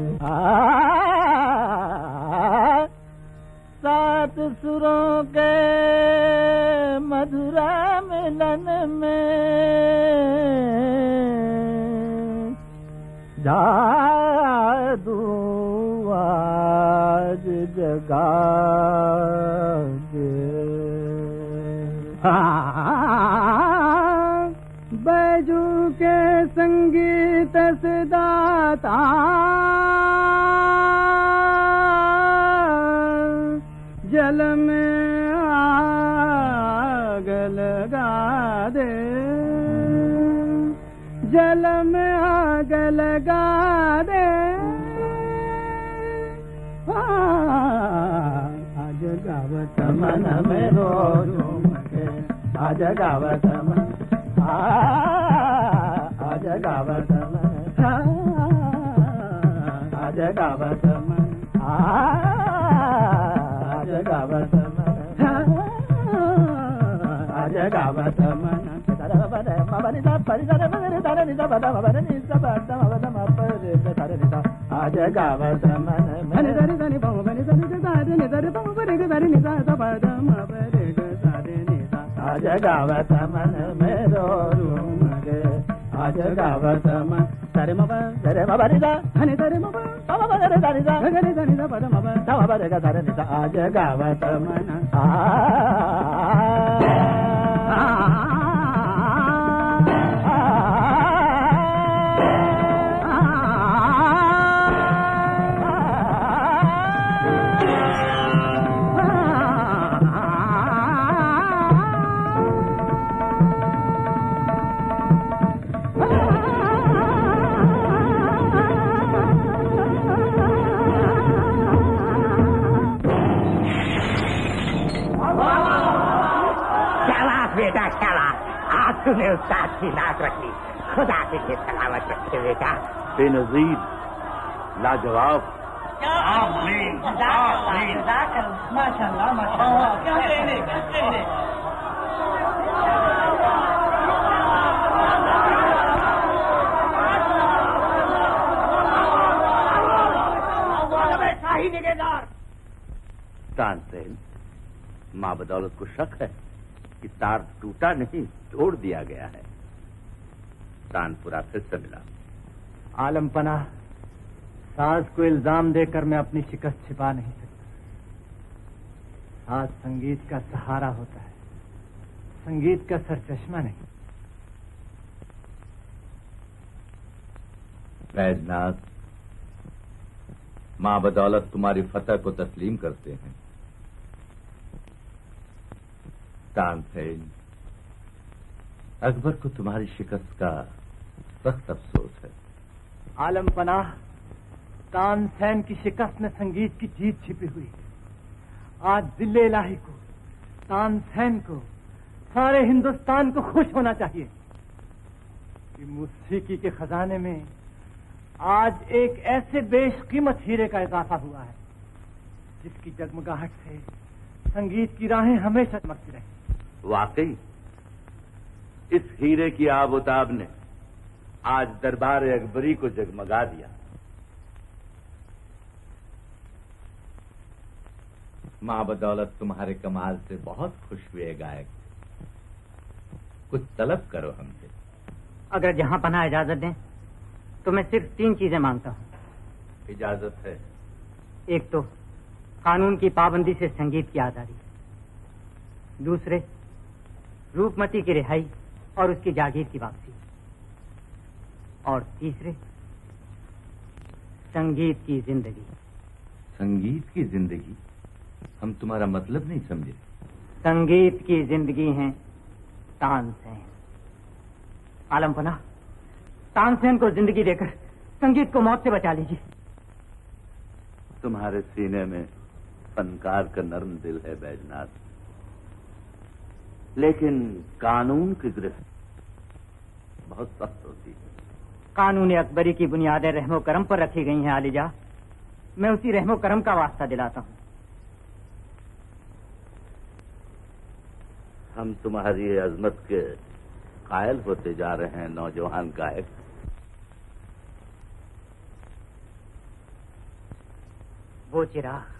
सात सुरों के मधुरा मिलन में जादू आज जगा दे। बैजू के संगीत से दाता जल में आग लगा दे, जल में आग लगा दे। आज गावत मन में रो झूम के, आज गावत मन, आज गावत मन, आज गावत मन, आज गावत मन, आज गावत मन। आज गावत मन, आज गावत मन में रो झूम के। आज गावत मन, तरे मब तरे मब निदा धनि तरे मब मब बरे धनि दा गरे धनि दा पद मब तव बरे ग धरे निदा। आज गावत मन, तूने उस्ताद की नाक रखी, खुदा तुझे सलामत रखे बेटा। बेनजीर, लाजवाब। माशाल्लाह माशाल्लाह। क्या लेने क्या लेने? शाही निगेदार। तानसेन, माँ बदौलत को शक है कि तार टूटा नहीं तोड़ दिया गया है। तानपुरा फिर से मिला। आलम पनाह, साज को इल्जाम देकर मैं अपनी शिकस्त छिपा नहीं सकता। साज संगीत का सहारा होता है, संगीत का सरचश्मा नहीं। वैद्यनाथ, माँ बदौलत तुम्हारी फतह को तस्लीम करते हैं। तानसेन, अकबर को तुम्हारी शिकस्त का सख्त अफसोस है। आलम पनाह, तानसेन की शिकस्त में संगीत की जीत छिपी हुई है। आज दिल्ले इलाही को, तानसेन को, सारे हिंदुस्तान को खुश होना चाहिए कि मौसीकी के खजाने में आज एक ऐसे बेशकीमत हीरे का इजाफा हुआ है जिसकी जगमगाहट से संगीत की राहें हमेशा चमकती रही। वाकई इस हीरे की आबोताब ने आज दरबार अकबरी को जगमगा दिया। माँ बदौलत तुम्हारे कमाल से बहुत खुश हुए गायक। कुछ तलब करो हमसे। अगर जहां पनाह इजाजत दें तो मैं सिर्फ तीन चीजें मांगता हूं। इजाजत है। एक तो कानून की पाबंदी से संगीत की आजादी, दूसरे रूपमती की रिहाई और उसकी जागीर की वापसी, और तीसरे संगीत की जिंदगी। संगीत की जिंदगी? हम तुम्हारा मतलब नहीं समझे। संगीत की जिंदगी है तानसेन। आलम पनाह, तानसेन को जिंदगी देकर संगीत को मौत से बचा लीजिए। तुम्हारे सीने में फनकार का नर्म दिल है बैजनाथ, लेकिन कानून की गिरफ्त बहुत सख्त होती है। कानून अकबरी की बुनियादें रहमो करम पर रखी गई हैं आलिजा। मैं उसी रहमो करम का वास्ता दिलाता हूँ। हम तुम्हारी अजमत के कायल होते जा रहे हैं नौजवान गायक। वो चिराग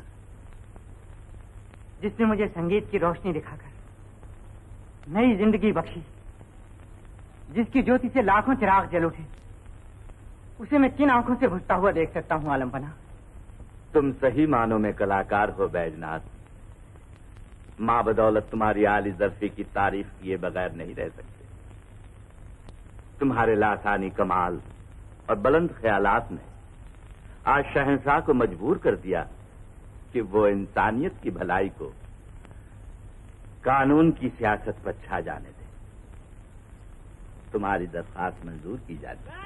जिसने मुझे संगीत की रोशनी दिखाकर नई जिंदगी बख्शी, जिसकी ज्योति से लाखों चिराग जल उठे, उसे मैं किन आंखों से बुझता हुआ देख सकता हूँ आलम बना। तुम सही मानों में कलाकार हो बैजनाथ। माँ बदौलत तुम्हारी आली जर्फी की तारीफ किए बगैर नहीं रह सकते। तुम्हारे लासानी कमाल और बुलंद ख्यालात ने आज शहंशाह को मजबूर कर दिया कि वो इंसानियत की भलाई को कानून की सियासत पर छा जाने दे। तुम्हारी दरख्वास्त मंजूर की जाती है।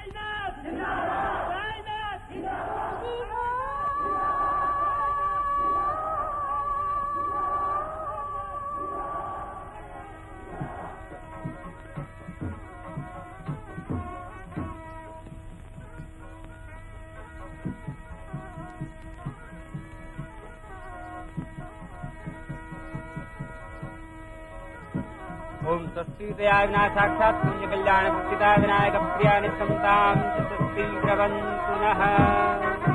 ओम स्वस्ति दया विनाश साक्षात् पुण्य कल्याण भक्तिदा विनायक प्रिया नित्यमताम स्वस्ति प्रवन्तु नः।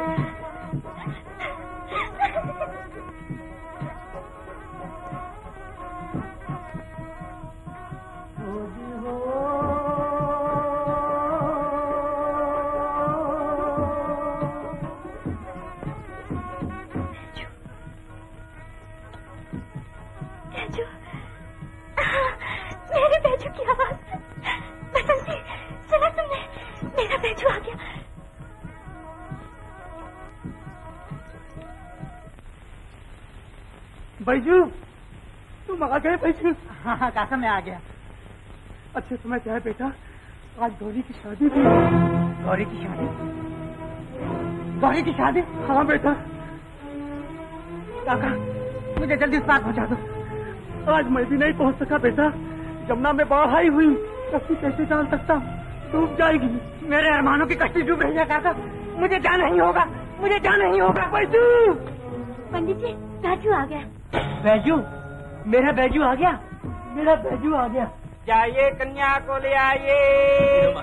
बैजू, तुम आ गए बैजू? हाँ हाँ काका मैं आ गया। अच्छे समय क्या है बेटा, आज गौरी की शादी थी। गौरी की शादी? गौरी की शादी? हाँ बेटा। काका मुझे जल्दी उस पार पहुंचा दो। आज मैं भी नहीं पहुंच सका बेटा, जमुना में बाढ़ आई हुई, कश्ती कैसे जान सकता, डूब जाएगी। मेरे अरमानों की कश्ती डूब रही है काका, मुझे जाना ही होगा, मुझे जाना ही होगा। बैजू! पंडित जी बैजू आ गया। बैजू? मेरा बैजू आ गया? मेरा बैजू आ गया। जाइए कन्या को ले आइए।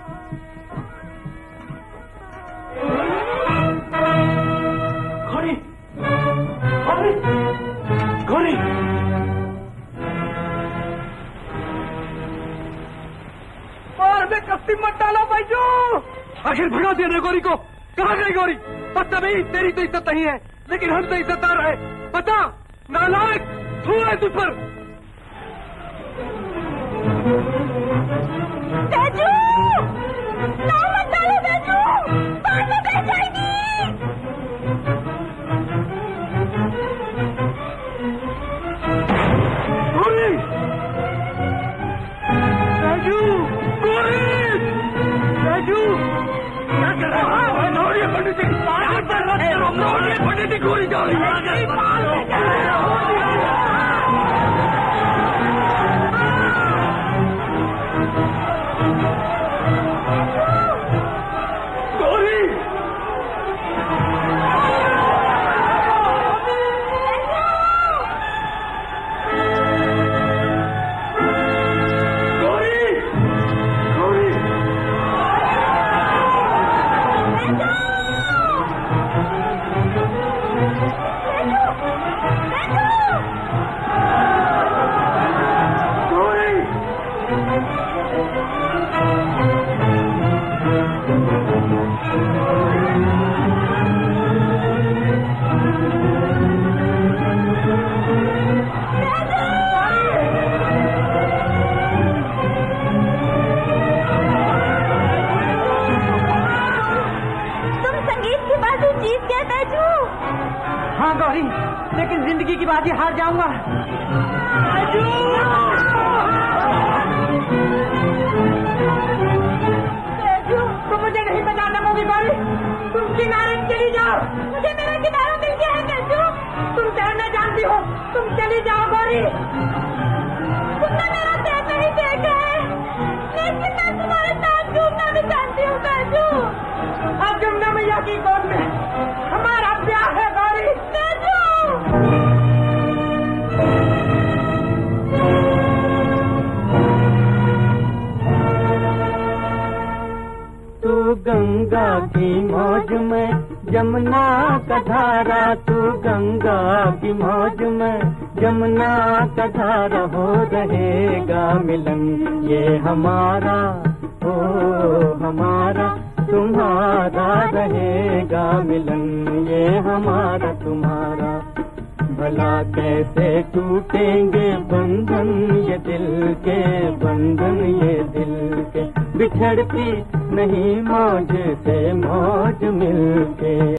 घोड़ी, घोड़ी, घोड़ी। बाढ़ में कश्ती मत डालो बैजू। आखिर भगा दिया ना गौरी को। कहाँ गई गौरी? पता नहीं, तेरी तो इज्जत नहीं है, लेकिन हम तो इज्जतदार है। बता नालायक, छू है तुझ पर। बैजू, नाव मत डालो बैजू, बाढ़ में बह जाएगी। गोरी, बैजू, गोरी, बैजू, क्या कर रहा है? नौड़ी पंडित जी, नौड़ी पंडित जी, गोरी जा रही है। लेकिन जिंदगी की बाजी हार जाऊंगा। तुम मुझे नहीं बचाना मोगी गौरी, तुम किनारे चली जाओ, मुझे मेरा चाहती हो तुम चली जाओ गौरी। तुमने मेरा पैर नहीं देखा है, लेकिन मैं तुम्हारे साथ झूमना भी जानती हूँ बैजू। अब जमुना मैया की गोद में हमारा प्यार है गौरी। बैजू तू गंगा की मौज में जमुना का धारा, तू गंगा की मौज में जमुना का धारा, हो रहेगा मिलन ये हमारा, ओ हमारा तुम्हारा रहेगा मिलन ये हमारा तुम्हारा। भला कैसे टूटेंगे बंधन ये दिल के, बंधन ये दिल के, बिछड़ती नहीं मौज से मौज मिलके।